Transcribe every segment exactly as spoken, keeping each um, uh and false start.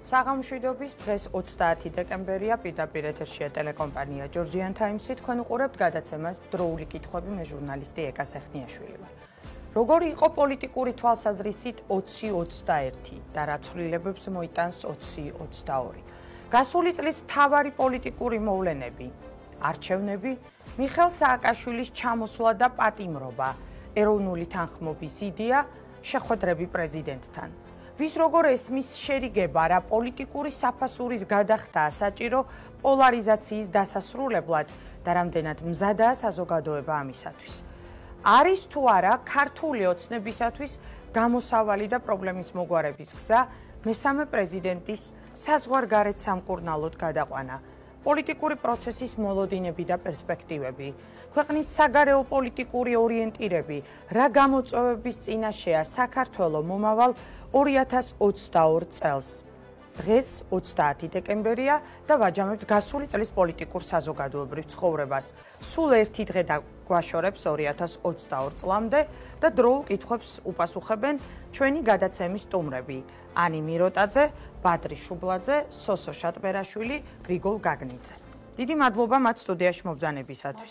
საღამოშვიდობის დღეს ოცდაათი დეკემბერია, პირდაპირ ეთერშია ტელეკომპანია Georgian Times-ი, თქვენ უყურებთ გადაცემას დროული კითხვები, მე ჟურნალისტი ეკა სეხნიაშვილი ვარ. Როგორი იყო პოლიტიკური თვალსაზრისით ოცი ოცდაერთი და რა ცვლილებებს მოიტანს ოცი ოცდაორი. გასული წლის მთავარი პოლიტიკური მოვლენები, არჩევნები, მიხეილ სააკაშვილის ჩამოსვლა და პატიმრობა, ეროვნული თანხმობის იდეა, შეხვედრები პრეზიდენტთან. ვის როგორ ესმის შერიგება რა პოლიტიკური საფასურის გადახდა საჭირო პოლარიზაციის დასასრულებლად და რამდენად მზადაა საზოგადოება ამისათვის. არის თუ არა ქართული ოცნებისათვის გამოსავალი და პრობლემის მოგვარების გზა მესამე პრეზიდენტის საზღვარგარეთ სამკურნალოდ გადაყვანა. პოლიტიკური პროცესის მოლოდინები და პერსპექტივები, ქვეყნის საგარეო პოლიტიკური ორიენტირები, რა გამოწვევების წინაშეა საქართველო მომავალ ორი ათას ოცდაორ წელს. დღეს ოცდაათი დეკემბერია და ვაჯამებთ გასული წლის პოლიტიკურ საზოგადოებრივ ცხოვრებას. სულ ერთი დღე და გვაშორებს ორი ათას ოცდაორ წლამდე და დროულ კითხვებს უპასუხებენ ჩვენი გადაცემის სტუმრები: ანი მიროტაძე, ბადრი შუბლაძე, სოსო შატბერაშვილი, გრიგოლ გაგნიძე. დიდი მადლობა მათ სტუდიაში მობრძანებისათვის.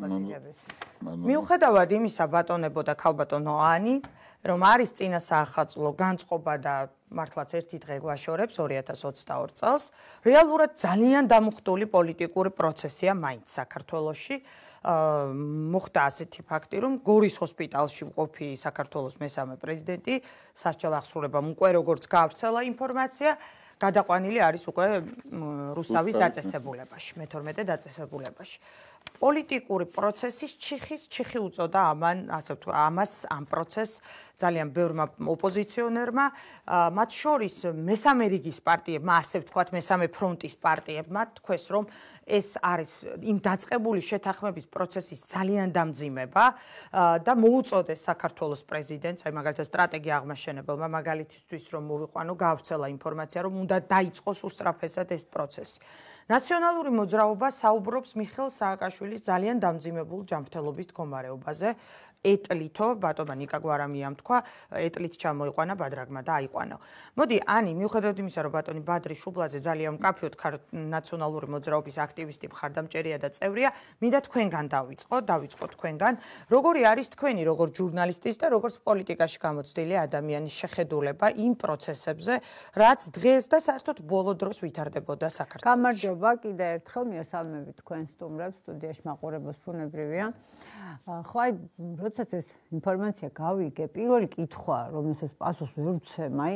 მიუხედავად იმისა, ბატონებო და ქალბატონო ანი, რომ არის წინა საახალწლო განწყობა და მართლაც ერთი დღე გვაშორებს ორი ათას ოცდაორ წელს, რეალურად ძალიან დამუხტული პოლიტიკური პროცესია მაინც საქართველოში. მოხდა ასეთი ფაქტი, რომ გორის ჰოსპიტალში მყოფი საქართველოს მესამე პრეზიდენტი სასჯელ აღსრულებამ უკვე როგორც გაავრცელა ინფორმაცია, გადაყვანილი არის უკვე რუსთავის დაწესებულებაში, მეთორმეტე დაწესებულებაში. პოლიტიკური პროცესის ჩიხის ჩიხი უწოდა ამან, ასე ვთქვათ, ამას ამ პროცესს ძალიან ბევრმა ოპოზიციონერმა, მათ შორის მესამე რიგის პარტიებმა, ასე ვთქვათ, მესამე ფრონტის პარტიებმა თქვეს, რომ ეს არის იმ დაწყებული შეთანხმების პროცესის ძალიან დამძიმება და მოუწოდეს საქართველოს პრეზიდენტს, აი მაგალითად სტრატეგია აღმაშენებელმა მაგალითისთვის რომ მოვიყვანო, გაავრცელა ინფორმაცია, რომ უნდა დაიწყოს უსწრაფესად ეს პროცესი. ნაციონალური მოძრაობა საუბრობს მიხეილ სააკაშვილის ძალიან დამძიმებულ ჯანმრთელობის მდგომარეობაზე. ეტლითო, ბატონმა ნიკა გვარამიამ თქვა, ეტლით ჩამოიყვანა ბადრაგმა და აიყვანა. მოდი, ანი, მიუხედავად იმისა, რომ ბატონი ბადრი შუბლაძე ძალიან მკაფიოდ ნაციონალური მოძრაობის აქტივისტი, მხარდამჭერია და წევრია, მინდა თქვენგან დავიწყო, დავიწყო თქვენგან, როგორი არის თქვენი, როგორც ჟურნალისტის და როგორც პოლიტიკაში გამოცდილი ადამიანის შეხედულება იმ პროცესებზე, რაც დღეს და საერთოდ ბოლო დროს ვითარდებოდა საქართველოში. გამარჯობა, კიდე ერთხელ მიესალმებით თქვენ სტუმრებს, სტუდიაში მაყურებელს ფუნებრივია. ხო, აი, როდესაც ეს ინფორმაცია გავიგე, პირველი კითხვა, რომელსაც პასუხს ვერ ვცემ, აი,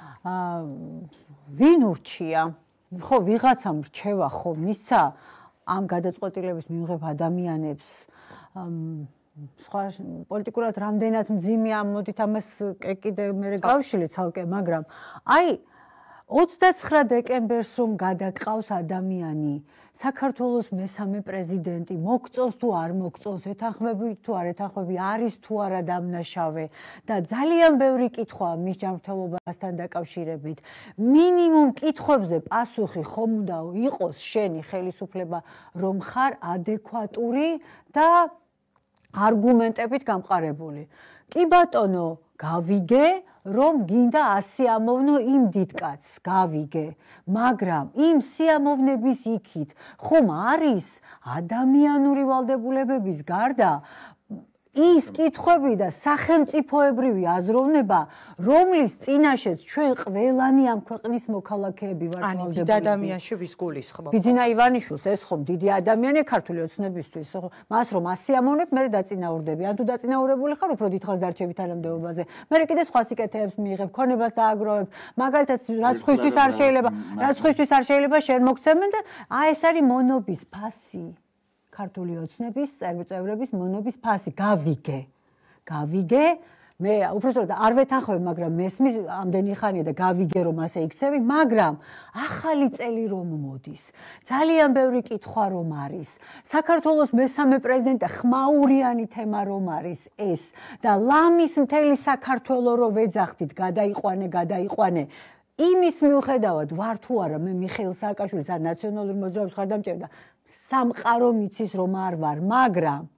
ვინ ურჩია? ხო, ვიღაცამ რჩევა ხო მისცა ამ გადაწყვეტილების მიღებ ადამიანებს, სხვა პოლიტიკურად რამდენად მძიმეა, მოდით ამას კიდე მე გავშილე ცალკე, მაგრამ აი ოცდაცხრა დეკემბერს რომ გადაყავს ადამიანი, საქართველოს მესამე პრეზიდენტი, მოგწონს თუ არ მოგწონს, ეთანხმები თუ არ ეთანხმები, არის თუ არა დამნაშავე და ძალიან ბევრი კითხვაა მის ჯანმრთელობასთან დაკავშირებით. მინიმუმ კითხვებზე პასუხი ხომ უნდა იყოს შენი ხელისუფლება, რომ ხარ ადეკვატური და არგუმენტებით გამყარებული. კი ბატონო, გავიგე, რომ გინდა ასიამოვნო იმ დიდკაცს, გავიგე, მაგრამ იმ სიამოვნების იქით ხომ არის ადამიანური ვალდებულებების გარდა ის კითხვები და სახელმწიფოებრივი აზროვნება, რომლის წინაშეც ჩვენ ყველანი ამ ქვეყნის მოქალაქეები ვართ ვალდებული. დიდი ადამიანში ვის გულისხმობ? ბიძინა ივანიშვილს, ეს ხომ დიდი ადამიანია ქართული ოცნებისთვის, მას რომ ასიამოვნებ, მე დაწინაურდები. ან თუ დაწინაურებული ხარ, უფრო დიდხანს დარჩები თანამდებობაზე. მე კიდე სხვა სიკეთეებს მიიღებ, ქონებას დააგროვებ. მაგალითად, რაც ხვისთვის არ შეიძლება, რაც ხვისთვის არ შეიძლება შენ მოგცემენ და აი ეს არის მონობის ფასი. ქართული ოცნების წევრების მონობის ფასი. გავიგე. გავიგე. მე უბრალოდ არ ვეთანხმებ, მაგრამ მესმის ამდენი ხანია და გავიგე რომ ასე იქცევი, მაგრამ ახალი წელი რომ მოდის. ძალიან ბევრი კითხვა რომ არის. საქართველოს მესამე პრეზიდენტი ხმაურიანი თემა რომ არის ეს და ლამის მთელი საქართველო რო ვეძახდით, გადაიყვანე, გადაიყვანე. იმის მიუხედავად ვარ თუ არა მე მიხეილ სააკაშვილის ან ნაციონალური მოძრაობის მხარდამჭერი და სამყარო მიცის რომ არ ვარ, მაგრამ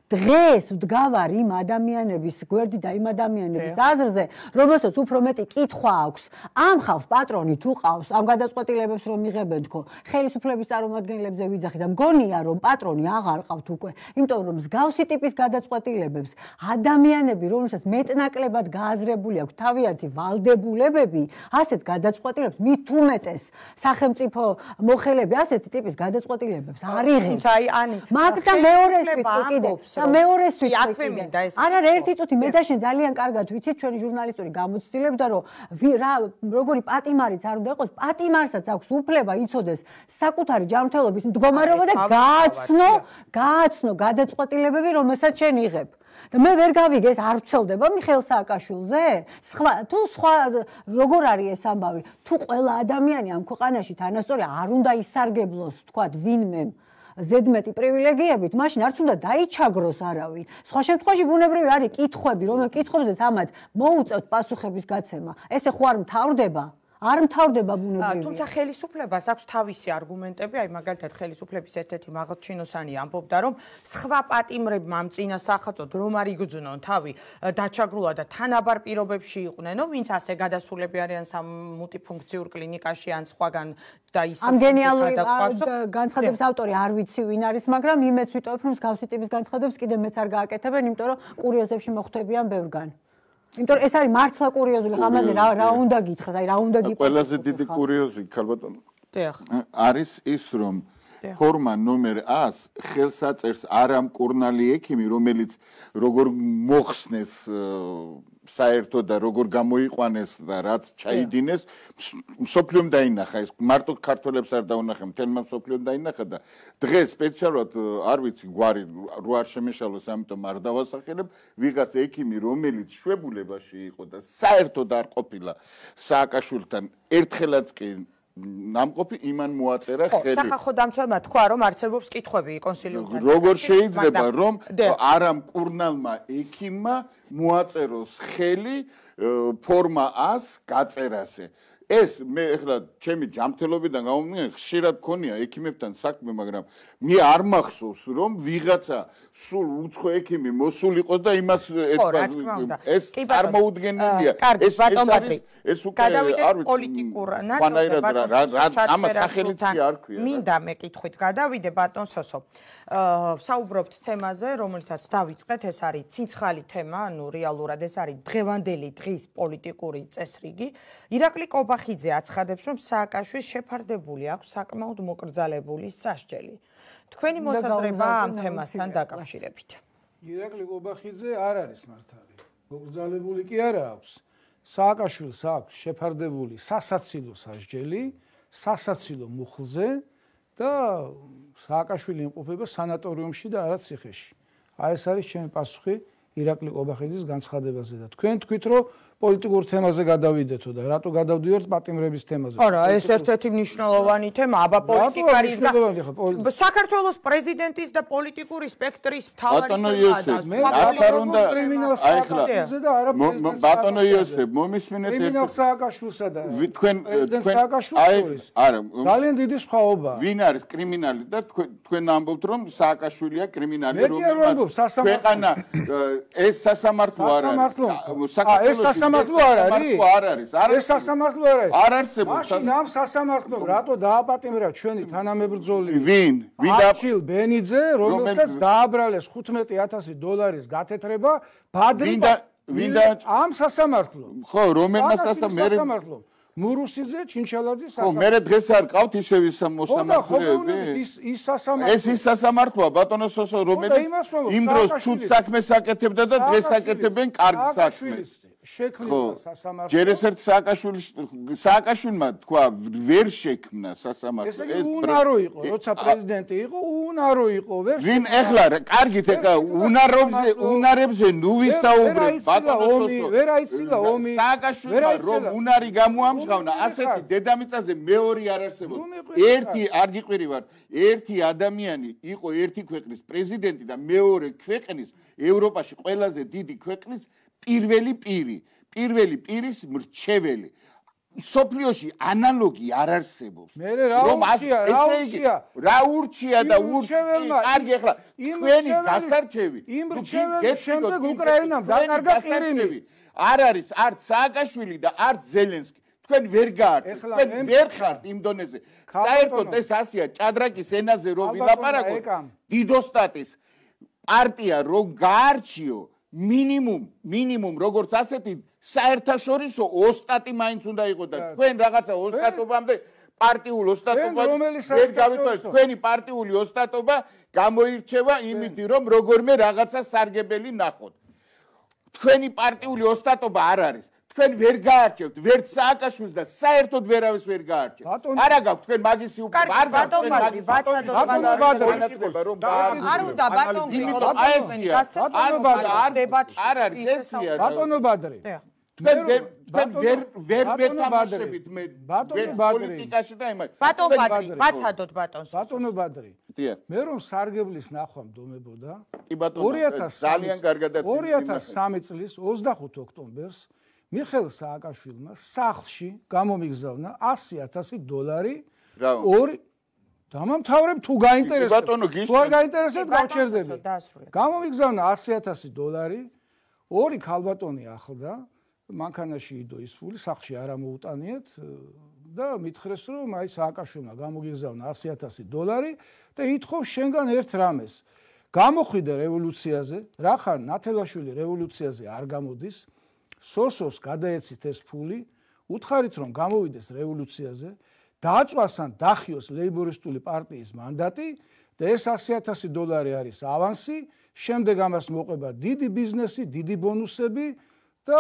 დღეს ვდგავარ იმ ადამიანების გვერდით და იმ ადამიანების აზრზე, რომელსაც უფრო მეტი კითხვა აქვს, ამ ხალხს პატრონი თუ ყავს, ამ გადაწყვეტილებებს რომ იღებენ თქო, ხელისუფლების წარმომადგენლებზე ვიძახი და მგონია რომ პატრონი აღარ ყავთ უკვე, იმიტომ რომ მსგავსი ტიპის გადაწყვეტილებებს ადამიანები, რომელსაც მეტნაკლებად გააზრებული აქვს თავიანთი ვალდებულებები, ასეთ გადაწყვეტილებებს მით უმეტეს სახელმწიფო მოხელები ასეთი ტიპის გადაწყვეტილებებს არ იღებს. აი ანი მაგდა მეორეს ვიტყვი კიდე და მეორეს ვიტყვი კიდე. არა ერთი წუთი მე და შენ ძალიან კარგად ვიცით ჩვენი ჟურნალისტური გამოცდილებდა რომ რა როგორი პატიმარიც არ უნდა იყოს, პატიმარსაც აქვს უფლება იცოდეს საკუთარი ჯანმრთელობის მდგომარეობა და გააცნო, გააცნო გადაწყვეტილებები, რომელსაც შენ იღებ. და მე ვერ გავიგე ეს არ ვცელდება მიხეილ სააკაშვილზე? სხვა თუ სხვა როგორ არის ეს ამბავი? თუ ყველა ადამიანი ამ ქვეყანაში თანასწორი არ უნდა ისარგებლოს, თქვათ, ვინმე ზედმეტი პრივილეგიებით, მაშინ არც უნდა დაიჩაგროს არავინ. სხვა შემთხვევაში ბუნებრივი არის კითხვები, რომელ კითხვებზეც ამათ მოუწევთ პასუხების გაცემა. ესე ხო არ მთავრდება? არ მთავრდება ბუნებრივი. თუმცა ხელისუფლებას აქვს თავისი არგუმენტები, აი მაგალითად ხელისუფლების ერთ-ერთი მაღალჩინოსანი ამბობდა, რომ სხვა პატიმრებმა ამ წინა სახელმწიფოდ რომ არ იგრძნონ თავი დაჩაგრულად და თანაბარ პირობებში იყვნენ, ვინც ასე გადასულები არიან სამ მულტიფუნქციურ კლინიკაში ან სხვაგან და ის ამ გენიალური განცხადების ავტორი არ ვიცი ვინ არის, მაგრამ იმეც ვიტყვებ, რომ მსგავსი ტიპის განცხადებს კიდე მეც არ გააკეთებენ, იმიტომ რომ კურიოზებში მოხვდებიან ბევრგან. იმიტომ ეს არის მართლა კურიოზული, ამაზე რა რა უნდა გითხრათ, აი რა უნდა გიყვება. ყველაზე დიდი კურიოზი ქალბატონო. დიახ. არის ის რომ ფორმა ნომერ ას ხელს აწერს არა მკურნალი ექიმი, რომელიც როგორ მოხსნეს საერთოდ და როგორ გამოიყვანეს და რაც ჩაიდინეს, მსოფლიომ დაინახა ეს მარტო ქართველებს არ დაუნახა, მთელმა მსოფლიომ დაინახა და დღეს სპეციალურად არ ვიცი გვარი რო არ შემეშალოს, ამიტომ არ დავასახელებ, ვიღაც ექიმი რომელიც შვებულებაში იყო და საერთოდ არ ყოფილა სააკაშვილთან ერთხელაც კი ნამყოფი იმან მოაწერა ხელი. სახალხო დამცველმა თქვა რომ არსებობს კითხვები კონსილიუმთან. როგორ შეიძლება რომ არა მკურნალმა ექიმმა მოაწეროს ხელი ფორმა ას გაწერაზე. ეს მე ეხლა ჩემი ჯანმრთელობიდან გამომდინარე ხშირად მქონია ექიმებთან საქმე, მაგრამ მე არ მახსოვს რომ ვიღაცა სულ უცხო ექიმი მოსულიყო და იმას ეს წარმოუდგენელია. ეს ბატონბატრი ეს უკვე არ ვიცი პოლიტიკურ ნაცნობად ამას სახელიც არ ქვია. მინდა მეკითხვით გადავიდე ბატონ სოსო. საუბრობთ თემაზე, რომელთაც დავიწყეთ, ეს არის ცინცხალი თემა, ანუ რეალურად ეს არის დღევანდელი დღის პოლიტიკური წესრიგი. ირაკლი კობახიძე აცხადებს, რომ სააკაშვილის შეფარდებული აქვს საკმაოდ მოკრძალებული სასჯელი. თქვენი მოსაზრება ამ თემასთან დაკავშირებით. ირაკლი კობახიძე არ არის მართალი. მოკრძალებული კი არა აქვს. სააკაშვილს აქვს შეფარდებული სასაცილო სასჯელი, სასაცილო მუხლზე და სააკაშვილი იმყოფება სანატორიუმში და არა ციხეში. აი ეს არის ჩემი პასუხი ირაკლი კობახიძის განცხადებაზე და თქვენ თქვით რომ პოლიტიკურ თემაზე გადავიდეთო და რატო გადავდივართ პატიმრების თემაზე? არა, ეს ერთ-ერთი მნიშვნელოვანი თემა, აბა პოლიტიკარის და საქართველოს პრეზიდენტის და პოლიტიკური სპექტრის მთავარი თემაა და მე არ უნდა კრიმინალზე და არა პრეზიდენტს. ბატონო იოსებ, მომისმენეთ კრიმინალ სააკაშვილსა და თქვენ პრეზიდენტ სააკაშვილის არა ძალიან დიდი სხვაობაა. ვინ არის კრიმინალი და თქვენ ამბობთ რომ სააკაშვილია კრიმინალი, რომელსაც ქვეყანა ეს სასამართლო არ არის. საქართველოს სასამართლო არ არის? არ არის. ეს სასამართლო არ არის. არ არსებობს. მაშინ ამ სასამართლომ რატო დააპატიმრა ჩვენი თანამებრძოლი? ვინ? ვინ აჩილ ბენიძე, რომელსაც დააბრალეს ხუთმეტი ათასი დოლარის გათეთრება ბადრიბა. ვინ და ამ სასამართლომ. ხო, რომელმა სასამართლომ? მურუსიძე, ჩინჩალაძე სასამართლო. ხო, მე დღეს არ ყავთ ისევ ის მოსამართლეები. ის ის სასამართლო. ეს ის სასამართლოა, ბატონო სოსო, რომელიც იმ დროს ცუდ საქმეს აკეთებდა და დღეს აკეთებენ კარგ საქმეს. შექმნა სასამართლო. ჯერ ეს ერთ სააკაშვილის სააკაშვილმა თქვა ვერ შექმნა სასამართლო. ეს უნარო იყო, როცა პრეზიდენტი იყო, უნარო იყო, ვერ. ვინ ეხლა კარგით ეხლა უნარებზე უნარებზე ნუ ვისაუბრებ ბატონო სოსო. ვერ აიცილა ომი. სააკაშვილმა რომ უნარი გამოამჟღავნა, ასეთი დედამიწაზე მეორე არ არსებობს. ერთი არ გიყვირივარ, ერთი ადამიანი იყო ერთი ქვეყნის პრეზიდენტი და მეორე ქვეყნის ევროპაში ყველაზე დიდი ქვეყნის პირველი პირი, პირველი პირის მრჩეველი. სოფლიოში ანალოგი არ არსებობს. რომ ესე იგი რა ურჩია და ურჩი კარგი ახლა თქვენი გასარჩევი იმრჩეველი შემდეგ უკრაინამ დაკარგა ყირიმი არ არის არც სააკაშვილი და არც ზელენსკი თქვენ ვერ გაართ თქვენ ვერ ხართ იმ დონეზე საერთოდ ეს ასია ჭადრაკის ენაზე რომ ვილაპარაკოთ დიდოსტატის პარტია რომ გაარჩიო მინიმუმ მინიმუმ როგორც ასეთი საერთაშორისო ოსტატი მაინც უნდა იყოს და თქვენ რაღაცა ოსტატობამდე პარტიულ ოსტატობას ვერ გავიტოვეთ თქვენი პარტიული ოსტატობა გამოირჩევა იმით რომ როგორმე რაღაცა სარგებელი ნახოთ თქვენი პარტიული ოსტატობა არ არის თქვენ ვერ გაარჩევთ ვერც სააკაშვილს და საერთოდ ვერავის ვერ გაარჩევთ არა გაქვთ თქვენ მაგისი უკვე არ გაქვთ თქვენ მაგისი ბატონო არ უნდა ბატონო იმიტომ აი ესია არ არის ესია ბატონო ბადრი თქვენ თქვენ ვერ ვერ მეთამაშებით მე პოლიტიკაში და იმას ბატონო ბადრი ბაცადოთ ბატონს ბატონო ბადრი მე რომ სარგებლის ნახვა მდომებოდა კი ბატონო ძალიან კარგად ორი ათას სამი წლის ოცდახუთ ოქტომბერს მიხეილ სააკაშვილმა სახლში გამომიგზავნა ასი ათასი დოლარი ორი დამამთავრებ თუ გაინტერესებს ბატონო თუ არ გაინტერესებს გავჩერდები გამომიგზავნა ასი ათასი დოლარი ორი ქალბატონი ახლდა მანქანაში იდო ის ფული სახლში არ ამოუტანიეთ და მითხრეს რომ აი სააკაშვილმა გამოგიგზავნა ასი ათასი დოლარი და ითხოვს შენგან ერთ რამეს გამოხვიდე რევოლუციაზე რახან ნათელაშვილი რევოლუციაზე არ გამოდის სოსოს გადაეცით ეს ფული უთხარით რომ გამოვიდეს რევოლუციაზე დააწვას ან დახიოს ლეიბორისტული პარტიის მანდატი და ეს ასი ათასი დოლარი არის ავანსი შემდეგ ამას მოყვება დიდი ბიზნესი დიდი ბონუსები და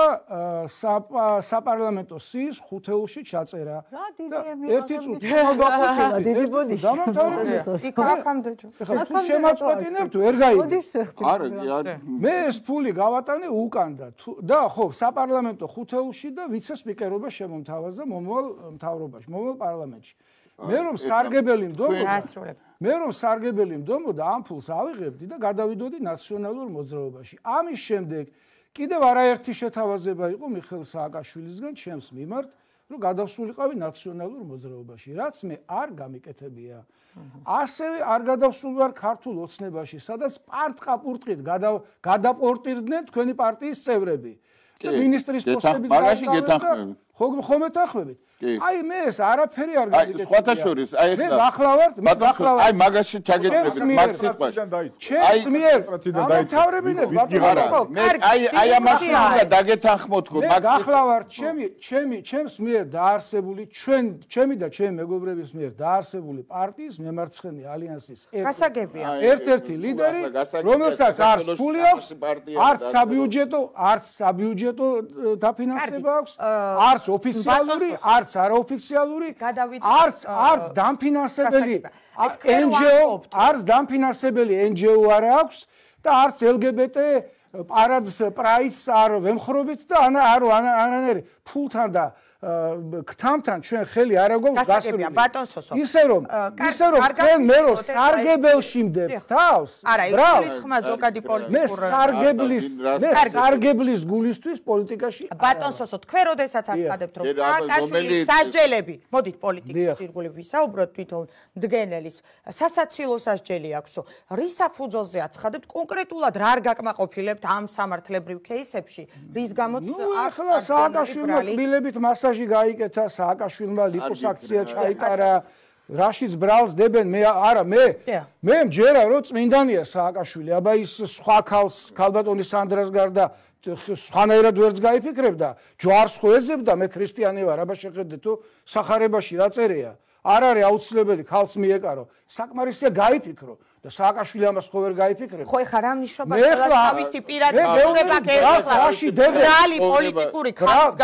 საპარლამენტო სიის ხუთეულში ჩაწერა და ერთი წუთი მოგაყოფილა დიდი ბოდიში დამთავრებული იქ აქამდე ხო შემაწყვეტინებთ ვერ გაიგეთ არა არა მე ეს ფული გავატანე უკან და ხო საპარლამენტო ხუთეულში და ვიცე-სპიკერობა შემომთავაზა მომავალ მთავრობაში მომავალ პარლამენტში მე რომ სარგებელი მდომოდა მე რომ სარგებელი მდომოდა ამ ფულს ავიღებდი და გადავიდოდი ნაციონალურ მოძრაობაში ამის შემდეგ კიდევ არაერთი შეთავაზება იყო მიხეილ სააკაშვილისგან ჩემს მიმართ, რომ გადავსულიყავი ნაციონალურ მოძრაობაში, რაც მე არ გამიკეთებია. ასევე არ გადავსული ვარ ქართულ ოცნებაში, სადაც პარტყა-პურტყით გადაპორტირდნენ თქვენი პარტიის წევრები. და მინისტრის პოსტების მაგაში გეთანხმებით. ხო ხო მეთანხმებით. აი მე ეს არაფერი არ გამიკეთებია. აი სხვათა შორის აი ეს მე ნახლავართ, მე ნახლავართ. აი მაგაში ჩაგეტრებით მაგ სიტყვაში. აი მიერ დამთავრებინებ ბატონო. მე აი აი ამაში უნდა დაგეთანხმოთ ხო მაგ ნახლავართ ჩემი ჩემი ჩემს მიერ დაარსებული ჩვენ ჩემი და ჩემი მეგობრების მიერ დაარსებული პარტიის მემარცხენე ალიანსის ერთ-ერთი ლიდერი რომელსაც არც ფული აქვს არც საბიუჯეტო არც საბიუჯეტო დაფინანსება აქვს არც ოფიციალური არც არაოფიციალური არც არც დამფინანსებელი ენ ჯი ო არც დამფინანსებელი ენ ჯი ო არ აქვს და არც ელ გი ბი ტი პარადს პრაიდს არ ვემხრობით და არ არანაირი ფულთან და ქთამთან ჩვენ ხელი არ აგვაქვს გასული ისე რომ ისე რომ თქვენ მე რომ სარგებელში მდებ თავს არა ის ხმა ზოგადი პოლიტიკურ მე სარგებლის მე სარგებლის გულისთვის პოლიტიკაში ბატონსოსო თქვენ როდესაც აცხადებთ რომ სააკაშვილის სასჯელები მოდით პოლიტიკის ირგვლივ ვისაუბროთ თვითონ მდგენელის სასაცილო სასჯელი აქვსო რის საფუძველზე აცხადებთ კონკრეტულად რა არ გაკმაყოფილებთ ამ სამართლებრივ кейსებში რის გამოც ახლა სააკაშვილმა კბილებით მასა გაიკეთა სააკაშვილმა ლიპოსაქცია ჩაიტარა რაშიც ბრალს დებენ მე არა მე მე მჯერა რომ წმინდანია სააკაშვილი აბა ის სხვა ქალს ქალბატონის სანდრას გარდა სხვანაირად ვერც გაიფიქრებდა ჯვარს ხო ეძებდა მე ქრისტიანი ვარ აბა შეხედე თუ სახარებაში რა წერია არ არის აუცილებელი ქალს მიეკარო საკმარისია გაიფიქრო და სააკაშვილი ამას ხო ვერ გაიფიქრებს ხო ეხა რა მნიშვნელობა აქვს თავისი პირადობა რაში დებენ რალი პოლიტიკური ხალხის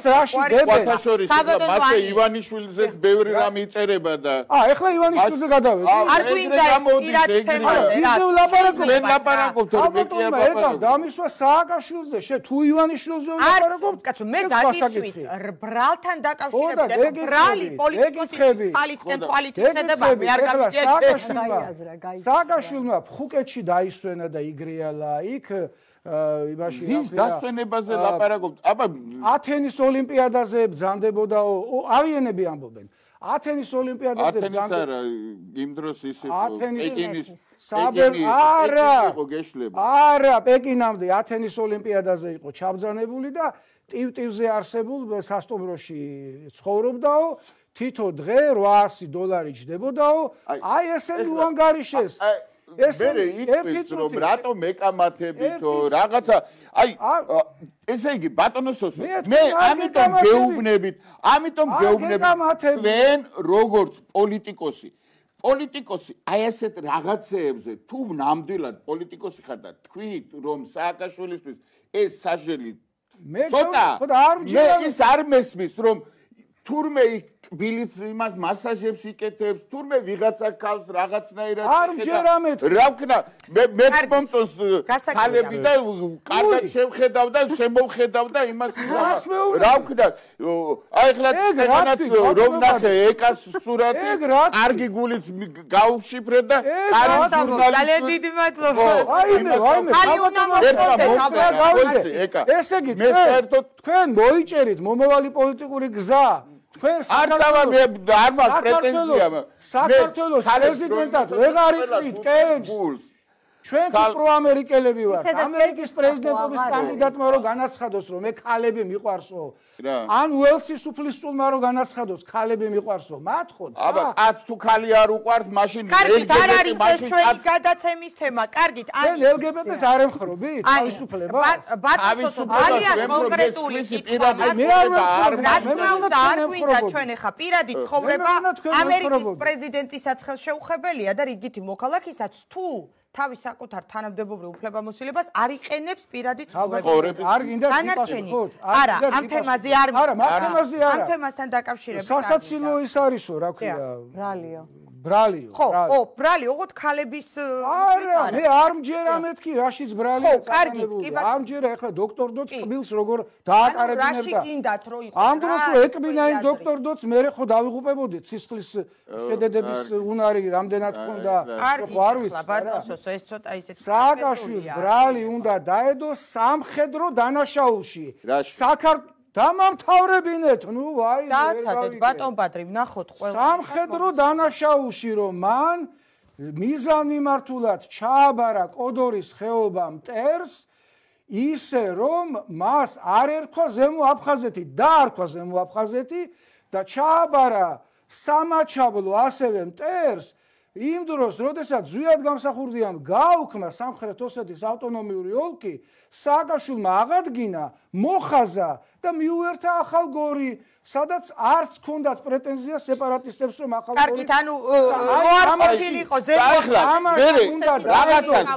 გახსნა მასე ივანიშვილზეც ბევრი რამ იწერება და აა ეხლა ივანიშვილზე გადავედი არ გვინდა ეს პირად თემაზე რა ვიდეო ლაპარაკობ მე ლაპარაკობ თორე მე კი არ ლაპარაკობ დამისვა სააკაშვილზე შე თუ ივანიშვილზე ლაპარაკობ კაცო მე დაგისვით ბრალთან დაკავშირებით ეხლა ბრალი პოლიტიკოსის ხალისკენ თვალით იხედება მე არ გამიჯერდა სააკაშვილმა ფხუკეთში დაისვენა და იგრიალა იქ იმაში ვის დასვენებაზე ლაპარაკობთ? აბა ათენის ოლიმპიადაზე ბრძანდებოდაო, ავიენები ამბობენ. ათენის ოლიმპიადაზე ათენის არა, იმ დროს ის იყო პეკინის საბერ არა იყო გეშლება. არა, პეკინამდე ათენის ოლიმპიადაზე იყო ჩაბრძანებული და ტივ-ტივზე არსებულ სასტუმროში ცხოვრობდაო, თითო დღე რვაასი დოლარი ჯდებოდაო, აი ესენი უანგარიშეს. ეს ერთ რომ რატომ ეკამათებითო რაღაცა აი ესე იგი ბატონოსოს მე ამიტომ გეუბნებით ამიტომ გეუბნებით თქვენ როგორც პოლიტიკოსი პოლიტიკოსი აი ესეთ რაღაცეებზე თუ ნამდვილად პოლიტიკოსი ხარ და თქვით რომ სააკაშვილისთვის ეს საჟელი ცოტა მე ის არ მესმის რომ თურმე კბილით იმას მასაჟებს იკეთებს, თურმე ვიღაცა ქალს რაღაცნაირად ხედავ. რა ვქნა, მე მე მომწონს ქალები და კარგად შევხედავ და შემოვხედავ და იმას რა ვქნა. აი ახლა თქვენაც რომ ნახე ეკას სურათი, კარგი გულით გავშიფრე და კარგი ჟურნალისტი. ძალიან დიდი მადლობა. აიმე, აიმე. ხალი უნდა მოწოდეთ. ესე იგი თქვენ მოიჭერით მომავალი პოლიტიკური გზა. თქვენ საქართველოს არ მაქვს პრეტენზია საქართველოს პრეზიდენტად ვეღარ იყრით კენჭს ჩვენ თუ პროამერიკელები ვართ ამერიკის პრეზიდენტობის კანდიდატმა რო განაცხადოს რომ მე ქალები მიყვარსო ან უელსის უფლისწულმა რო განაცხადოს ქალები მიყვარსო მათ ხო აბა კაც თუ ქალი არ უყვარს მაშინ კარგით არ არის ეს ჩვენი გადაცემის თემა კარგით ან ელ ჯი ბი ტეს არ ემხრობი თავისუფლებას ბატონო ძალიან კონკრეტული კითხვა მე არ ვემხრობ რა თქმა უნდა არ გვინდა ჩვენ ახლა პირადი ცხოვრება ამერიკის პრეზიდენტისაც ხელშეუხებელია და რიგითი მოქალაქისაც თუ თავის საკუთარ თანამდებობრივ უფლებამოსილებას არ იყენებს პირადი ცხოვრება. არ გინდა დანარჩენი. არა, ამ თემაზე არ არა, ამ თემაზე არა. ამ თემასთან დაკავშირებით. სასაცილო ის არისო, რა ქვია? ბრალიო. ბრალიო. ხო, ო, ბრალი, ოღონდ ქალების არა, მე არ მჯერა მეთქი, რაშიც ბრალია. ხო, კარგი, კი ბატონო. არ მჯერა, ახლა დოქტორ დოც კბილს როგორ დააკარებინებდა. რაში გინდათ რო იყო? ამ დროს რო ეკბინა იმ დოქტორ დოც მე ხო დავიღუპებოდი ცისხლის შედედების უნარი რამდენად ქონდა. ხო, არ ვიცი. ბატონსო, ეს ცოტა ისეთ სააკაშვილს ბრალი უნდა დაედოს სამხედრო დანაშაულში. საქართველოს დამამთავრებინეთ, ნუ ვაი. დააცადეთ ბატონ ბადრი, ვნახოთ ყველა. სამხედრო დანაშაულში რომ მან მიზანმიმართულად ჩააბარა კოდორის ხეობა მტერს ისე რომ მას არ ერქვა ზემო აფხაზეთი, დაარქვა ზემო აფხაზეთი და ჩააბარა სამაჩაბლო ასევე მტერს იმ დროს, როდესაც ზვიად გამსახურდიამ გაუქმნა სამხრეთ ოსეთის ავტონომიური ოლქი, სააკაშვილმა აღადგინა, მოხაზა და მიუერთა ახალ გორი, სადაც არც ჰქონდათ პრეტენზია სეპარატისტებს რომ ახალ გორი. კარგით, ანუ როარ ყოფილიყო ზემო ამაზე უნდა რაღაცას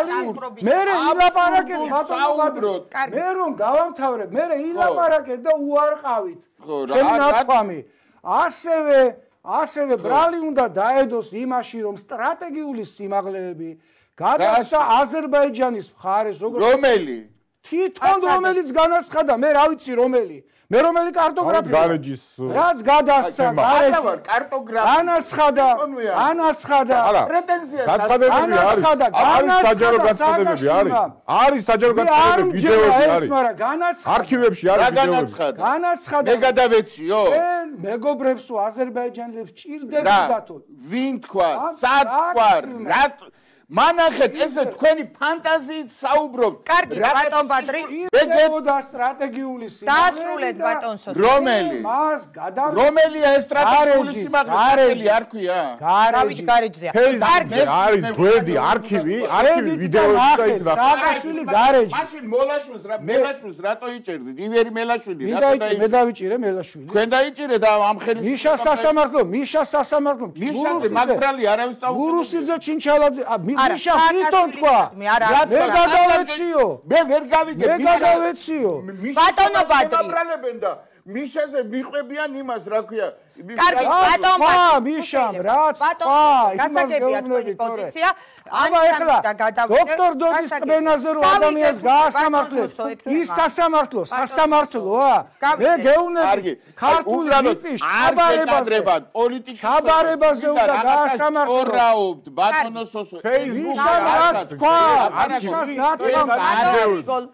მე ილაპარაკეთ ბატონო, მე რომ დავამთავრებ, მე ილაპარაკეთ და უარყავით. ჩემი ნათქვამი. ასევე ასევე ბრალი უნდა დაედოს იმაში რომ სტრატეგიული სიმაღლეები გადასცა აზერბაიჯანის მხარეს როგორც რომელი თვითონ რომელიც განაცხადა მე რა ვიცი რომელი მე რომელი კარტოგრაფია გარეჯის რაც გადასცა გარეჯი კარტოგრაფია განაცხადა განაცხადა პრეტენზია განაცხადებები არის არის საჯარო განაცხადებები არის არის საჯარო განაცხადებები ვიდეოები არის მაგრამ განაცხადა არქივებში არის ვიდეოები განაცხადა მე გადავეციო მეგობრებსო აზერბაიჯანელებს ჭირდებოდათო ვინ თქვა სად თქვა რა მანახეთ ესე თქვენი ფანტაზიით საუბრობთ. კარგი, ბატონ ბადრი. ეგებოდა სტრატეგიული სიმაღლე. დაასრულეთ ბატონსო. რომელი? მას გადავ რომელია ეს სტრატეგიული სიმაღლე? გარეჯი არ ქვია? გარეჯი გარეჯზეა. კარგი, არის გვერდი, არქივი, არქივი ვიდეოები და იქ სააკაშვილი გარეჯი. მაშინ მოლაშვილს რა მელაშვილს რატო იჭერდით? ივერი მელაშვილი რატო დაიჭირე? მე დავიჭირე მელაშვილი. თქვენ დაიჭირე და ამ ხელის მიშა სასამართლო, მიშა სასამართლო. მიშაზე მაგრალი არავის წაუყენებია. გურუსიძე ჩინჩალაძე მიშა თვითონ თქვა მე არ მე გადავეციო მე ვერ გავიგე მე გადავეციო ბატონო ბადრი მაბრალებენ და მიშაზე მიყვებიან იმას, რა ქვია. კარგი, ბატონო, მიშამ, რაც ბატონო, გასაგებია თქვენი პოზიცია. აბა ეხლა დოქტორ დოდის ყბენაზე რომ ადამიანს გაასამართლებს, ის სასამართლო, სასამართლოა. მე გეუბნები, ქართული მიწის ჩაბარებაზე, პოლიტიკის ჩაბარებაზე უნდა გაასამართლოს. ორაობთ ბატონო სოსო. Facebook-ზე რაც თქვა, არჩას ნათქვამს.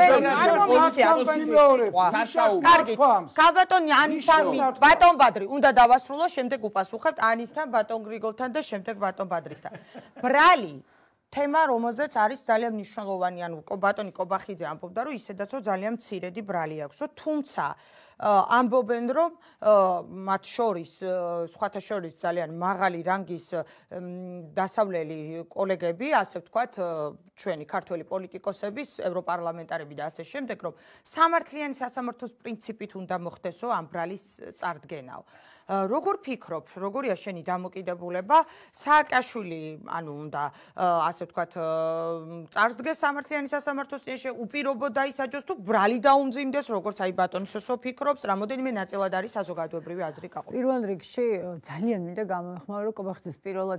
კარგი, გაბატონი ანისთან ბატონ ბადრი, უნდა დავასრულო, შემდეგ უპასუხებთ ანისთან, ბატონ გრიგოლთან და შემდეგ ბატონ ბადრისთან. ბრალი თემა, რომელზეც არის ძალიან მნიშვნელოვანი, ანუ ბატონი კობახიძე ამბობდა, რომ ისედაც რომ ძალიან მცირედი ბრალი აქვს, თუმცა ამბობენ, რომ მათ შორის, სხვათა შორის ძალიან მაღალი რანგის დასავლელი კოლეგები, ასე ვთქვათ, ჩვენი ქართველი პოლიტიკოსების, ევროპარლამენტარები და ასე შემდეგ, რომ სამართლიანი სასამართლოს პრინციპით უნდა მოხდესო ამ ბრალის წარდგენაო. როგორ ფიქრობ, როგორია შენი დამოკიდებულება, სააკაშვილი, ანუ უნდა, ასე ვთქვათ, წარსდგეს სამართლიანი სასამართლოს წინაშე, უპირობო დაისაჯოს თუ ბრალი დაუმძიმდეს, როგორც აი ბატონი სოსო ფიქრობს, რამოდენიმე ნაწილად არის საზოგადოებრივი აზრი გაყოფილი. პირველ რიგში ძალიან მინდა გამოეხმარო, რომ კობახიძეს პირველად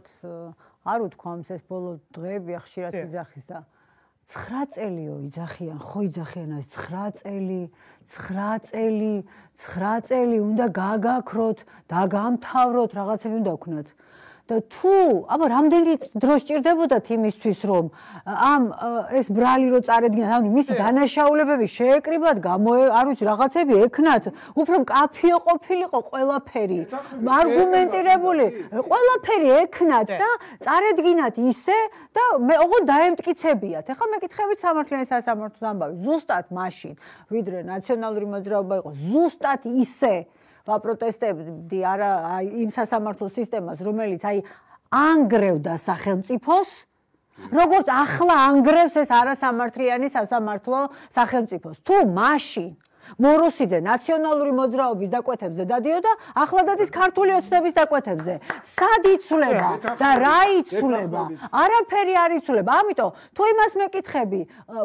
არ უთქვამს ეს ბოლო დღეები ხშირად იძახის და ცხრა წელიო იძახიან, ხო იძახიან ეს ცხრა წელი, ცხრა წელი, ცხრა წელი უნდა გააგაქროთ, დაგამთავროთ, რაღაცები უნდა ვქნათ. და თუ, აბა რამდენი დრო სჭირდებოდათ იმისთვის, რომ ამ ეს ბრალი რო წარედგინათ, ანუ მისი დანაშაულებები შეეკრიბათ, გამო არ ვიცი, რაღაცები ექნათ, უფრო მკაფიო ყოფილიყო ყველაფერი, არგუმენტირებული, ყველაფერი ექნათ და წარედგინათ ისე და მე ოღონდ დაემტკიცებიათ. ეხლა მეკითხებით სამართლიანი სასამართლოს ამბავი, ზუსტად მაშინ, ვიდრე ნაციონალური მოძრაობა იყო, ზუსტად ისე ვაპროტესტებდი არა იმ სასამართლო სისტემას, რომელიც აი ანგრევდა სახელმწიფოს, როგორც ახლა ანგრევს ეს არასამართლიანი სასამართლო სახელმწიფოს. თუ მაშინ მოროსიძე ნაციონალური მოძრაობის დაკვეთებზე დადიოდა, ახლა დადის ქართული ოცნების დაკვეთებზე. სად იცვლება და რა იცვლება? არაფერი არ იცვლება. ამიტომ თუ იმას მეკითხები,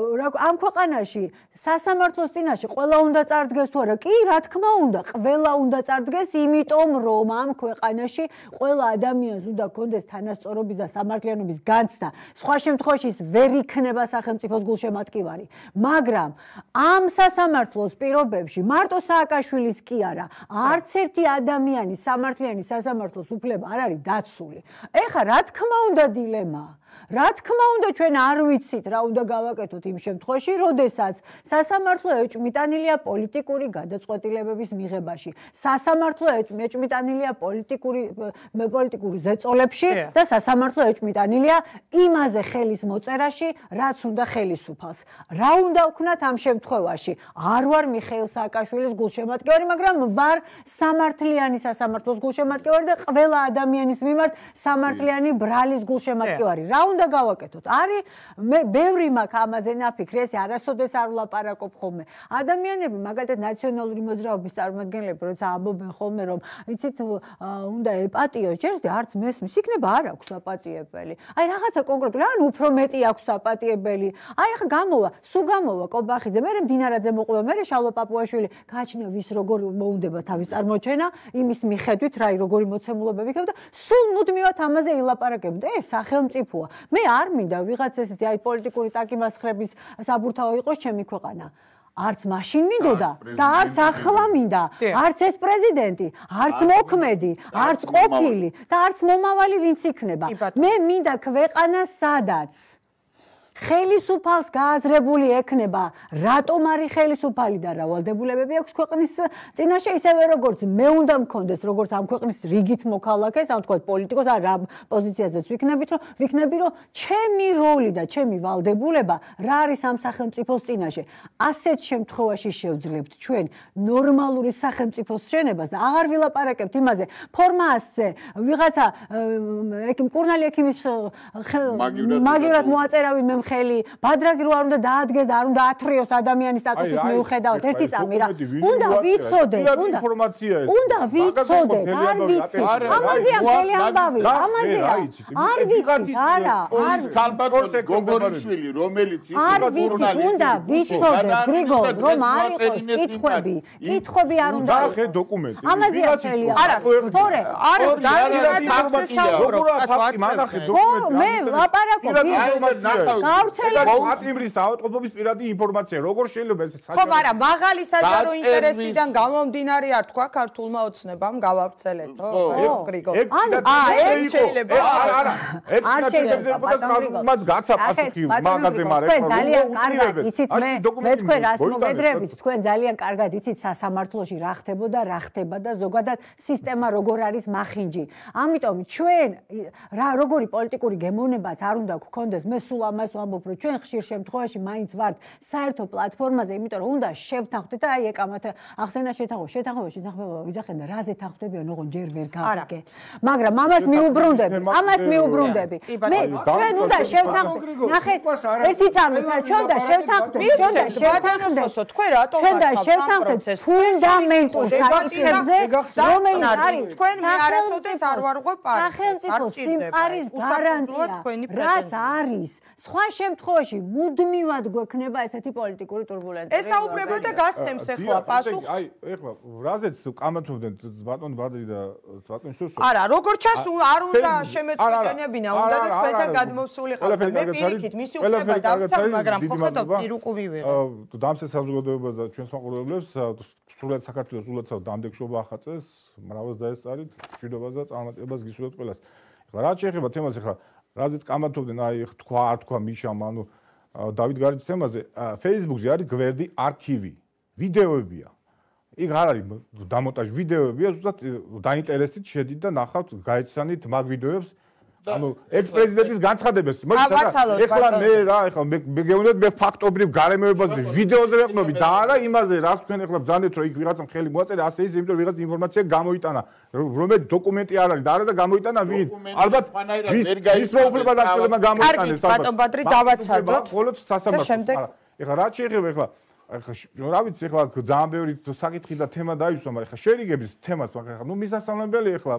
ამ ქვეყანაში სასამართლოს წინაშე ყველა უნდა წარდგეს თუ არა? კი, რა თქმა უნდა, ყველა უნდა წარდგეს, იმიტომ რომ ამ ქვეყანაში ყველა ადამიანს უნდა ჰქონდეს თანასწორობის და სამართლიანობის განცდა. სხვა შემთხვევაში ის ვერ იქნება სახელმწიფოს გულშემატკივარი. მაგრამ ამ სასამართლოს პირობებში მარტო სააკაშვილის კი არა, არც ერთი ადამიანის სამართლიანი სასამართლოს უფლება არ არის დაცული. ეხლა რა თქმა უნდა დილემაა. რა თქმა უნდა ჩვენ არ ვიცით რა უნდა გავაკეთოთ იმ შემთხვევაში, როდესაც სასამართლო ეჭვმიტანილია პოლიტიკური გადაწყვეტილებების მიღებაში. სასამართლო ეჭვმიტანილია პოლიტიკური პოლიტიკური ზეწოლებში და სასამართლო ეჭვმიტანილია იმაზე ხელის მოწერაში, რაც უნდა ხელისუფალს. რა უნდა ვქნათ ამ შემთხვევაში? არ ვარ მიხეილ სააკაშვილის გულშემატკივარი, მაგრამ ვარ სამართლიანი სასამართლოს გულშემატკივარი და ყველა ადამიანის მიმართ სამართლიანი ბრალის გულშემატკივარი. რა უნდა გავაკეთოთ? არის მე ბევრი მაქვს ამაზე ნაფიქრი, ეს არასოდეს არ ვლაპარაკობ ხოლმე. ადამიანები, მაგალითად ნაციონალური მოძრაობის წარმომადგენლები, როცა ამბობენ ხოლმე, რომ იცით, უნდა ეპატიოს, ჯერჯერობით არც მესმის, იქნება არ აქვს საპატიებელი. აი რაღაცა კონკრეტული, ან უფრო მეტი აქვს საპატიებელი. აი ახლა გამოვა, სულ გამოვა კობახიძე, მე მდინარაძე მოყვება, მე შალვა პაპუაშვილი, გააჩნია ვის როგორ მოუნდება თავის წარმოჩენა, იმის მიხედვით რა როგორი მოცემულობები იქნება და სულ მუდმივად ამაზე ილაპარაკებთ. ეს სახელმწიფოა. მე არ მინდა ვიღაც ესეთი აი პოლიტიკური ტაკიმასხრების საბურთაო იყოს ჩემი ქვეყანა. არც მაშინ მინდოდა და არც ახლა მინდა. არც ეს პრეზიდენტი, არც მოქმედი, არც ყოფილი და არც მომავალი ვინც იქნება. მე მინდა ქვეყანა სადაც ხელისუფალს გააზრებული ექნება, რატომ არის ხელისუფალი და რა ვალდებულებები აქვს ქვეყნის წინაშე, ისევე როგორც მე უნდა მქონდეს, როგორც ამ ქვეყნის რიგით მოქალაქეს, ამ თქვა პოლიტიკოს, რა პოზიციაზეც ვიქნებით, რომ ვიქნები, რომ ჩემი როლი და ჩემი ვალდებულება რა არის ამ სახელმწიფოს წინაშე. ასეთ შემთხვევაში შევძლებთ ჩვენ ნორმალური სახელმწიფოს შენებას და აღარ ვილაპარაკებთ იმაზე, ფორმაზე ვიღაცა მკურნალი ექიმის მაგივრად მოაწერავი მე ხელი, ბადრაგი რო არ უნდა დაადგეს, არ უნდა ათრიოს ადამიანის სტატუსის მიუხედავად, ერთი წამი რა. უნდა ვიცოდეთ, უნდა ინფორმაცია ეს. უნდა ვიცოდეთ, არ ვიცი. ამაზეა მთელი ამბავი. ამაზეა. არ ვიცი, არა, არ ქალბატონი გოგორიშვილი, რომელიც არ ვიცი, უნდა ვიცოდეთ, გრიგოლ, რომ არ იყოს კითხვები. კითხვები არ უნდა. ნახე დოკუმენტი. ამაზეა მთელი ამბავი. არა, თორე, არა, დაიწყეთ ფაქტზე საუბრობთ, ფაქტი, მანახე დოკუმენტი. მე ლაპარაკობ, გავრცელების ავადმყოფობის პირადი ინფორმაცია, როგორ შეიძლება ეს ხო, მაგრამ მაღალი საჯარო ინტერესიდან გამომდინარე არ თქვა ქართულმა ოცნებამ გავავრცელეთო, გრიგოლ. აა, ეს შეიძლება. არა, არა. არ შეიძლება, მას გაცა პასუხი მაგაზე მაგრამ თქვენ ძალიან კარგად იცით მე მე თქვენ რას მოგედრებით, თქვენ ძალიან კარგად იცით სასამართლოში რა ხდებოდა, რა ხდება და ზოგადად სისტემა როგორ არის მახინჯი. ამიტომ ჩვენ რა როგორი პოლიტიკური გემოვნებაც არ უნდა გქონდეს, მე სულ ამას ვამბობ, რომ ჩვენ ხშირ შემთხვევაში მაინც ვართ საერთო პლატფორმაზე, იმიტომ რომ უნდა შევთანხმდეთ და აი ეკამათ ახსენა შეთანხმება, შეთანხმება, შეთანხმება, ვიძახენ და რაზე თანხმდებიან, ოღონ ჯერ ვერ გავიგე. მაგრამ ამას მიუბრუნდები, ამას მიუბრუნდები. მე ჩვენ უნდა შევთანხმდეთ. ნახეთ, ერთი წამით, ჩვენ უნდა შევთანხმდეთ, ჩვენ უნდა შევთანხმდეთ. თქვენ რატომ ჩვენ უნდა შევთანხმდეთ ფუნდამენტურ საკითხებზე, რომელიც არის თქვენ მე არასოდეს არ ვარღვევ პარტიას. სახელმწიფო სიმყარის გარანტია, რაც არის. სხვა შემთხვევაში მუდმივად გვექნება ესეთი პოლიტიკური турბულენცია. ესაუბრება და გასცემს ახლა პასუხს. აი, ეხლა რაზეც კამათობდნენ ბატონ ბადრი და ბატონ სუსო. არა, როგორ ჩას არ უნდა შემეწყვეტინებინა, უნდა და თქვენთან გადმოსულიყავ. მე პირიქით მისი უფლება დავცავ, მაგრამ ხო ხედავ პირუკუ ვიღე. დამსე საზოგადოებას და ჩვენს მაყურებლებს სრულად საქართველოს სრულადსა დამდექშობა ახაწეს, მრავალს დაესწარით, მშვიდობას და წარმატებას გისურვებთ ყველას. ეხლა რა შეეხება თემას ეხლა რაზეც კამათობდნენ, აი თქვა არ თქვა მიშამ, ანუ დავით გარიძის თემაზე, Facebook-ზე არის გვერდი არქივი, ვიდეოებია. იქ არ არის დამონტაჟი ვიდეოებია, ზუსტად დაინტერესდით შედით და ნახავთ, გაეცანით მაგ ვიდეოებს. ანუ ექს-პრეზიდენტის განცხადებას. ეხლა მე რა, ეხლა მე გეუბნებოდ მე ფაქტობრივ გარემოებაზე ვიდეოზე ვეყნობი და არა იმაზე, რაც თქვენ ეხლა ბრძანდეთ, რომ იქ ვიღაცამ ხელი მოაწერა, ასე ის, იმიტომ რომ ვიღაც ინფორმაცია გამოიტანა, რომელიც დოკუმენტი არ არის და არა და გამოიტანა ვინ? ალბათ ვის მოუფლება დაკრძალება გამოიტანეს. კარგი, ბატონ ბადრი დავაცადოთ. მხოლოდ სასამართლო. ეხლა რა შეიძლება ეხლა ეხლა რა ვიცი ეხლა ძალიან ბევრი საკითხი და თემა დაისვა, მაგრამ ეხლა შერიგების თემას მაგ ნუ მისასალმებელი ეხლა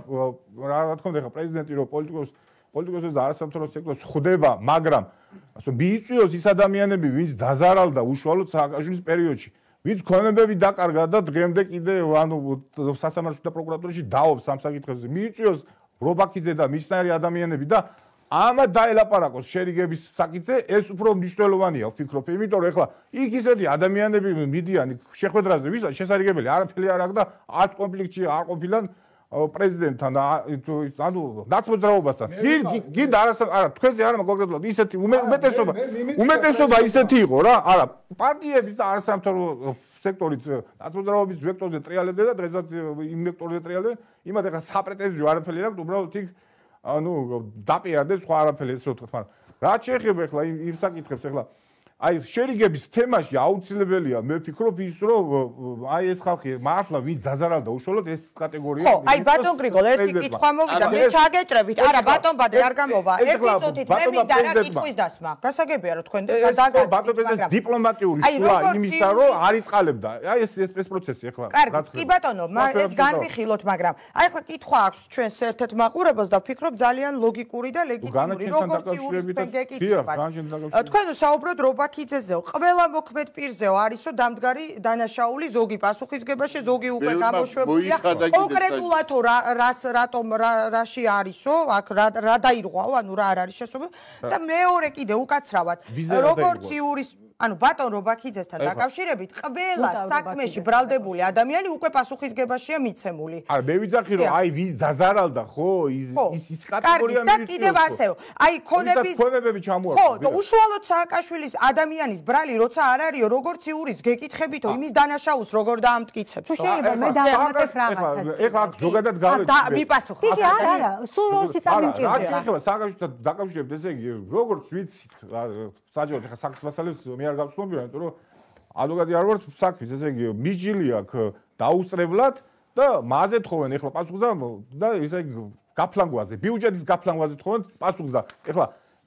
რა თქმა უნდა ეხლა პრეზიდენტი რო პოლიტიკოს პოლიტიკოსებს და არასამთავრობო სექტორს ხვდება, მაგრამ ასე მიიწვიოს ის ადამიანები, ვინც დაზარალდა უშუალოდ სააკაშვილის პერიოდში, ვინც ქონებები დაკარგა და დღემდე კიდე ანუ სასამართლოში და პროკურატურაში დაობს ამ საკითხებზე, მიიწვიოს რობაქიძე და მისნაირი ადამიანები და ამა დაელაპარაკოს შერიგების საკითხზე, ეს უფრო მნიშვნელოვანია, ვფიქრობ, იმიტომ რომ ეხლა იქ ისეთი ადამიანები მიდიან შეხვედრაზე, ვისაც შესაძლებელი არაფერი არ აქვს და არც კონფლიქტში არ ყოფილან პრეზიდენტთან და ანუ ნაცმოძრაობასთან. გინდა არასა არა თქვენზე არა კონკრეტულად ისეთი უმეტესობა უმეტესობა ისეთი იყო რა, არა პარტიების და არასამთავრობო სექტორის ნაცმოძრაობის ვექტორზე ტრიალებდნენ და დღესაც იმ ვექტორზე ტრიალებდნენ, იმათ ეხლა საპრეტენზიო არაფერი არ აქვს, უბრალოდ იქ ანუ დაპიარდეს სხვა არაფერი ეს რო თქვა, მაგრამ რა შეეხება ეხლა იმ საკითხებს ეხლა აი შერიგების თემაში აუცილებელია მე ვფიქრობ ის რომ აი ეს ხალხი მართლა ვინც დაზარალდა უშუალოდ ეს კატეგორია ხო აი ბატონ გრიგოლ ერთი კითხვა მოვიდა მე ჩაგეჭრებით არა ბატონ ბადრი არ გამოვა ერთი წუთით მე მინდა რა კითხვის დასმა გასაგებია რომ თქვენ დაგაგაცით ბატონ პრეზიდენტის დიპლომატიური სულა იმისა რომ არის ყალებდა აი ეს ეს პროცესი ახლა კარგი კი ბატონო ეს განვიხილოთ მაგრამ აი ახლა კითხვა აქვს ჩვენს ერთ-ერთ მაყურებელს და ვფიქრობ ძალიან ლოგიკური და ლეგიტიმური როგორც იურის გეკითხებათ თქვენ საუბრობთ რობა კიძეზეო ყველა მოქმედ პირზეო არისო დამდგარი დანაშაული ზოგი პასუხისგებაში ზოგი უკვე გამოშვებულია კონკრეტულად რას რატომ რაში არისო აქ რა დაირღვაო ანუ რა არ არის შესაძლებელი და მეორე კიდე უკაცრავად როგორც იურის ანუ ბატონ რობაქიძესთან დაკავშირებით ყველა საქმეში ბრალდებული ადამიანი უკვე პასუხისგებაშია მიცემული. არა მე ვიძახი რომ აი ვის დაზარალდა ხო ის ის კატეგორია მივიწევს. და კიდევ ასეო. აი ქონების ქონებები ჩამოაქვს. ხო და უშუალოდ სააკაშვილის ადამიანის ბრალი როცა არ არისო როგორც იურის გეკითხებითო იმის დანაშაულს როგორ დაამტკიცებს. თუ შეიძლება მე დავამატებ რაღაცას. ეხლა აქ ზოგადად გავეთ. და მიპასუხე. კი არა არა სულ როცა წამიმჭირდება. რა შეიძლება სააკაშვილთან დაკავშირებით ესე იგი როგორც ვიცით საჯაროდ ეხლა საქმის მასალებს მე არ გავცნობია, იმიტომ რომ ადვოკატი არ ვარ საქმის, ესე იგი მიჯილი აქვს დაუსწრებლად და მაზე თხოვენ ეხლა პასუხს და და ესე იგი გაფლანგვაზე, ბიუჯეტის გაფლანგვაზე თხოვენ პასუხს და ეხლა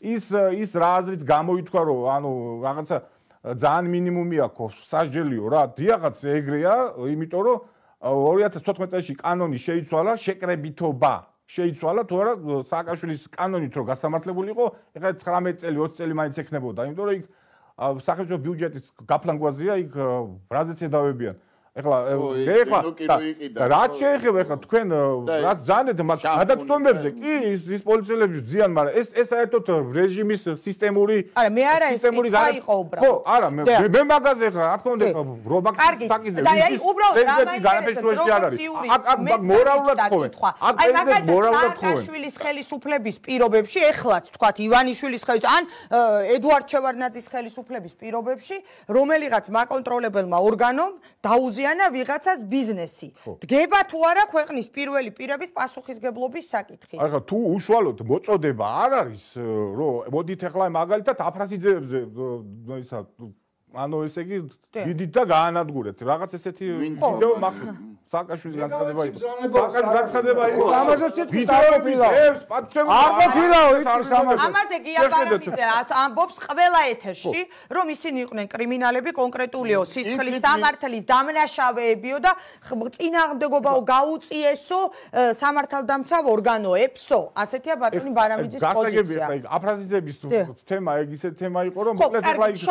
ის ის რა აზრიც გამოითქვა რომ ანუ რაღაცა ძალიან მინიმუმი აქვს სასჯელიო რა დიახაც ეგრეა იმიტომ რომ ორი ათას თოთხმეტ წელს კანონი შეიცვალა შეკრებითობა შეიცვალა თუ არა სააკაშვილის კანონით რო გასამართლებული იყო ეხლა ცხრამეტ წელი ოცი წელი მაინც ექნებოდა იმიტომ რომ იქ სახელმწიფო ბიუჯეტის გაფლანგვაზია იქ რაზეც ედავებიან ეხლა ეხლა რაც შეეხება ეხლა თქვენ რაც ზანეთ მაგ გადაცდომებზე კი ის ის პოლიციელები ზიან მაგრამ ეს ეს საერთოდ რეჟიმის სისტემური არა მე არა ეს იყო უბრალოდ ხო არა მე მე მაგაზე ეხლა რა თქმა უნდა ეხლა რობაკის საკითხი და აი უბრალოდ რამაინტერესებს აქ აქ მორალურად ხოვენ აქ ეს მორალურად ხოვენ აკაშვილის ხელისუფლების პირობებში ეხლაც თქვათ ივანიშვილის ხელის ან ედუარდ შევარდნაძის ხელისუფლების პირობებში რომელიღაც მაკონტროლებელმა ორგანომ დაუზიანა ანა ვიღაცას ბიზნესი. დგება თუ არა ქვეყნის პირველი პირების პასუხისგებლობის საკითხი. ახლა თუ უშუალოდ მოწოდება არ არის, რომ მოდით ახლა მაგალითად აფრასიძეებზე ისა ანუ ესე იგი დიდით და გაანადგურეთ. რაღაც ესეთი ვიდეო მაქვს სააკაშვილის განცხადება იყო. სააკაშვილის განცხადება იყო. ამაზეც ეთქვის არ ყოფილა. არ ყოფილა ითქვის ამაზე. ამაზე გია ბარამიძე ამბობს ყველა ეთერში, რომ ისინი იყვნენ კრიმინალები კონკრეტულიო სისხლის სამართლის დამნაშავეებიო და წინააღმდეგობაო გაუწიესო სამართალდამცავ ორგანოებსო. ასეთია ბატონი ბარამიძის პოზიცია. გასაგებია, აფრასიძების თემა ეგ ისე თემა იყო, რომ მოკლედ ახლა იქ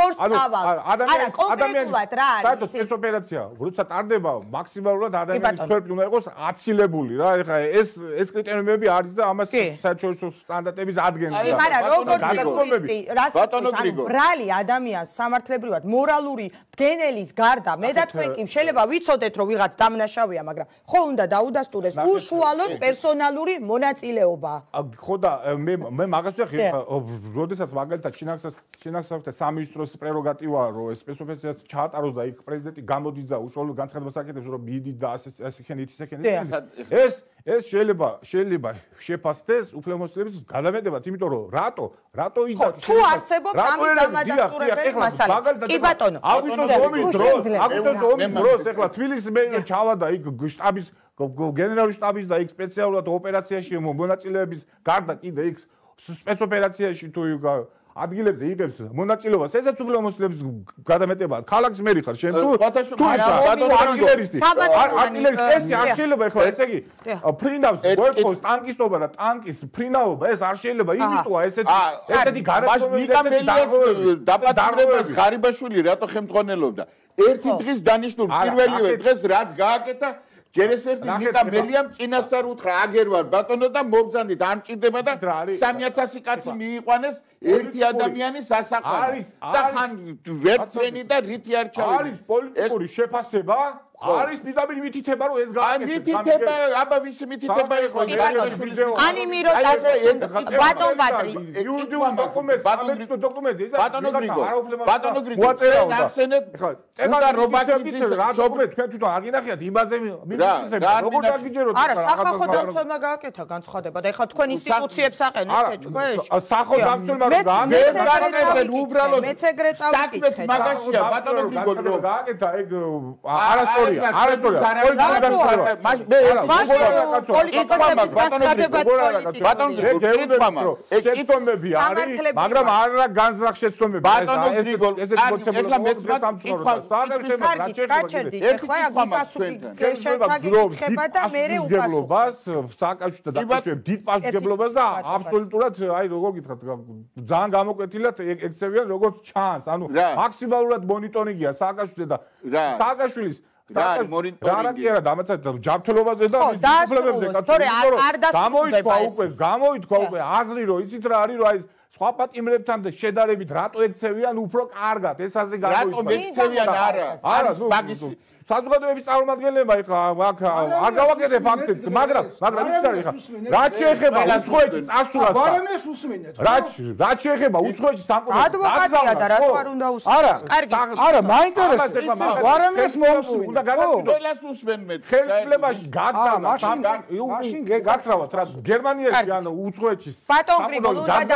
არა კონკრეტულად რა არის საერთოდ სპეცოპერაცია როცა ტარდება მაქსიმალურად ადამიანის მსხვერპლი უნდა იყოს აცილებული რა ეხლა ეს ეს კრიტერიუმები არის და ამას საერთაშორისო სტანდარტების ადგენს აი მაგრამ როგორ გიგონები რასაკითხი ბრალი ადამიანს სამართლებრივად მორალური დგენელის გარდა მე და თქვენ კი შეიძლება ვიცოდეთ რომ ვიღაც დამნაშავეა მაგრამ ხო უნდა დაუდასტურეს უშუალოდ პერსონალური მონაწილეობა ხო და მე მე მაგას ვიხი როდესაც მაგალითად ჩინახსა სამინისტროს პრეროგატივაა რომ ეს სპეცოპერაციას ჩაატაროს და იქ პრეზიდენტი გამოდის და უშუალოდ განცხადებას აკეთებს რომ მიდით და ასე ასე ხენით ისე ხენით ეს ეს შეიძლება შეიძლება შეფასდეს უფლებამოსილების გადამეტებად იმიტომ რომ რატო რატო იზაქ თუ არსებობს ამის დამადასტურებელი მასალა კი ბატონო აგვისტოს ომის დროს აგვისტოს ომის დროს ეხლა თბილისის მერო ჩავადა იქ შტაბის გენერალური შტაბის და იქ სპეციალურად ოპერაციაში მონაწილეების გარდა კიდე იქ სპეცოპერაციაში თუ ადგილებზე იღებს მონაწილეობას ესაც უფლებამოსილების გადამეტება ქალაქის მერი ხარ შენ თუ თუ არტილერისტი არტილერისტი ეს არ შეიძლება ეხლა ესე იგი ფრინავს გოერკოს ტანკისტობა და ტანკის ფრინაობა ეს არ შეიძლება იმიტოა ესეთი ესეთი გარემოებები დაპატიმრებას ღარიბაშვილი რატო ხელმძღვანელობდა ერთი დღის დანიშნულ პირველივე დღეს რაც გააკეთა ჯერ ეს ერთი ნიკა მელიამ წინასწარ უთხრა აგერ ვარ ბატონო და მობძანდით არ მჭირდება და სამი ათასი კაცი მიიყვანეს ერთი ადამიანის ასაყვანო და ხან ვერტფრენი და რითი არ ჩავიდი არის პოლიტიკური შეფასება არის პირდაპირ მითითება რომ ეს გააკეთეს მითითება აბა ვისი მითითება იყო ანი მირო ბატონ ბადრი იურიდიული დოკუმენტი დოკუმენტი ბატონო გრიგო ბატონო გრიგო ახსენეთ უნდა რობაკიძის დოკუმენტი თქვენ თვითონ არ გინახიათ იმაზე მითითება როგორ დაგიჯეროთ არა სახალხო დამცველმა გააკეთა განცხადება და ეხლა თქვენ ინსტიტუციებს აყენებთ ეჭქვეშ სახალხო დამცველმა გააკეთეთ უბრალოდ მეც ეგრე წავიკითხე მაგაშია ბატონო გრიგო რომ გააკეთა ეგ არასწორია არასწორია პოლიტიკოსების განცხადებაც პოლიტიკა ბატონო გრიგო შეცდომები არის მაგრამ არა განზრახ შეცდომები ბატონო გრიგო ეხლა მეც გაჩერდი ეხლა გიპასუხი გეკითხება და მე უპასუხოს სააკაშვილს და დაკავშირებ დიდ პასუხისმგებლობას და აბსოლუტურად აი როგორ გითხრათ ძალიან გამოკვეთილად ექცევიან როგორც ჩანს ანუ მაქსიმალურად მონიტორინგია სააკაშვილზე და სააკაშვილის რა მონიტორინგი რა დამაცად ჯანმრთელობაზე და უფლებებზე გამოითქვა უკვე გამოითქვა უკვე აზრი რომ იცით რა არის რომ აი სხვა პატიმრებთან შედარებით რატო ექცევიან უფრო კარგად ეს აზრი გამოითქვა რატო ექცევიან არა არა მაგის საზოგადოების წარმომადგენლებმა ეხლა აქ არ გავაკეთე ფაქტებს მაგრამ მაგრამ ის არის ხა რაც შეეხება უცხოეთში წასვლას ვარამეს უსმენთ რაც რაც შეეხება უცხოეთში სამყაროს ადვოკატია და რა თქარ უნდა უსმენთ არა კარგი არა მაინტერესებს ვარამეს მოусმენთ უნდა გადავიდო ყველას უსმენთ ხელისუფლებაში გაცავა მაშინ გაცრავათ რა გერმანიაში ანუ უცხოეთში ბატონ გრიგოლ უნდა ჯორდანია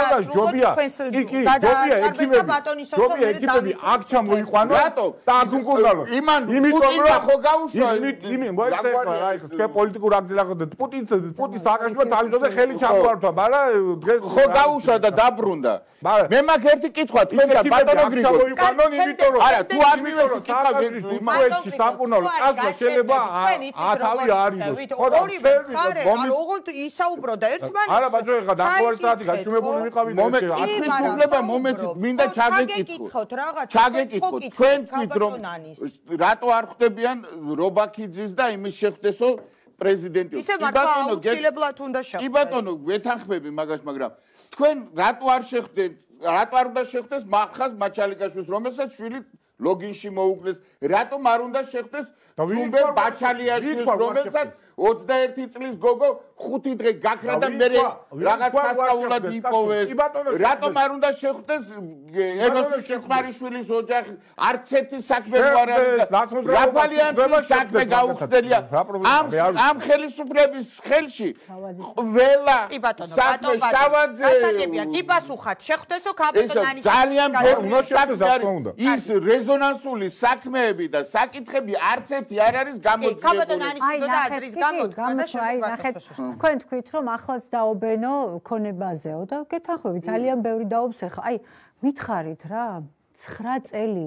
ჯობია კი კი ჯობია ექიმები ჯობია ექიმები აქ ჩამოიყვანო და აქ უკურდალო იმან იმიტომ ხო გაუშვა იმენ მოიწერა რა ის თქვენ პოლიტიკურ აგზელა ხო პუტინ პუტინ სააკაშვილმა თავისოზე ხელი ჩამოართვა მაგრამ დღეს ხო გაუშვა და დაბრუნდა მე მაგ ერთი კითხვა თქვენ და ბატონო გრიგორი მოიყვანო იმიტომ რომ არა თუ არ მივეცი კითხვა იმაში საკურნალო წასვლა შეიძლება ათავი არ იყოს ხო ორივე ხარე არ ოღონდ ისაუბრო და ერთმანეთს არა ბაჭო ეხა დაკვარი საათი გაჩუმებული ვიყავი მომენტ ათის უფლება მომენტით მინდა ჩაგეკითხოთ ჩაგეკითხოთ თქვენ თქვით რომ რატო არ ხვდებიან რობაქიძის და იმის შეხვდესო პრეზიდენტი ისე მართლა აუცილებლად უნდა შეხვდეს კი ბატონო ვეთანხმები მაგას მაგრამ თქვენ რატო არ შეხვდეთ რატო არ უნდა შეხვდეს მახას მაჩალიკაშვილს რომელსაც შვილი ლოგინში მოუკლეს რატომ არ უნდა შეხვდეს ჯუმბე ბაჩალიაშვილს რომელსაც ოცდაერთი წლის გოგო ხუთი დღე გაქრა და მე რაღაც სასწაულად იპოვეს რატომ არ უნდა შეხვდეს ენოსი კეცმარიშვილის ოჯახი არც ერთი საქმე არ არის რაფალიანის საქმე გაუხსნელია ამ ამ ხელისუფლების ხელში ყველა საქმე შავაძე კი პასუხად შეხვდესო კაპიტანის ძალიან ბევრი საქმე არის ის რეზონანსული საქმეები და საკითხები არც ერთი არ არის გამოძიებული კაპიტანის და აზრის გამოჩა აი ნახეთ თქვენ თქვით რომ ახლაც დაობენო ქონებაზეო და გეთანხმებით ძალიან ბევრი დაობს ახლა აი მითხარით რა ცხრა წელი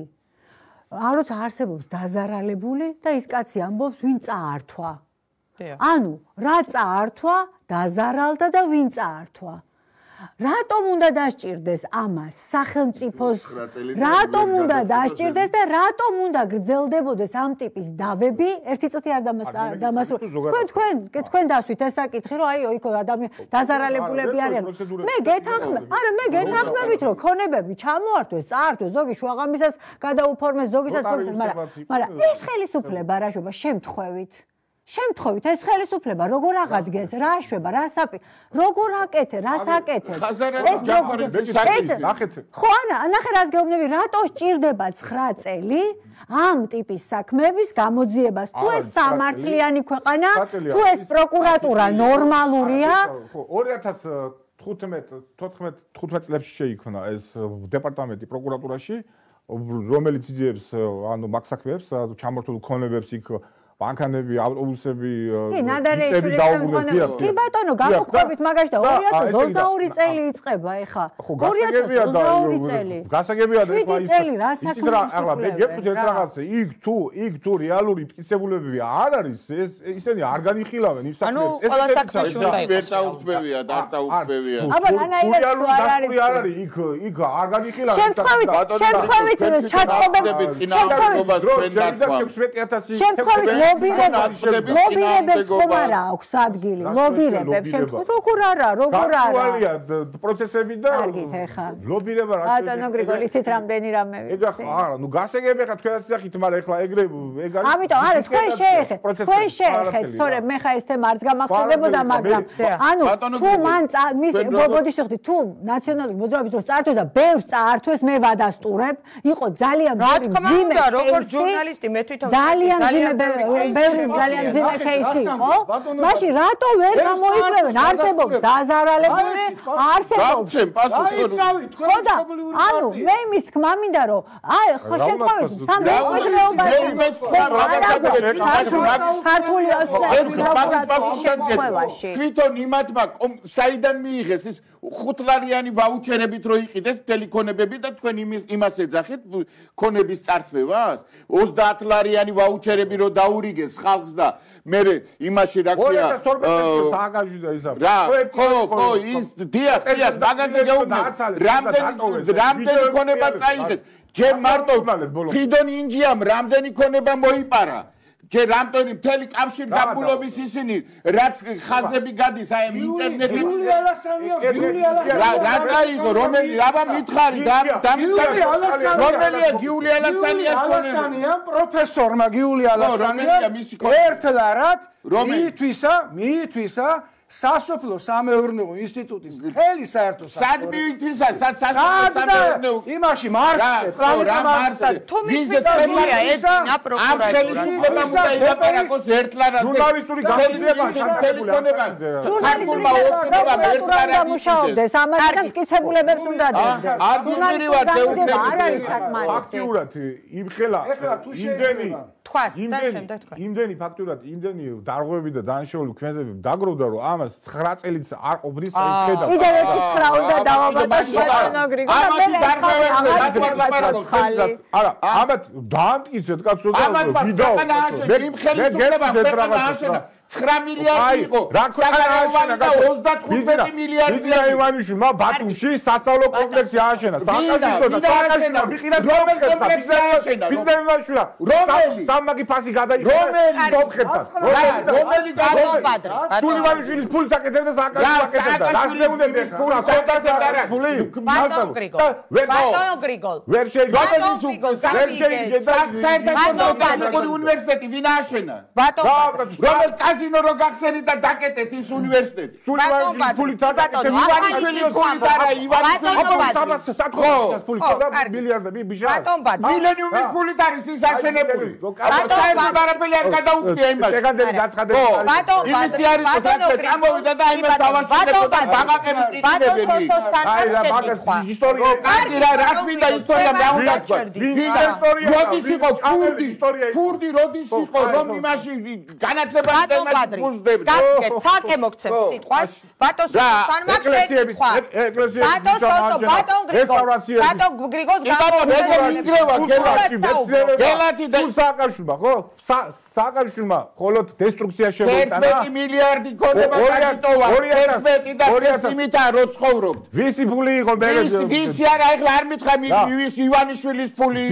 არც არსებობს დაზარალებული და ის კაცი ამბობს ვინ წაართვა ანუ რა წაართვა დაზარალდა და ვინ წაართვა რატომ უნდა დასჭირდეს ამას სახელმწიფოს რატომ უნდა დასჭირდეს და რატომ უნდა გრძელდებოდეს ამ ტიპის დავები ერთი წუთი არ დამასრულე თქვენ თქვენ თქვენ დასვით ეს საკითხი რომ აი იქ ადამიანი დაზარალებულები არიან მე გეთანხმებ არა მე გეთანხმებით რომ ქონებები ჩამოართვეს წაართვეს ზოგი შუაღამისას გადაუფორმეს ზოგისაც ზოგისაც მაგრამ მაგრამ ეს ხელისუფლება რა შვება შემთხვევით შემთხვევით ეს ხელისუფლება როგორ აღადგენს რა შვება რა საპი როგორ აკეთე რას აკეთე ეს ნახეთ ხო ანა ნახე რას გეუბნები რატო სჭირდება ცხრა წელი ამ ტიპის საქმეების გამოძიებას თუ ეს სამართლიანი ქვეყანა თუ ეს პროკურატურა ნორმალურია ხო ორი ათას თხუთმეტ თოთხმეტ თხუთმეტ წლებში შეიქმნა ეს დეპარტამენტი პროკურატურაში რომელიც იძიებს ანუ მაგ საქმეებს ჩამორთულ ქონებებს იქ ბანკანები, ავტობუსები, ისები დაუბრუნდეს. კი ბატონო, გამოყვებით მაგაში და ორი ათას ოცდაორი წელი იწყება ეხა. ორი ათას ოცდაორი წელი. გასაგებია და ეხლა ის წელი რა საქმეა? ახლა მე გეტყვით ერთ რაღაცა, იქ თუ იქ თუ რეალური მტკიცებულებები არ არის, ეს ისინი არ განიხილავენ იმ საქმეს. ეს ყველა საქმეში უნდა იყოს. ვერ წაუხმევია, არ წაუხმევია. აბა ანაირად არ არის, იქ იქ არ განიხილავენ. შემთხვევით, შემთხვევით ჩატყობებს, წინააღმდეგობას თქვენ დათვა. შემთხვევით ლობირებებს ხომ არა აქვს ადგილი ლობირებებს შემთხვევით როგორ არა როგორ არა აქტუალია პროცესები და კარგით ეხა ლობირება რა ბატონო გრიგოლი იცით რამდენი რამე ეგ არა ნუ გასაგები ხა თქვენაც სახით მაგრამ ეხლა ეგრე ეგ არის ამიტომ არა თქვენ შეეხეთ თქვენ შეეხეთ თორე მე ხა ეს თემა არც გამახსოვდებოდა მაგრამ ანუ თუ მან მის ბოდიში ხდი თუ ნაციონალური მოძრაობის დროს წაართვეს და ბევრს წაართვეს მე ვადასტურებ იყო ძალიან ბევრი ძიმე როგორ ჟურნალისტი მე თვითონ ძალიან ძიმე ბევრი ძალიან ძიმე кейსი იყო მაშინ რატო ვერ გამოიკრებენ არსებობს დაზარალებული არსებობს ხო და ანუ მე იმის თქმა მინდა რომ აი ხო შემთხვევით სამ მემკვიდრეობაში თვითონ იმათმა საიდან მიიღეს ის ხუთლარიანი ვაუჩერებით რო იყიდეს ტელეკონებები და თქვენ იმას ეძახით ქონების წართმევას ოცდაათლარიანი ვაუჩერები რო დაურიგეს ხალხს და მე იმაში რა ქვია რა ხო ხო ის დიახ დიახ მაგაზე გეუბნები რამდენი რამდენი ქონება წაიღეს ჯერ მარტო ფრიდონ ინჯიამ რამდენი ქონება მოიპარა ჯერ რამდენი მთელი კავშირგაბმულობის ისინი რაც ხაზები გადის აი ინტერნეტში გიული ალასანია გიული ალასანია რა გაიგო რომელი აბა მითხარი დამიცანი რომელია გიული ალასანია ალასანია პროფესორმა გიული ალასანია ერთლარად მიითვისა მიითვისა სასოფლო სამეურნეო ინსტიტუტის მთელი საერთო სად მივითვისა სად სასოფლო სამეურნეო იმაში მარქსზე პლანეტა მარსზე თუ მიგვიწევია ეძინა პროკურატურა ამხელისუფლებამ ერთლარად ჟურნალისტური გამოძიება შემოქმედება ჟურნალისტურმა პროკურატურამ მუშაობდეს ამას და მტკიცებულებებს უნდა დადგეს არგუმენტირებად არ არის საკმარისი ფაქტიურად იმხელა იმდენი თქვას და შემდეგ თქვა იმდენი ფაქტურად იმდენი დარღვევები და დანიშნული ქვენზები დაგროვდა რომ ამას ცხრა წელიც არ ყოფნის ხედავ კიდევ ერთი ცხრა უნდა დავაბატონო ბატონო გრიგო და მე არა ამათ დაამტკიცეთ კაცო და ვიდეო იმხელისუფლებამ ცხრა მილიარდი იყო საგარეუბანი და ოცდათხუთმეტი მილიარდი ივანიშვილი მა ბათუმში სასწავლო კომპლექსი ააშენა სააკაშიო და სააკაშიო მიყიდა კომპლექსი ბიზნესმენშულა რომელი სამმაგი ფასი გადაიხადა სოფხეთთან რომელი გადაიბადრა სულივანიშვილის ფული საკეთებდა სააკაშიო საკეთებდა რასნეუნები ხურა კონტაქტზე არა ფული ბატონო გრიგოლ ბატონო გრიგოლ ვერ შეიძლება ვერ შეიძლება საერთაშორისო უნივერსიტეტი ვინ ააშენა ბატონო რომელი კაზინო რო გახსენით და დაკეტეთ ის უნივერსიტეტი სულივანიშვილის ფული დაკეტეთ ივანიშვილის ფული და რა ივანიშვილის ფული და მილიარდები ბიჟა მილენიუმის ფული არის ის აშენებული საერთოდ არაფერი არ გადაუხდია იმას ეგანდელი გაცხადებული იმისი არის კონტრაქტი წამოვიდა და იმას დავაშენებდა ბაღაყები ბატონ სოსოსთან არ შედიხვა ისტორია კარგი რა რა მინდა ისტორია მე უნდა თქვი როდის იყო ქურდი ქურდი როდის იყო რომ იმაში განათლება გაგეთ ცალკე მოგცემ სიტყვას ბატონ სოსოსთან არ შედიხვა ბატონ სოსო ბატონ გრიგოლ ბატონ გრიგოლს გამოგევა გელათი და სააკაშვილმა ხო სააკაშვილმა ხოლოდ დესტრუქცია შემოიტანა ერთმეტი მილიარდი ქონდება კაპიტოლა ერთმეტი და იმითა რო ცხოვრობთ ვისი ფული იყო მე ვისი არა ეხლა არ მითხრა ვის ივანიშვილის ფული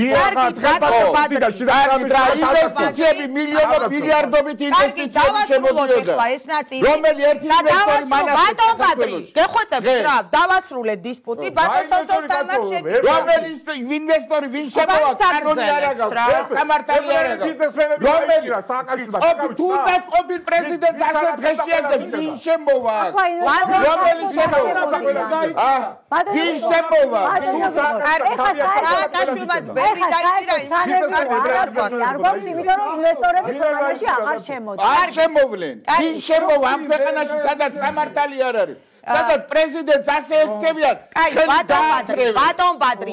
ინვესტიციები მილიონობით მილიარდობით ინვესტიციები შემოდიოდა ეს ნაწილი რომელი ერთი ინვესტორი მანას ბატონ ბადრი გეხვეწებს რა დავასრულეთ დისპუტი ბატონ სოსოსთან არ შედიხვა რომელი ინვესტორი ვინ შემოვა კანონი არ აქვს სამართალი არ აქვს რომელი სააკაშვილმა თუნდაც ყოფილ პრეზიდენტს ასე დღეშიაგდა ვინ შემოვა რომელი შემოვა ვინ შემოვა სააკაშვილმაც ბერი დაიჭირა არ გვაქვს იმიტომ რომ ინვესტორები ქვეყანაში აღარ შემოდის არ შემოვლენ ვინ შემოვა ამ ქვეყანაში სადაც სამართალი არ არის სადაც პრეზიდენტს ასე ექცევიან კაი ბატონ ბადრი ბატონ ბადრი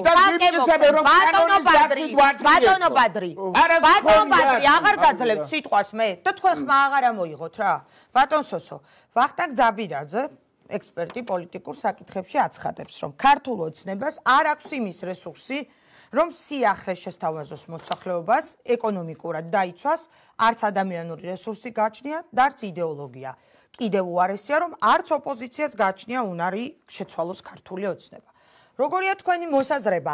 ბატონო ბადრი ბატონო ბადრი ბატონ ბადრი აღარ გაძლევთ სიტყვას მე და თქვენ ხმა აღარ ამოიღოთ რა ბატონ სოსო ვახტანგ ძაბირაძე ექსპერტი პოლიტიკურ საკითხებში აცხადებს რომ ქართულ ოცნებას არ აქვს იმის რესურსი რომ სიახლეს შესთავაზოს მოსახლეობას ეკონომიკურად დაიცვას არც ადამიანური რესურსი გაჩნია და არც იდეოლოგია კიდევ უარესია რომ არც ოპოზიციას გაჩნია უნარი შეცვალოს ქართული ოცნება. როგორია თქვენი მოსაზრება?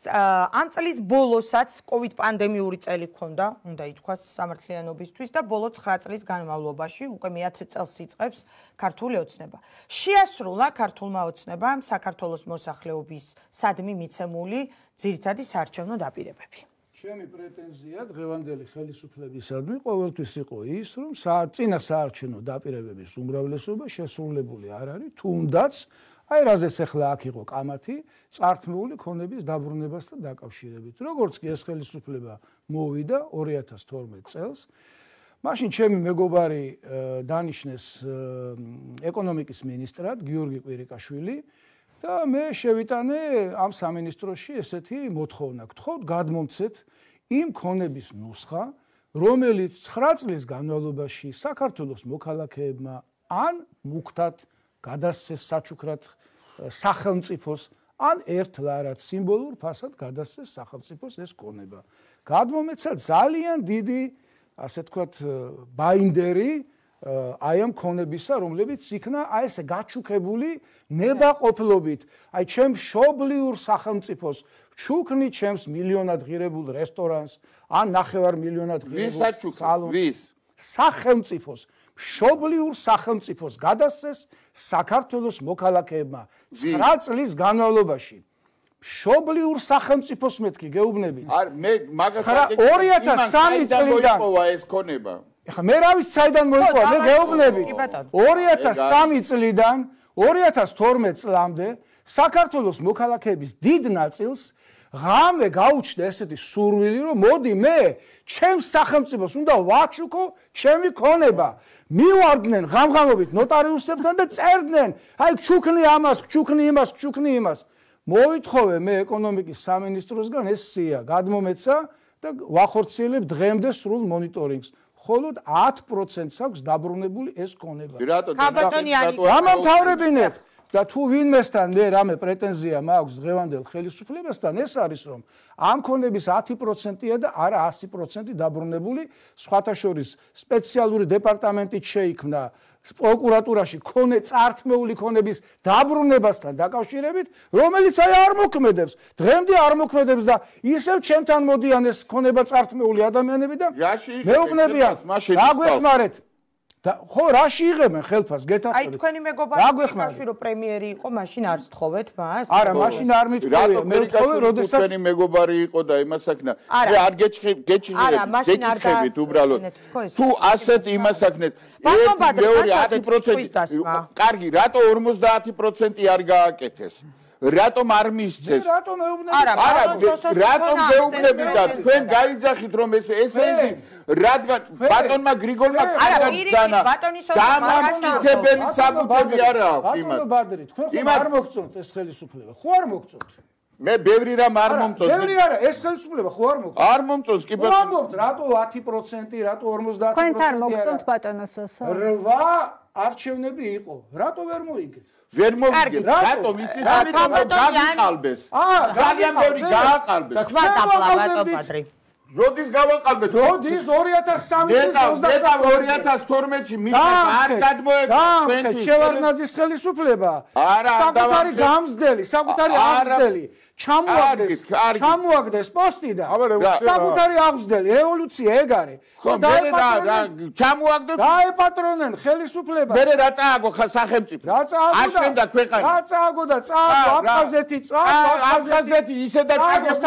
ამ წლის ბოლოსაც COVID პანდემიური წელი ჰქონდა, უნდა ითქვას სამართლიანობისთვის და ბოლო ცხრა წლის განმავლობაში უკვე მეათე წელს იწყებს ქართული ოცნება. შეასრულა ქართულმა ოცნებამ საქართველოს მოსახლეობის სადმი მიცემული ძირითადი საარჩევნო დაპირებები. ჩემი პრეტენზია დღევანდელი ხელისუფლებისადმი ყოველთვის იყო ის, რომ წინა საარჩევნო დაპირებების უმრავლესობა შესრულებული არ არის, თუნდაც აი რაზეც ახლა აქ იყო კამათი, წართმეული ქონების დაბრუნებასთან დაკავშირებით. როგორც კი ეს ხელისუფლება მოვიდა ორი ათას თორმეტ წელს, მაშინ ჩემი მეგობარი დანიშნეს ეკონომიკის მინისტრად გიორგი კვირიკაშვილი და მე შევიტანე ამ სამინისტროში ესეთი მოთხოვნა. გთხოვთ გადმომცეთ იმ ქონების ნუსხა, რომელიც ცხრა წლის განმავლობაში საქართველოს მოქალაქეებმა ან მუქთად გადასცეს საჩუქრად სახელმწიფოს, ან ერთლარად სიმბოლურ ფასად გადასცეს სახელმწიფოს ეს ქონება. გადმომეცა ძალიან დიდი, ასე თქვათ, ბაინდერი აი ამ ქონებისა, რომლებიც იქნა აი ესე გაჩუქებული ნებაყოფლობით, აი ჩემ მშობლიურ სახელმწიფოს ჩუქნი ჩემს მილიონად ღირებულ რესტორანს, ან ნახევარ მილიონად ღირებულ სალონს. ვის? სახელმწიფოს მშობლიურ სახელმწიფოს გადასცეს საქართველოს მოქალაქეებმა ცხრა წლის განმავლობაში. მშობლიურ სახელმწიფოს მეთქი გეუბნებით. არ მე მაგას ორი ათას სამი წლიდან მოიპოვა ეს ქონება. ეხლა მე რა ვიცი საიდან მოიყვა მე გეუბნები ორი ათას სამი წლიდან ორი ათას თორმეტ წლამდე საქართველოს მოქალაქეების დიდ ნაწილს ღამე გაუჩნდა ესეთი სურვილი რომ მოდი მე ჩემს სახელმწიფოს უნდა ვაჩუქო ჩემი ქონება მივარდნენ ღამღამობით ნოტარიუსებთან და წერდნენ აი ჩუქნი ამას ჩუქნი იმას ჩუქნი იმას მოვითხოვე მე ეკონომიკის სამინისტროსგან ეს სია გადმომეცა და ვახორციელებ დღემდე სრულ მონიტორინგს მხოლოდ ათ პროცენტს აქვს დაბრუნებული ეს ქონება ქაბატონიანი გამომთავრებინებ და თუ ვინმესთან მე რამე პრეტენზია მაქვს დღევანდელ ხელისუფლებასთან ეს არის რომ ამ ქონების ათი პროცენტია და არა ასი პროცენტი დაბრუნებული სხვათა შორის სპეციალური დეპარტამენტით შეიქმნა პროკურატურაში ქონე წართმეული ქონების დაბრუნებასთან დაკავშირებით რომელიც აი არ მოქმედებს დღემდე არ მოქმედებს და ისევ ჩემთან მოდიან ეს ქონება წართმეული ადამიანები და მეუბნებიან რა გვეხმარეთ და ხო რაში იღებენ ხელფას გეთახმებით აი თქვენი მეგობარი კაშვილო პრემიერი იყო მაშინ არ სთხოვეთ მას არა მაშინ არ მithოვია მე ვთხოვე როდესაც თქვენი მეგობარი იყო და იმას აქნა მე არ გეჩხებით უბრალოდ თუ ასეთ იმას აქნეთ მეორე ათი პროცენტი კარგი რატო ორმოცდაათი პროცენტი არ გააკეთეს რატომ არ მისცეს რატომ მეუბნები არა რატომ მეუბნები და თქვენ გაიძახით რომ ეს ესე იგი რადგან ბატონმა გრიგოლმა კარგად დანა დამამტკიცებელი საბუთები არა აქვს იმას ბატონო ბადრი თქვენ ხო არ მოგწონთ ეს ხელისუფლება ხო არ მოგწონთ მე ბევრი რამ არ მომწონს ბევრი არა ეს ხელისუფლება ხო არ მოგწონთ არ მომწონს კი ბატონო ამბობთ რატო ათი პროცენტი რატო ორმოცდაათი პროცენტი თქვენც არ მოგწონთ ბატონო სოსო რვა არჩევნები იყო რატო ვერ მოიგეთ ვერ მოვიგეთ რატომ იცით ამიტომ გააყალბეს ძალიან ბევრი გააყალბეს ხმა დაბლა ბატონ ბადრი როდის გავაყალბეთ როდის ორი ათას სამი წლის ოცდასამი ორი ათას თორმეტში მისცეს არ გადმოეცა თქვენი შევარდნაძის ხელისუფლება საკუთარი გამზდელი საკუთარი აღზდელი ჩამოაგდეს ჩამოაგდეს პოსტი და საკუთარი აღზდელი რევოლუცია ეგ არის ხო დაეპატრონენ ჩამოაგდეს დაეპატრონენ ხელისუფლება მე რა წააგო სახელმწიფო რა წააგო აშენდა ქვეყანა რა წააგო და წააგო აფხაზეთი წააგო აფხაზეთი ისედაც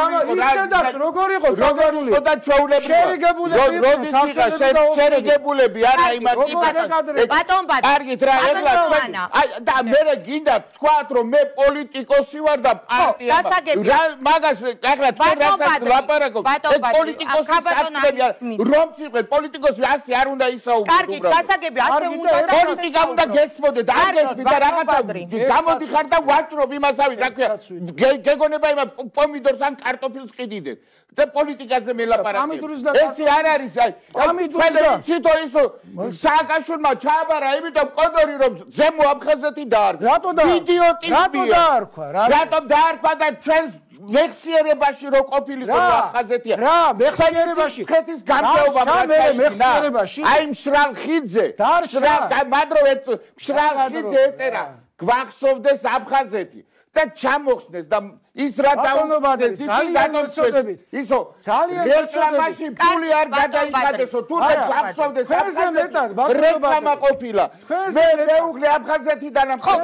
ისედაც როგორ იყო როგორ იყო და ჩვეულებრივ როდის იყო შერიგებულები არა იმას ბატონ ბატონ კარგით რა ეხლა აი და მე გინდა თქვათ რომ მე პოლიტიკოსი ვარ და პარტია რა მაგას ახლა თქვენ რასაც ლაპარაკობთ ეს პოლიტიკოსი საფრთხეა რომ ციყეთ პოლიტიკოსი ასე არ უნდა ისაუბროთ კარგი გასაგები ასე უნდა და პოლიტიკა უნდა გესმოდეთ არ გესმით და რაღაცა გამოდიხარ და ვაჭრობ იმასავით რა ქვია გეგონება იმა პომიდორს ან კარტოფილს ყიდიდეთ და პოლიტიკაზე მელაპარაკებთ ესე არ არის აი ამიტომ ციტო ისო სააკაშვილმა ჩააბარა იმიტომ კოდორი რომ ზემო აფხაზეთი დაარქვა რატო და იდიოტიზმია რატო დაარქვა რატომ დაარქვა და ჩვენს მეხსიერებაში რო ყოფილიყო აფხაზეთია რა მეხსიერებაში ხეთის გამგეობა მეხსიერებაში აი მშრალ ხიძე მშრალ მადროვე მშრალ ხიძე ეწერა გვახსოვდეს აფხაზეთი და ჩამოხსნეს და ის რა დაუბრუნდეს ისი განოცდებით ისო ძალიან რეკლამაში ფული არ გადაიხადესო თუ და გვახსოვდეს რეკლამა ყოფილა მე მეუღლე აფხაზეთიდან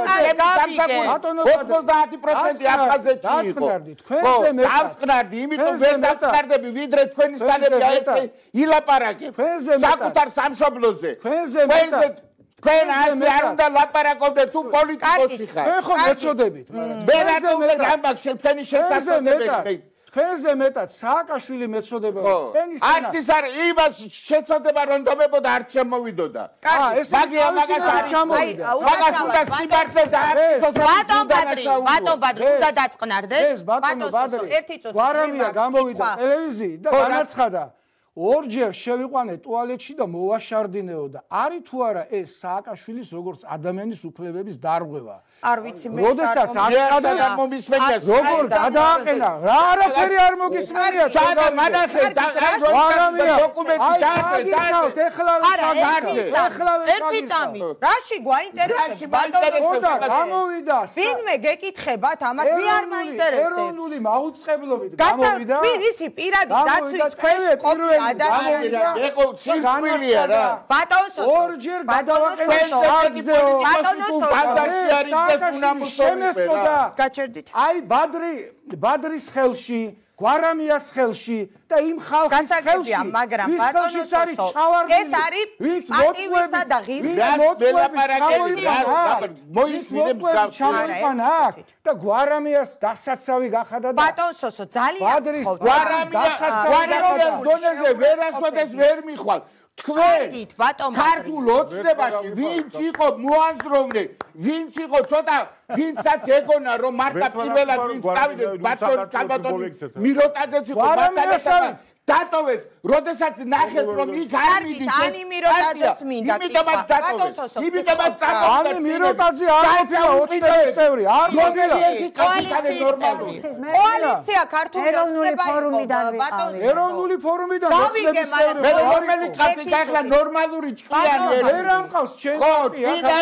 ოცდაათი პროცენტი აფხაზეთი იყო თქვენზე მე დავწყნარდი იმიტომ ვერ დავწყნარდები ვიდრე თქვენისგანები ესე ილაპარაკებ საკუთარ სამშობლოზე თქვენზე თქვენ ასე არ უნდა ლაპარაკობდეთ თუ პოლიტიკოსი ხარ მე ხომ ეცოდებით მე რატომ ამბაქ თქვენი შესაძლებლობები თქვენზე მეტად სააკაშვილი მეცოდება თქვენის არც ის არ იმას შეცოდება რომ დომებოდა არ შემოვიდოდა მაგი ამაგას არ ჩამოვიდა მაგას უნდა სიმართლე დააწესოს ბატონ ბადრი ბატონ ბადრი უნდა დაწყნარდეთ ბატონო ბადრი ერთი წუთი გვარამია გამოვიდა ტელევიზიით და განაცხადა ორჯერ შევიყვანე ტუალეტში და მოვაშარდინეო და არის თუ არა ეს სააკაშვილის როგორც ადამიანის უფლებების დარღვევა არ ვიცი მე როდესაც აცხადა და მომისმენია როგორ გადააყენა რა არაფერი არ მოგისმენია სადა მანახე და დოკუმენტი დააყენეთ ეხლა ეხლა ერთი წამი რაში გვაინტერესებს ბატონო გამოვიდა ვინმე გეკითხებათ ამას მე არ მაინტერესებს ეროვნული მაუწყებლობით გამოვიდა ვინ ისი პირადი დაცვის ქვეშ ყოფილი ადამიანია ეკო ცირკვილია რა ბატონო ორჯერ გადავაყენე აღზეო ბატონო ბაზარში არის ეს უნამუსოვი გაჩერდით აი ბადრი ბადრის ხელში გვარამიას ხელში და იმ ხალხის ხელში მაგრამ ბატონო ეს არის ვინც მოტივისა და ღირსების მოისმინებს და გვარამიას დასაცავი გახადა და ბატონ სოსო ძალიან გვარამიას დონეზე ვერასოდეს ვერ მიხვალ თქვენ ქართულ ოცნებაში ვინც იყო მოაზროვნე ვინც იყო ცოტა ვინცაც ეგონა რომ მარტა პირველად ვინც დავიდე ბატონ კაბატონი მიროტაძეც იყო მარტა დატოვეს, როდესაც ნახეს რომ იქ არ მიდის. ანი მიროტაძეს მინდა. იმიტომაც დატოვეს. იმიტომაც დატოვეს. ანი მიროტაძე არ ყოფილა ოცნების წევრი. არ ყოფილა კოალიციის წევრი. კოალიცია ქართული ეროვნული ფორუმიდან ბატონო. ეროვნული ფორუმიდან ოცნების წევრი. მე რომელი კარტი ახლა ნორმალური ჭკვიანი ვერ ვერ ამყავს ჩემი კარტი.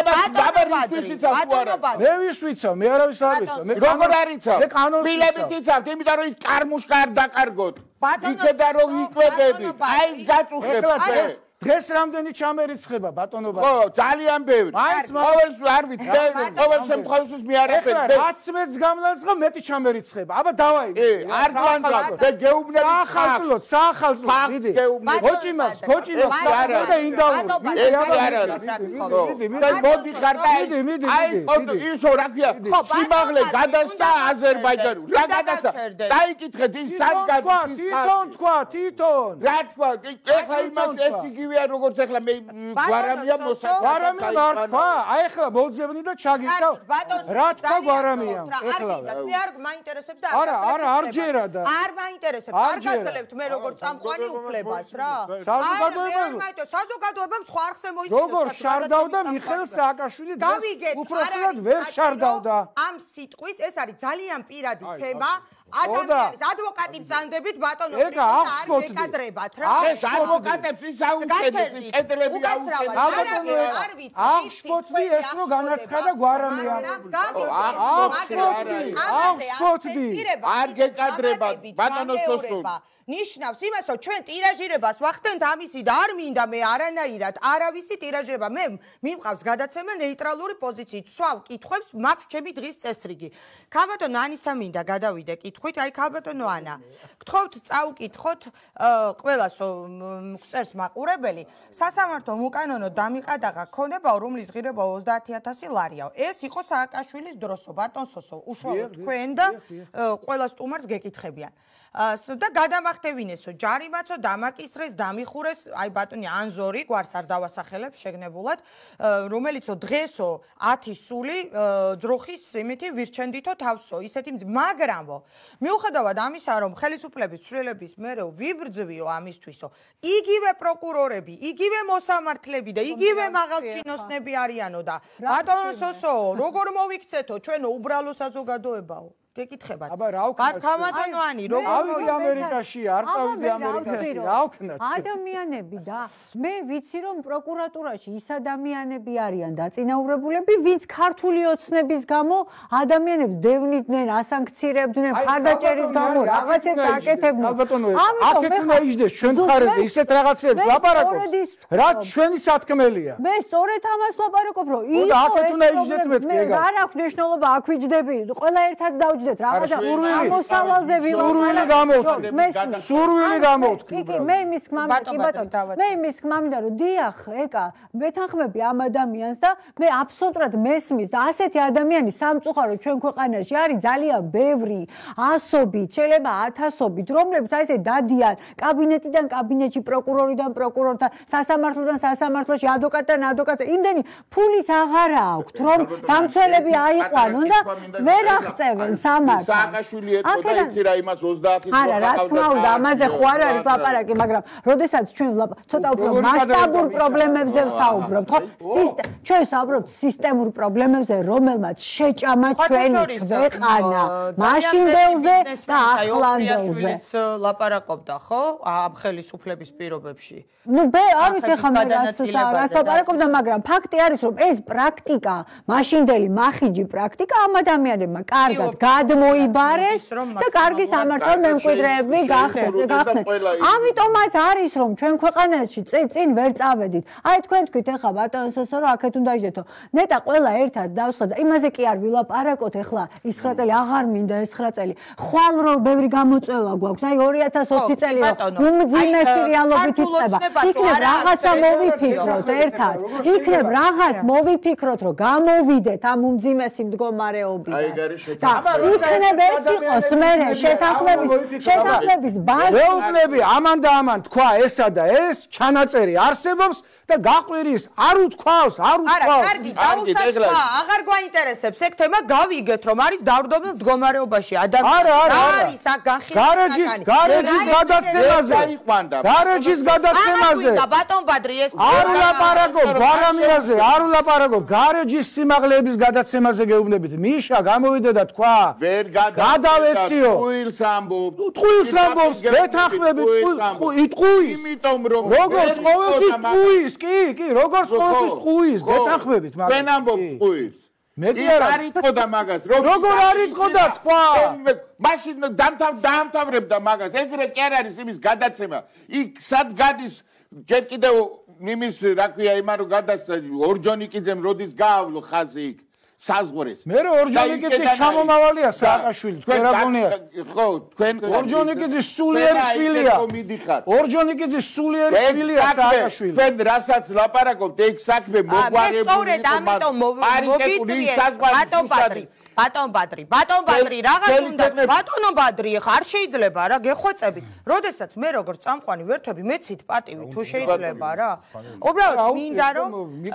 ბატონო მე ვის ვიცავ, მე არავის არ ვიცავ. მე როგორ არიცავ? მე კანონს ფილებით იცავ, იმიტომ რომ ის კარმუშკა არ დაკარგოთ. ბატონო იქედა რომ იკვებები, აი ის გაწუხებ. ეხლა დღეს დღეს რამდენი ჩამერიცხება ბატონო ბატონო? ხო, ძალიან ბევრი. მაინც ყოველს არ ვიცი, ყოველ შემთხვევაში მე არ ეხლა რაც მეც გამლანძღა მეტი ჩამერიცხება. აბა დავაი. არ განსაკუთრებით, და გეუბნები საახალწლო, საახალწლო, დიდი. გოჭიმას, გოჭიმას და ინდაური. ეს არ არის. მიდი, მიდი, მოდი ხარ და მიდი, მიდი, აი, ისო რა ქვია, სიმაღლე გადასცა აზერბაიჯანულ. რა გადასცა? დაიკითხეთ ის სად გადის? თვითონ თქვა, თვითონ. რა თქვა? ეხლა იმას ეს იგივეა როგორც ეხლა მე გვარამია მოსა. გვარამია არ თქვა? აი ეხლა მოძებნი და ჩაგიქთავ. რა თქვა გვარამიამ? ეხლა. მე არ მაინტერესებს და არა, არა, არ ჯერა და. არ მაინტერესებს. არ გაძლევთ მე როგორც წამყვანი უფლებას რა. საზოგადოებამ საზოგადოებამ სხვა არხზე მოიწვია. როგორ შარდავდა მიხეილ სააკაშვილი დავიგეთ, უბრალოდ ვერ შარდავდა. ამ სიტყვის ეს არის ძალიან პირადი თემა. ადამიანის ადვოკატი ბრძანდებით ბატონო არ ეკადრებათ რა. ეს ადვოკატებს ის აუჩენს, კედლები აუჩენს. არ ვიცი. აღშფოთდი ეს რო განაცხადა გვარამია. აღშფოთდი, აღშფოთდი. არ გეკადრებათ ბატონო სოსო. ნიშნავს იმას, რომ ჩვენ ტირაჟირებას ვახდენთ ამისი და არ მინდა მე არანაირად არავისი ტირაჟირება. მე მიმყავს გადაცემა ნეიტრალური პოზიციით. სვავ კითხვებს მაქვს ჩემი დღის წესრიგი. ქალბატონ ანისთან მინდა გადავიდე კითხვით. აი ქალბატონო ანა, გთხოვთ წაუკითხოთ ყველას წერს მაყურებელი. სასამართლო უკანონო დამიყადაღა ქონება, რომლის ღირება ოცდაათი ათასი ლარიაო. ეს იყო სააკაშვილის დროსო, ბატონ სოსო. უშუალოდ თქვენ და ყველა სტუმარს გეკითხებიან. და გადამახტევინესო, ჯარიმაცო, დამაკისრეს, დამიხურეს, აი ბატონი ანზორი, გვარს არ დავასახელებ შეგნებულად, რომელიცო დღესო ათი სული ძროხის იმითი ვირჩენდითო თავსო, ისეთი, მაგრამო, მიუხედავად ამისა, რომ ხელისუფლების ცვლილების მერე ვიბრძვიო ამისთვისო, იგივე პროკურორები, იგივე მოსამართლეები და იგივე მაღალჩინოსნები არიანო და ბატონო სოსო, როგორ მოვიქცეთო ჩვენო უბრალო საზოგადოებაო? გეკითხებათ. აბა რა ვქნათ? ქალბატონოანი, როგორ ავიდი ამერიკაში, არ წავიდი ამერიკაში, რა ვქნათ? ადამიანები და მე ვიცი რომ პროკურატურაში ის ადამიანები არიან დაწინაურებულები, ვინც ქართული ოცნების გამო ადამიანებს დევნიდნენ, ასანქცირებდნენ, მხარდაჭერის გამო რაღაცებს აკეთებდნენ. ამიტომ მე იჯდეს ჩვენ მხარეზე ისეთ რაღაცებს ლაპარაკობს, რაც ჩვენი სათქმელია. მე სწორედ ამას ლაპარაკობ, რომ ის აკეთ უნდა იჯდეთ მეთქი ეგა. რა აქვს მნიშვნელობა აქ ვიჯდები, ყველა ერთად დავ რაღაცა ამოსავალზე სურვილი გამოვთქვი. სურვილი გამოვთქვი. კი, მე იმის თქმა მინდა, კი ბატონო. მე იმის თქმა მინდა, რომ დიახ, ეკა, ვეთანხმები ამ ადამიანს და მე აბსოლუტურად მესმის და ასეთი ადამიანი სამწუხარო ჩვენ ქვეყანაში არის ძალიან ბევრი, ასობით, შეიძლება ათასობით, რომლებიც აი ესე დადიან კაბინეტიდან კაბინეტში, პროკურორიდან პროკურორთან, სასამართლოდან სასამართლოში, ადვოკატთან ადვოკატთან. იმდენი ფულიც აღარ აქვთ, რომ დამცველები აიყვანონ და ვერ აღწევენ სამართლს. სააკაშვილი ეთქოდა იცი რა იმას ოცდაათი წელი არა, რა თქმა უნდა, ამაზე ხო არ არის ლაპარაკი, მაგრამ როდესაც ჩვენ ცოტა უფრო მასშტაბურ პრობლემებზე ვსაუბრობთ, ხო? ჩვენ ვსაუბრობთ სისტემურ პრობლემებზე, რომელმაც შეჭამა ჩვენი ქვეყანა, მაშინდელზე და ახლანდელზე. ლაპარაკობდა, ხო? ამ ხელისუფლების პირობებში. ნუ მე არ ვიცი ხა მე რას ლაპარაკობდა, მაგრამ ფაქტი არის, რომ ეს პრაქტიკა, მაშინდელი მახინჯი პრაქტიკა ამ ადამიანებმა კარგად გადმოიბარეს და კარგი სამართალ მემკვიდრეები გახსნეს. ამიტომაც არის რომ ჩვენ ქვეყანაში წინ ვერ წავედით. აი თქვენ თქვით ეხლა ბატონ სოსო რომ აქეთ უნდა იჯდეთო. ნეტა ყველა ერთად დავსხა და იმაზე კი არ ვილაპარაკოთ ეხლა ის ცხრა წელი აღარ მინდა ეს ცხრა წელი. ხვალ რომ ბევრი გამოწვევა გვაქვს. აი ორი ათას ოცი წელი რომ უმძიმესი რეალობით იწყება. იქნებ რაღაცა მოვიფიქროთ ერთად. იქნებ რაღაც მოვიფიქროთ რომ გამოვიდეთ ამ უმძიმესი მდგომარეობიდან. და იქნებ ეს იყოს მერე შეთანხმების შეთანხმების ბაზა. მეუბნები ამან და ამან თქვა ესა და ეს ჩანაწერი არსებობს და გაყვირის არ უთქვავს არ უთქვავს. არა, კარგი, დაუსაწყო, აღარ გვაინტერესებს ეგ თემა, გავიგეთ რომ არის დავრდომილ მდგომარეობაში ადამიანი. არა, არა, არა. არის აქ განხილვის გარეჯის გარეჯის გადაცემაზე. გარეჯის გადაცემაზე. ბატონ ბადრი ეს არ ვლაპარაკობ გვარამიაზე, არ ვლაპარაკობ გარეჯის სიმაღლეების გადაცემაზე გეუბნებით. მიშა გამოვიდა და თქვა. ვერ გადავეციო. ტყუილს ამბობ. ტყუილს ამბობს, გეთანხმებით ტყუის. იმიტომ რომ როგორც ყოველთვის ტყუის, კი, კი, როგორც ყოველთვის ტყუის, გეთანხმებით, მაგრამ თქვენ ამბობ ტყუის. მე კი არ არიტყო და მაგას როგორ არიტყო და თქვა მაშინ დამთავ დაამთავრებდა მაგას ეგრე კი არ არის იმის გადაცემა იქ სად გადის ჯერ კიდევ იმის რა ქვია იმან რომ გადასცა ორჯონიკიძემ როდის გაავლო ხაზი იქ საზღვრეს მე რომ ორჯონიკიძე ჩამომავალია სააკაშვილი თქვენ რა გონია ხო თქვენ ორჯონიკიძის სულიერი შვილია ორჯონიკიძის სულიერი შვილია სააკაშვილი თქვენ რასაც ლაპარაკობთ ეგ საქმე მოგვარებული სწორედ ამიტომ მოგიწვიეთ ბატონ ბადრი ბატონ ბადრი ბატონ ბადრი რაღაც უნდა ბატონო ბადრი ხა არ შეიძლება რა გეხვეწებით როდესაც მე როგორც წამყვანი ვერთვები მეცით პატივი თუ შეიძლება რა უბრალოდ მინდა რომ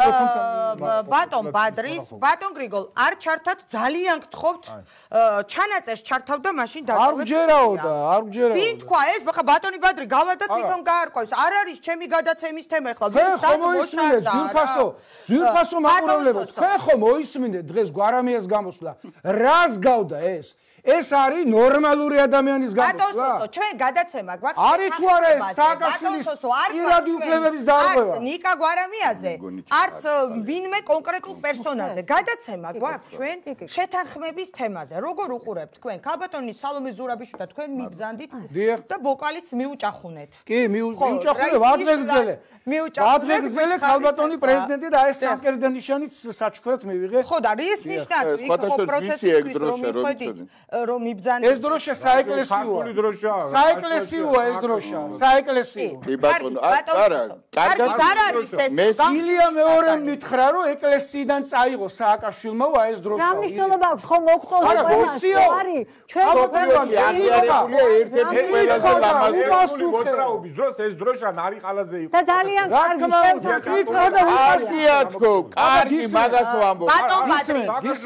ბატონ ბადრის ბატონ გრიგოლ არ ჩართათ ძალიან გთხოვთ ჩანაწერს ჩართავდა მაშინ და არ გჯერაო და არ გჯერაო ვინ თქვა ეს ხა ბატონი ბადრი გავა და თვითონ გაარკვევს არ არის ჩემი გადაცემის თემა ხლა ვინ სად მოშარდა ძვირფასო ძვირფასო მაყურებლებო თქვენ ხო მოისმინეთ დღეს გვარამიას გამოსვლა რას გავდა ეს ეს არის ნორმალური ადამიანის გამოსვლა ბატონ სოსო ჩვენ გადაცემა გვაქვს არის თუ არა ეს სააკაშვილის პირადი უფლებების დარღვევა ნიკა გვარამიაზე არც ვინმე კონკრეტულ პერსონაჟზე გადაცემა გვაქვს ჩვენ შეთანხმების თემაზე როგორ უყურებთ თქვენ ქალბატონი სალომე ზურაბიშვილა თქვენ მიბრძანდით და ბოკალიც მიუჭახუნეთ კი მიუჭახუნე ვადღეგრძელე ვადღეგრძელე ქალბატონი პრეზიდენტი და ეს სამკერდანიშანიც საჩუქრად მივიღე ხო და რის ნიშნად იქ ხო პროცესის რომ მიხვედით რომ მიბძანდეთ ეს დროშა საეკლესიოა საეკლესიოა ეს დროშა საეკლესიო კი ბატონო არა კარგი არ არის ეს ილია მეორემ მითხრა რომ ეკლესიიდან წაიღო სააკაშვილმა ეს დროშა რა მნიშვნელობა აქვს ხო მოგწონს არა მოსიო არის ჩვენ მოგვიანებით აღიარებულია ერთ-ერთი ყველაზე ლამაზი მოძრაობის დროს ეს დროშა ნარიყალაზე იყო და ძალიან კარგი მითხრა და ასია თქო კარგი მაგას ვამბობ ბატონ ბადრი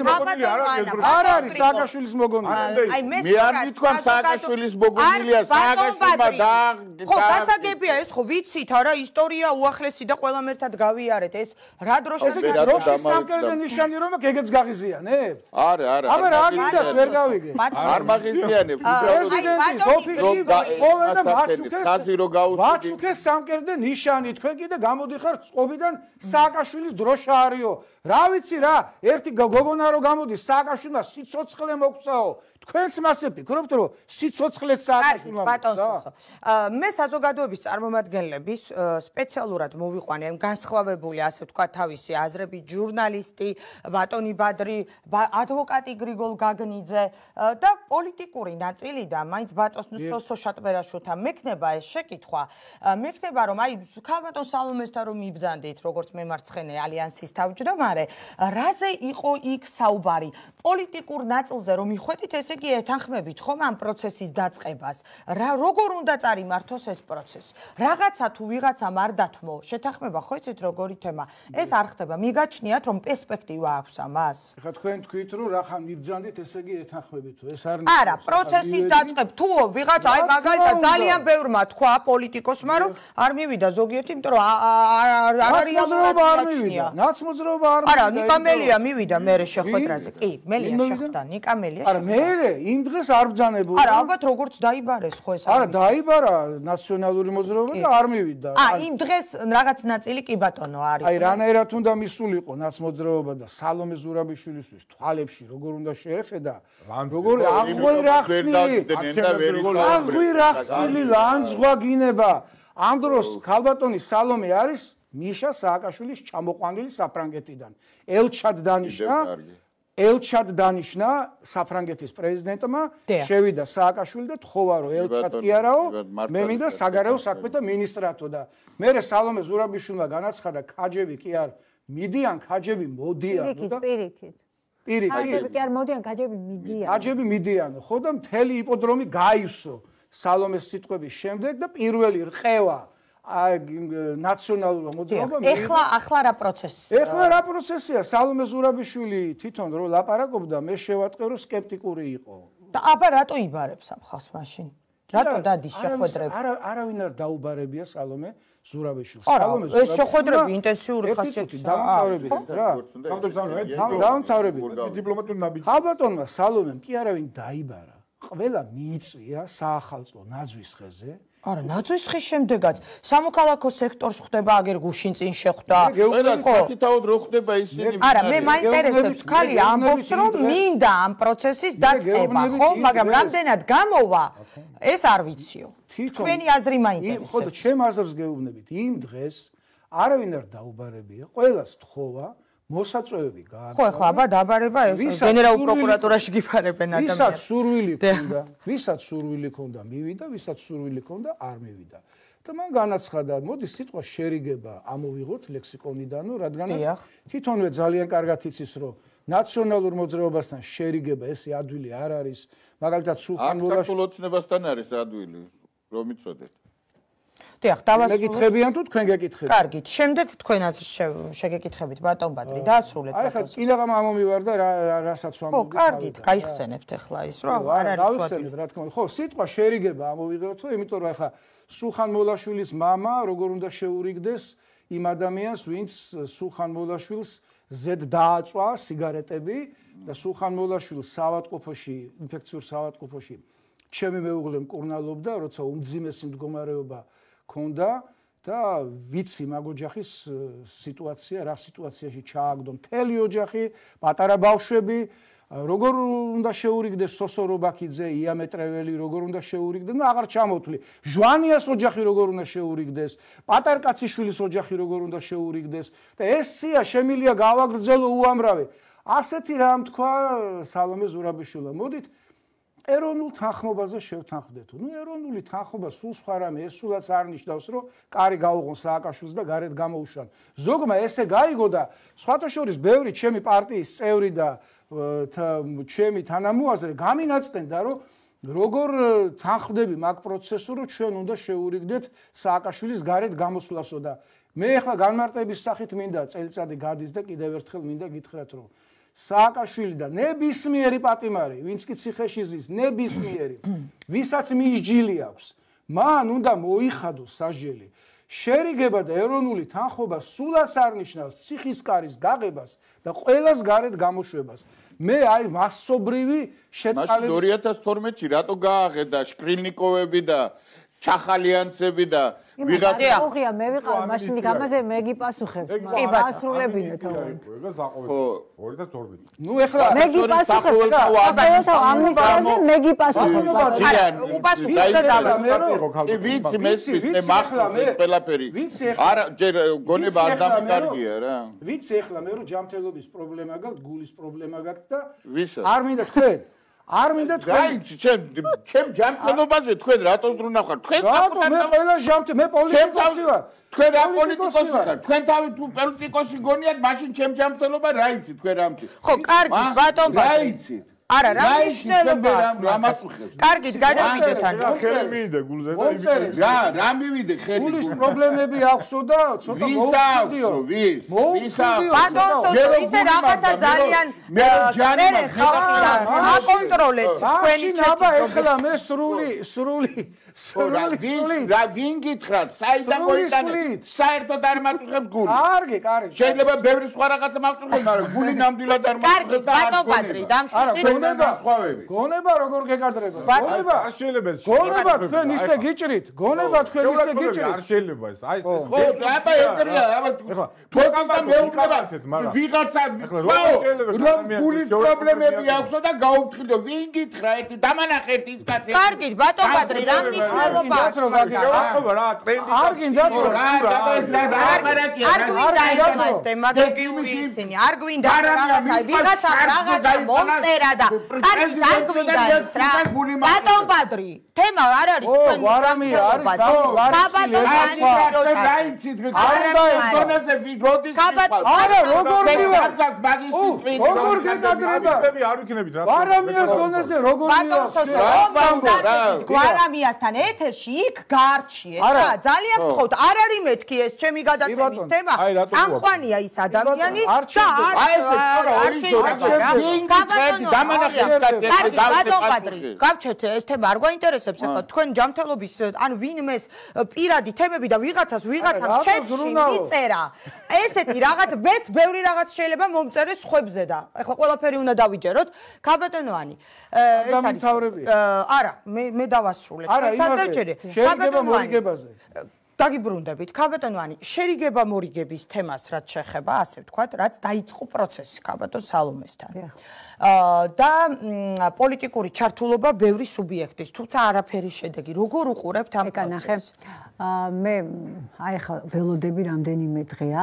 არ არის სააკაშვილის მოგონილი აი მე მე არ მithქვამ სააკაშვილის მოგონილია სააკაშვილმა და ხო დასაგებია ეს ხო ვიცით არა ისტორია უახლესი და ყველამ ერთად გავიარეთ ეს რა დროშა დროშის სამკერდე ნიშანი რომ ეგეც გაღიზიანებთ არა არა აბა რა გინდათ ვერ გავიგე არ მაგიზიანებთ პრეზიდენტის ოფისში ყოველდა მაჩუკეს ხაზი რო გაუსწრებით მაჩუკეს სამკერდე ნიშანი თქვენ კიდე გამოდიხართ წყობიდან სააკაშვილის დროშა არისო რა ვიცი რა ერთი გოგონა რო გამოდის სააკაშვილმა სიცოცხლე მოგწაო თქვენც მასე ფიქრობთ რომ სიცოცხლეც სააკაშვილმა ბატონ სოსო მე საზოგადოების წარმომადგენლების სპეციალურად მოვიყვანე ამ განსხვავებული ასე ვთქვა თავისი აზრები ჟურნალისტი ბატონი ბადრი ადვოკატი გრიგოლ გაგნიძე და პოლიტიკური ნაწილი და მაინც ბატონ სოსო შატბერაშვილთან მექნება ეს შეკითხვა მექნება რომ აი ქალბატონ სალომესთან რომ მიბრძანდით როგორც მემარცხენე ალიანსის თავმჯდომარე რაზე იყო იქ საუბარი პოლიტიკურ ნაწილზე რომ მიხვედით ესე იგი ეთანხმებით ხომ ამ პროცესის დაწყებას რა როგორ უნდა წარიმართოს ეს პროცესი რაღაცა თუ ვიღაცამ არ დათმო შეთანხმება ხო იცით როგორი თემა ეს არ ხდება მიგაჩნიათ რომ პერსპექტივა აქვს ამას ეხლა თქვენ თქვით რომ რახან მიბრძანდით ესე იგი ეთანხმებით ეს არ არა პროცესის დაწყებ თუ ვიღაც აი მაგალითად ძალიან ბევრმა თქვა პოლიტიკოსმა რომ არ მივიდა ზოგიერთი იმიტომ რომ არ რეალურად არ მივიდა ნაცმოძრაობა არ არა ნიკა მელია მივიდა მე შეხვედრაზე კი მელია შეხვდა ნიკა მელია არა მე მერე იმ დღეს არ ბრძანებულა. არა, ალბათ როგორც დაიბარეს ხო ეს არის. არა, დაიბარა ნაციონალური მოძრაობა და არ მივიდა. ა, იმ დღეს რაღაც ნაწილი კი ბატონო არის. აი, რანაირად უნდა მისულიყო ნაცმოძრაობა და სალომე ზურაბიშვილისთვის თვალებში როგორ უნდა შეეხედა. როგორ აღვი რახსნილი. აღვი რახსნილი ლანძღვა გინება. ამ დროს ქალბატონი სალომე არის მიშა სააკაშვილის ჩამოყვანილი საფრანგეთიდან. ელჩად დანიშნა ელჩად დანიშნა საფრანგეთის პრეზიდენტმა, შევიდა სააკაშვილი და თხოვა რომ ელჩად კი არაო, მე მინდა საგარეო საქმეთა მინისტრატო და მე სალომე ზურაბიშვილმა განაცხადა ქაჯები კი არ მიდიან, ქაჯები მოდიან და პირიქით. პირიქით. ქაჯები კი არ მოდიან, ქაჯები მიდიან. ქაჯები მიდიან, ხო და მთელი იპოდრომი გაივსო სალომეს სიტყვების შემდეგ და პირველი რყევა ნაციონალურ მოძრაობამ ეხლა ახლა რა პროცესია? ეხლა რა პროცესია? სალომე ზურაბიშვილი თვითონ რო ლაპარაკობდა, მე შევატყე რომ სკეპტიკური იყო. და აბა რატო იბარებს ამ ხალხს მაშინ? რატო დადის შეხვედრები? არა, არავინ არ დაუბარებია სალომე ზურაბიშვილს. სალომე ეს შეხვედრები ინტენსიური ხასიათის დამთავრებია რა. დამთავრებია. დიპლომატიური ნაბიჯი. ხალბატონმა სალომემ კი არავინ დაიბარა. ყველა მიიწვია საახალწლო ნაძვის ხეზე. არა, ნაძვის ხის შემდეგაც სამოქალაქო სექტორს ხვდება აგერ გუშინ წინ შეხვდა. ყველა საკითხავად რო ხდება ისინი. არა, მე მაინტერესებს ხალი ამბობს რომ მინდა ამ პროცესის დაწყება, ხო, მაგრამ რამდენად გამოვა, ეს არ ვიციო. თქვენი აზრი მაინტერესებს. ხო, ჩემ აზრს გეუბნებით, იმ დღეს არავინ არ დაუბარებია, ყველას თხოვა მოსაწვევები გააკეთა. ხო, ახლა აბა დაბარება ეს გენერალურ პროკურატურაში გიფარებენ ადამიანს. ვისაც სურვილი ქონდა, ვისაც სურვილი ქონდა, მივიდა, ვისაც სურვილი ქონდა, არ მივიდა. და მან განაცხადა, მოდი სიტყვა შერიგება ამოვიღოთ ლექსიკონიდანო, რადგანაც თვითონვე ძალიან კარგად იცის, რომ ნაციონალურ მოძრაობასთან შერიგება ესე ადვილი არ არის, მაგალითად სულხან მოლაშვილის აქტუალურ ოცნებასთან არის ადვილი, რომ იცოდეთ. დიახ, დავასრულეთ. მეკითხებიან თუ თქვენ გეკითხებით? კარგით. შემდეგ თქვენ აზრს შეგეკითხებით ბატონ ბადრი, დაასრულეთ. აი ხა წინაღამ ამომივარ და რასაც ვამბობ. ხო, კარგით, გაიხსენებთ ახლა ის, რომ არ არის შუადილი. რა თქმა უნდა. ხო, სიტყვა შერიგება ამოვიღოთ, იმიტომ რომ ახლა სულხან მოლაშვილის мама როგორ უნდა შეურიგდეს იმ ადამიანს, ვინც სულხან მოლაშვილს ზედ დააწვა სიგარეტები და სულხან მოლაშვილს საავადმყოფოში, ინფექციურ საავადმყოფოში ჩემი მეუღლე მკურნალობდა, როცა უმძიმესი მდგომარეობა ქონდა და ვიცი მაგ ოჯახის სიტუაცია, რა სიტუაციაში ჩააგდო მთელი ოჯახი, პატარა ბავშვები, როგორ უნდა შეურიგდეს სოსო რობაქიძე, იამეტრეველი, როგორ უნდა შეურიგდეს, ну აღარ ჩამოვთვლი. ჟვანიას ოჯახი როგორ უნდა შეურიგდეს, პატარკაციშვილის ოჯახი როგორ უნდა შეურიგდეს და ეს სია შემილია გავაგრძელო უამრავი. ასეთი რამ თქვა სალომე ზურაბიშვილმა. მოდით ეროვნულ თანხმობაზე შევთანხმდეთ. ნუ ეროვნული თანხმობა სულ სხვა რამე, ეს სულაც არ ნიშნავს, რომ კარი გაუღონ სააკაშვილს და გარეთ გამოუშვან. ზოგმა ესე გაიგო და სხვათა შორის ბევრი ჩემი პარტიის წევრი და ჩემი თანამოაზრე გამინაწყენდა, რომ როგორ თანხმდები მაგ პროცესს, რომ ჩვენ უნდა შეურიგდეთ სააკაშვილის გარეთ გამოსვლასო და მე ახლა განმარტების სახით მინდა წელიწადი გადის და კიდევ ერთხელ მინდა გითხრათ, რომ სააკაშვილი და ნებისმიერი პატიმარი, ვინც კი ციხეში ზის, ნებისმიერი, ვისაც მიისჯილი აქვს, მან უნდა მოიხადოს სასჯელი. შერიგება და ეროვნული თანხმობა სულაც არ ნიშნავს ციხისკარის გაღებას და ყველას გარეთ გამოშვებას. მე აი მასობრივი შეწყალები ორი ათას თორმეტში რატო გააღედა შკრილნიკოვები და ჩახალიანცები და ვიღაცა ხოხია მე ვიყავ მაშინ გამაზე მე გიპასუხებ კი ბასრულებინე თორემ ხო ორი ათას თორმეტი ნუ ეხლა მე გიპასუხებ აბა ამისაზე მე გიპასუხებ უპასუხებ და მე ვიცი მესმის მე მახლა ყველაფერი არა ჯერ გონება არ დამიკარგია რა ვიცი ეხლა მე რომ ჯანმრთელობის პრობლემა გაქვს გულის პრობლემა გაქვს და ვისაც არ მინდა თქვენ არ მინდა თქვენ რაიცი ჩემ ჩემ ჯანმრთელობაზე თქვენ რატო ზრუნავ ხარ თქვენ რატო მე ყველა ჯანმრთელ მე პოლიტიკოსი ვარ თქვენ რა პოლიტიკოსი ხარ თქვენ თავი თუ პოლიტიკოსი გონიათ მაშინ ჩემ ჯანმრთელობა რაიცი თქვენ რამჭი ხო კარგი ბატონ რაიცი არა რა მნიშვნელობაა რამასუხებს კარგით გადავიდეთ ან ხელი მივიდე გულზე და მომწერი რა რა მივიდე ხელი გულის პრობლემები ახსო და ცოტა მოუხდიო ვის ვის ბატონო ისე რაღაცა ძალიან მე ჯანი აკონტროლეთ თქვენი ჩეთი აბა ეხლა მე სრული სრული რა ვინ გითხრათ საიდან მოიტანეთ საერთოდ არ მაწუხებს გული კარგი კარგი შეიძლება ბევრი სხვა რაღაცა მაწუხოს მაგრამ გული ნამდვილად არ მაწუხებს და ბატონ პატრი დამშვიდით გონება სხვავები გონება როგორ გეკადრება გონება არ შეიძლება გონება თქვენ ისე გიჭრით გონება თქვენ ისე გიჭრით არ შეიძლება ეს აი ეს ხო აბა ეგრეა აბა თვითონ და მეუბნება ვიღაცა რომ გულის პრობლემები აქვსო და გაუფრთხილო ვინ გითხრა ერთი დამანახეთ ის კაცი კარგი ბატონ პატრი რა მნიშვნელობა აქვს რა ტრენდი არ გინდათ რომ რა ეს რა აბარაკია არ გვინდა ეს დემაგოგიური ისინი არ გვინდა რაღაცა ვიღაცა რაღაცა მომწერა და კარგი არ გვინდა ეს რა ბატონ პატრი თემა არ არის თქვენ ვარამია არის გაიცით არა ეს დონეზე ვიგოდის არა როგორ მივა როგორ გეკადრება არ ვიქნებით რა ვარამიას დონეზე როგორ ბატონ სოსო გვარამიასთან ეთერში იქ გარჩიეთ რა ძალიან გთხოვთ არ არის მეთქი ეს ჩემი გადაცემის თემა წამყვანია ის ადამიანი და არ შეიძლება ბატონ პატრი გავჩეთ ეს თემა არ გვაინტერესებს ახლა თქვენ ჯანმრთელობის ან ვინმეს პირადი თემები და ვიღაცას ვიღაცა ჩეთში მიწერა ესეთი რაღაც მეც ბევრი რაღაც შეიძლება მომწერეს ხვებზე და ახლა ყველაფერი უნდა დავიჯეროთ ქაბატონოანი ეს არის არა მე მე დავასრულებ არა იმაზე შეიძლება მორიგებაზე დაგიბრუნდებით ქაბატონოანი შერიგება მორიგების თემას რაც შეხება ასე ვთქვათ რაც დაიწყო პროცესი ქაბატონ სალომესთან და პოლიტიკური ჩართულობა ბევრი სუბიექტის თუმცა არაფერი შედეგი როგორ უყურებთ ამ პროცესს მე აი ხა ველოდები რამდენიმე დღეა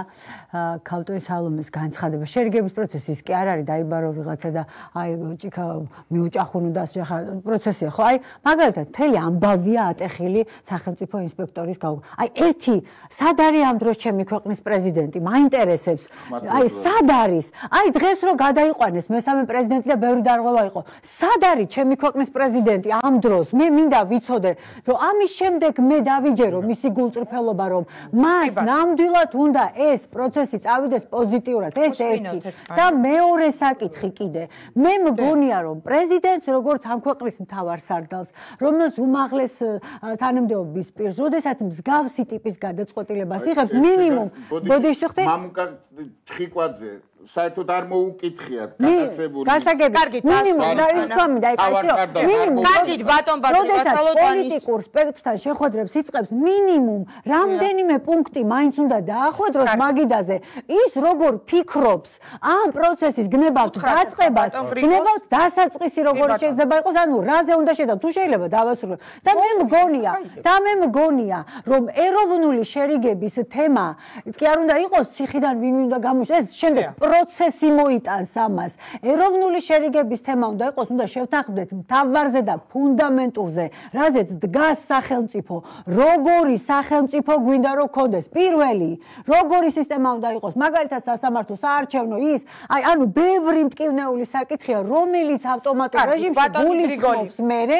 ქალტოი სალომეს განცხადება შერიგების პროცესის კი არ არის დაიბარო ვიღაცა და აი ჭიქა მიუჭახუნო და ახლა პროცესია ხო აი მაგალითად მთელი ამბავია ატეხილი სახელმწიფო ინსპექტორის გაუგ აი ერთი სად არის ამ დროს ჩემი ქვეყნის პრეზიდენტი მაინტერესებს აი სად არის აი დღეს რო გადაიყვანეს მესამე პრეზიდენტი და ბევრი დარღვევა იყო სად არის ჩემი ქვეყნის პრეზიდენტი ამ დროს მე მინდა ვიცოდე რომ ამის შემდეგ მე დავიჯერო მისი გულწრფელობა რომ მას ნამდვილად უნდა ეს პროცესი წავიდეს პოზიტიურად ეს ერთი და მეორე საკითხი კიდე მე მგონია რომ პრეზიდენტს როგორც ამ ქვეყნის მთავარსარდალს რომელიც უმაღლეს თანამდებობის პირს როდესაც მსგავსი ტიპის გადაწყვეტილებას იღებს მინიმუმ ბოდიშვიხტი მამუკა თხიკვაძე საერთოდ არ მოუკითხიათ გასაგებული გასაგები კარგი მინიმუმ და ის თვამი და ეკაიო მინიმუმ კარგი ბატონ ბატონ პოლიტიკურ სპექტრთან შეხვედრებს იწყებს მინიმუმ რამდენიმე პუნქტი მაინც უნდა დაახვედროს მაგიდაზე ის როგორ ფიქრობს ამ პროცესის გნებავთ დაწყებას გნებავთ დასაწყისი როგორ შეიძლება იყოს ანუ რაზე უნდა შედავ თუ შეიძლება დავასრულებ და მე მგონია და მე მგონია რომ ეროვნული შერიგების თემა კი არ უნდა იყოს ციხიდან ვინ უნდა გამოშ ეს შემდეგ პროცესი მოიტანს ამას. ეროვნული შერიგების თემა უნდა იყოს, უნდა შევთანხმდეთ მთავარზე და ფუნდამენტურზე, რაზეც დგას სახელმწიფო. როგორი სახელმწიფო გვინდა რომ გქონდეს? პირველი, როგორი სისტემა უნდა იყოს? მაგალითად სასამართლო, საარჩევნო ის, აი ანუ ბევრი მტკივნეული საკითხია, რომელიც ავტომატურ რეჟიმში გულისხმობს მერე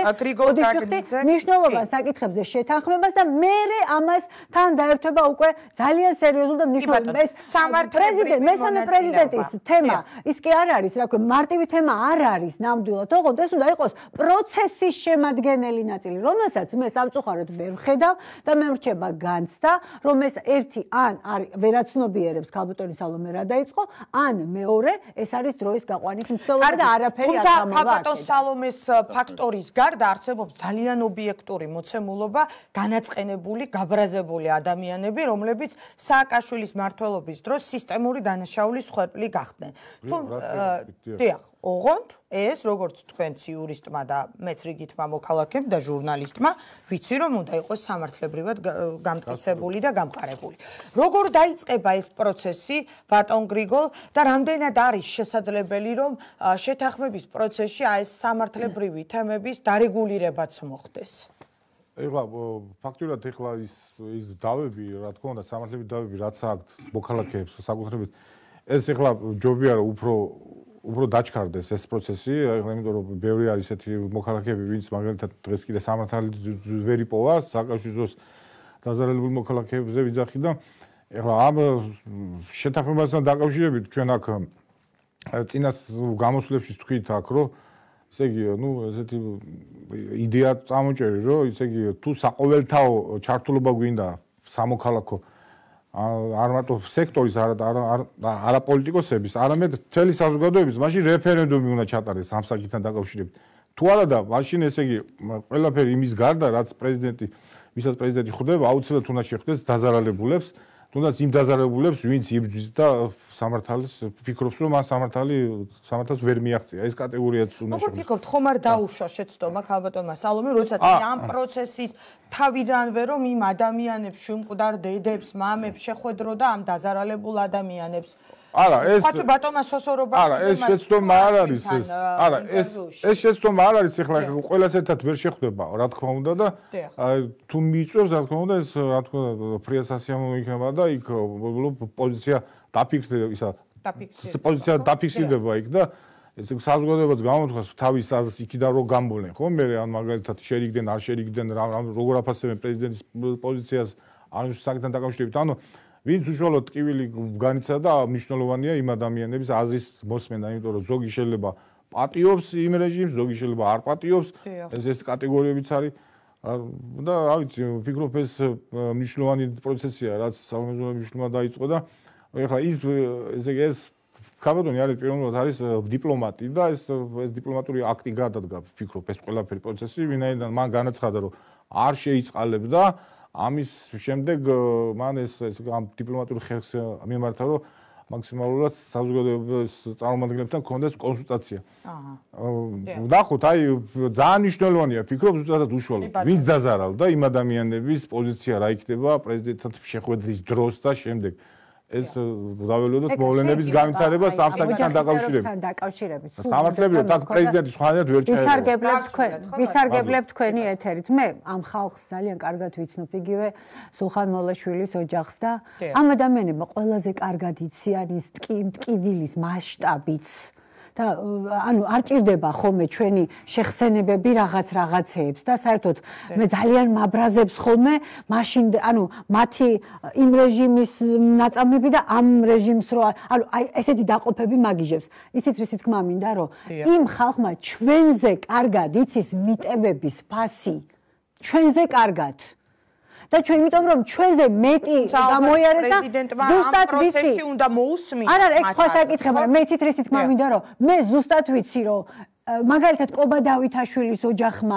მნიშვნელოვან საკითხებზე შეთანხმებას და მერე ამას თან დაერთვება უკვე ძალიან სერიოზულ და მნიშვნელოვან ეს პრეზიდენტ მესამე პრეზიდენტის თემა ის კი არ არის რა ქვია მარტივი თემა არ არის ნამდვილად ოღონდ ეს უნდა იყოს პროცესის შემადგენელი ნაწილი რომელსაც მე სამწუხაროდ ვერ ვხედავ და მე მრჩება განცდა რომ ეს ერთი ან ვერაცნობიერებს ქალბატონი სალომე რა დაიწყო ან მეორე ეს არის დროის გაყვანის მცდელობა და არაფერი არ გამოვა ქალბატონ სალომეს ფაქტორის გარდა არსებობს ძალიან ობიექტური მოცემულობა განაწყენებული გაბრაზებული ადამიანები რომლებიც სააკაშვილის მმართველობის დროს სისტემური დანაშაულის ხვერპლი გახდნენ. თუ დიახ, ოღონდ ეს როგორც თქვენც იურისტმა და მეც რიგითმა მოქალაქემ და ჟურნალისტმა ვიცი რომ უნდა იყოს სამართლებრივად გამტკიცებული და გამყარებული. როგორ დაიწყება ეს პროცესი ბატონ გრიგოლ და რამდენად არის შესაძლებელი რომ შეთანხმების პროცესში აი ეს სამართლებრივი თემების დარეგულირებაც მოხდეს? ეხლა ფაქტურად ეხლა ის ის დავები რა თქმა უნდა სამართლების დავები რაც აქვს მოქალაქეებს საკუთრებით ეს ეხლა ჯობია რომ უფრო უფრო დაჩქარდეს ეს პროცესი ეხლა იმიტომ რომ ბევრი არის ესეთი მოქალაქეები ვინც მაგალითად დღეს კიდე სამართალი ვერ იპოვა სააკაშვილის დაზარალებული მოქალაქეებზე ვიძახი და ეხლა ამ შეთანხმებასთან დაკავშირებით ჩვენ აქ წინას გამოსვლებში თქვით აქ რომ ესე იგი, ნუ ესეთი იდეა წამოჭერი, რომ ესე იგი თუ საყოველთაო ჩართულობა გვინდა სამოქალაქო არ მარტო სექტორის არა პოლიტიკოსების, არამედ მთელი საზოგადოების, მაშინ რეფერენდუმი უნდა ჩატარდეს ამ საკითხთან დაკავშირებით. თუ არა და მაშინ ესე იგი ყველაფერი იმის გარდა, რაც პრეზიდენტი, ვისაც პრეზიდენტი ხვდება, აუცილებლად უნდა შეხვდეს დაზარალებულებს, თუნდაც იმ დაზარალებულებს, ვინც იბრძვის და სამართალს ფიქრობს, რომ მას სამართალი სამართალს ვერ მიაღწია. ეს კატეგორიაც უნდა შეხვდეს. როგორ ფიქრობთ, ხომ არ დაუშვა შეცდომა ქალბატონმა სალომე, როდესაც ამ პროცესის თავიდანვე რომ იმ ადამიანებს, შუმკვდარ დედებს, მამებს შეხვედროდა ამ დაზარალებულ ადამიანებს. არა, ეს ხათი ბატონმა სოსორობა არა, ეს შეცდომა არ არის ეს. არა, ეს ეს შეცდომა არ არის, ეხლა ყველას ერთად ვერ შეხვდება, რა თქმა უნდა და თუ მიიწევს, რა თქმა უნდა, ეს რა თქმა უნდა, ფრიასასიამოვნო იქნება და იქ პოზიცია დაფიქსირდება, ისა პოზიცია დაფიქსირდება იქ და ესე საზოგადოებას გამოთქვას თავის აზრს იქიდან რო გამბოლენ, ხო? მე ან მაგალითად შერიგდნენ, არ შერიგდნენ, როგორ აფასებენ პრეზიდენტის პოზიციას ან საკითხთან დაკავშირებით, ანუ ვინც უშუალოდ ტკივილი განიცა და მნიშვნელოვანია იმ ადამიანების აზრის მოსმენა, იმიტომ რომ ზოგი შეიძლება პატიობს იმ რეჟიმს, ზოგი შეიძლება არ პატიობს, ეს ეს კატეგორიებიც არის და რა ვიცი, ვფიქრობ ეს მნიშვნელოვანი პროცესია, რაც სამეზობლო მნიშვნელობა დაიწყო და ეხლა ის ესე იგი ეს ქალბატონი არის პირველად არის დიპლომატი და ეს ეს დიპლომატური აქტი გადადგა, ვფიქრობ ეს ყველაფერი პროცესი, ვინაიდან მან განაცხადა, რომ არ შეიწყალებდა ამის შემდეგ მან ეს ამ დიპლომატური ხერხს მიმართა, რომ მაქსიმალურად საზოგადოების წარმომადგენლებთან კონდეს კონსულტაცია. აჰა. ნახოთ, აი ძალიან მნიშვნელოვანია, ფიქრობ ზუსტად უშუალოდ, ვინც დაზარალდა იმ ადამიანების პოზიცია რა იქნება პრეზიდენტთან შეხვედრის დროს და შემდეგ. ეს დაველოდოთ მოვლენების განვითარებას ამ საკითხთან დაკავშირებით. დაკავშირებით. სამართლებრივად აქ პრეზიდენტი სხვანაირად ვერ ჩაერევა. ვისარგებლებ თქვენ, ვისარგებლებ თქვენი ეთერით. მე ამ ხალხს ძალიან კარგად ვიცნობ, იგივე სულხან მოლაშვილის ოჯახს და ამ ადამიანებმა ყველაზე კარგად იციან ის ტკივილის მასშტაბიც. და ანუ არ ჭირდება ხოლმე ჩვენი შეხსენებები რაღაც რაღაცეებს და საერთოდ მე ძალიან მაბრაზებს ხოლმე მაშინ ანუ მათი იმ რეჟიმის ნაწამები და ამ რეჟიმს რო ანუ აი ესეთი დაყოფები მაგიჟებს. იცით რისი თქმა მინდა რომ იმ ხალხმა ჩვენზე კარგად იცის მიტევების ფასი ჩვენზე კარგად და ჩვენ იმიტომ რომ ჩვენზე მეტი გამოიარეს და ზუსტად ვიცი უნდა მოусმინოს. არა, ეგ სხვა საკითხია, მაგრამ მე იცით რისი თქმა მინდა რომ მე ზუსტად ვიცი რომ მაგალითად კობა დავითაშვილის ოჯახმა,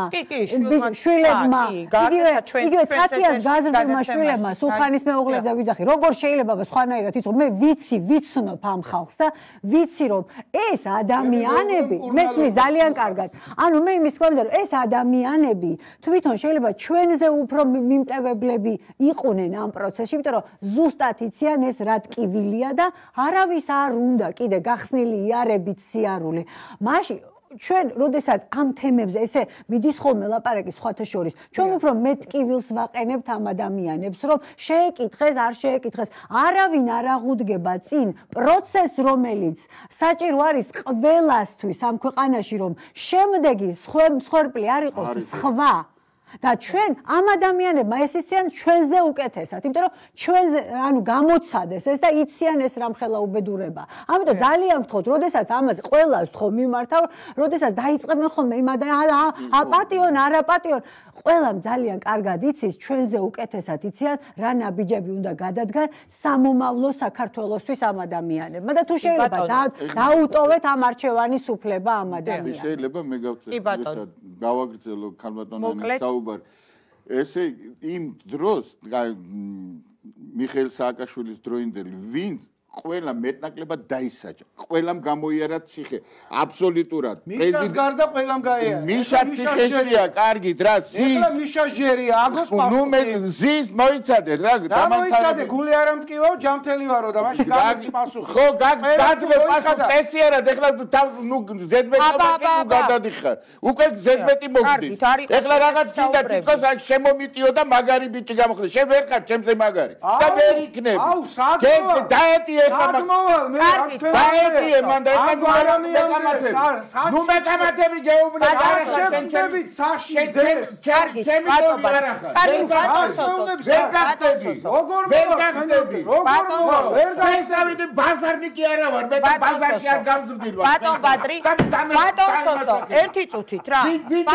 შვილებმა, იგივე იგივე თათიას გაზრდილმა შვილებმა, სულხანის მეუღლეზე ვიძახი, როგორ შეიძლება სხვანაირად იცო, მე ვიცი, ვიცნობ ამ ხალხს და ვიცი რომ ეს ადამიანები, მესმის ძალიან კარგად. ანუ მე იმის თქმა მინდა რომ ეს ადამიანები თვითონ შეიძლება ჩვენზე უფრო მიმტევებლები იყვნენ ამ პროცესში, იმიტომ რომ ზუსტად იციან ეს რა ტკივილია და არავის არ უნდა კიდე გახსნილი იარებით სიარული. მაშინ ჩვენ როდესაც ამ თემებზე ესე მიდის ხოლმე ლაპარაკი სხვათა შორის, ჩვენ უფრო მეტ ტკივილს ვაყენებთ ამ ადამიანებს, რომ შეეკითხეს, არ შეეკითხეს, არავინ არ აღუდგება წინ პროცესს, რომელიც საჭირო არის ყველასთვის ამ ქვეყანაში, რომ შემდეგი მსხვერპლი არ იყოს სხვა. და ჩვენ ამ ადამიანებმა ეს იციან ჩვენზე უკეთესად, იმიტომ რომ ჩვენზე ანუ გამოცადეს ეს და იციან ეს რამხელა უბედურება. ამიტომ ძალიან ვთხოვთ, როდესაც ამაზე ყველას ვთხოვ მიმართავ, როდესაც დაიწყებენ ხოლმე იმ აპატიონ, არაპატიონ, ყველამ ძალიან კარგად იცის ჩვენზე უკეთესად იციან რა ნაბიჯები უნდა გადადგან სამომავლო საქართველოსთვის ამ ადამიანებმა და თუ შეიძლება დაუტოვეთ ამ არჩევანის უფლება ამ ადამიანებს. შეიძლება მე გავწევ, გავაგრძელო ქალბატონი საუბარი. ესე იმ დროს მიხეილ სააკაშვილის დროინდელი ვინც ყველა მეტნაკლებად დაისაჯა. ყველამ გამოიარა ციხე. აბსოლუტურად. პრეზიდენტს გარდა ყველამ გაიარა. მიშა ციხეშია, კარგით, რა ზის. ეხლა მიშა ჟერია, აგოს პასპორტი. ნუ მე ზის მოიცადე, რა დამოიცადე, გული არ ამტკივაო, ჯამთელი ვარო და მაშინ გამიცი პასუხი. ხო, გაძლე პასუხი, წესი არა, ეხლა ნუ ზედმეტი გადადიხარ. უკვე ზედმეტი მოგდის. ეხლა რაღაც მინდა თვითონ აქ შემომიტიო და მაგარი ბიჭი გამოხდა. შენ ვერ ხარ ჩემზე მაგარი. და ვერ იქნები. აუ, საერთოდ დაეტიე საგმოვალ მე აქ თქვენ დაეძიე მან და ამ ადამიანებს ნუ მეკამათები გეუბნე არახსენებით სახში ზეს კარგი ბატონო კარგი ბატონო ვერ გახდები როგორ ვერ გახდები როგორ ვერ გასავიდი ბაზარნიკი არა ვარ მე ბაზარში არ გავზრდილ ვარ ბატონ ბადრი ბატონ სოსო ერთი წუთით რა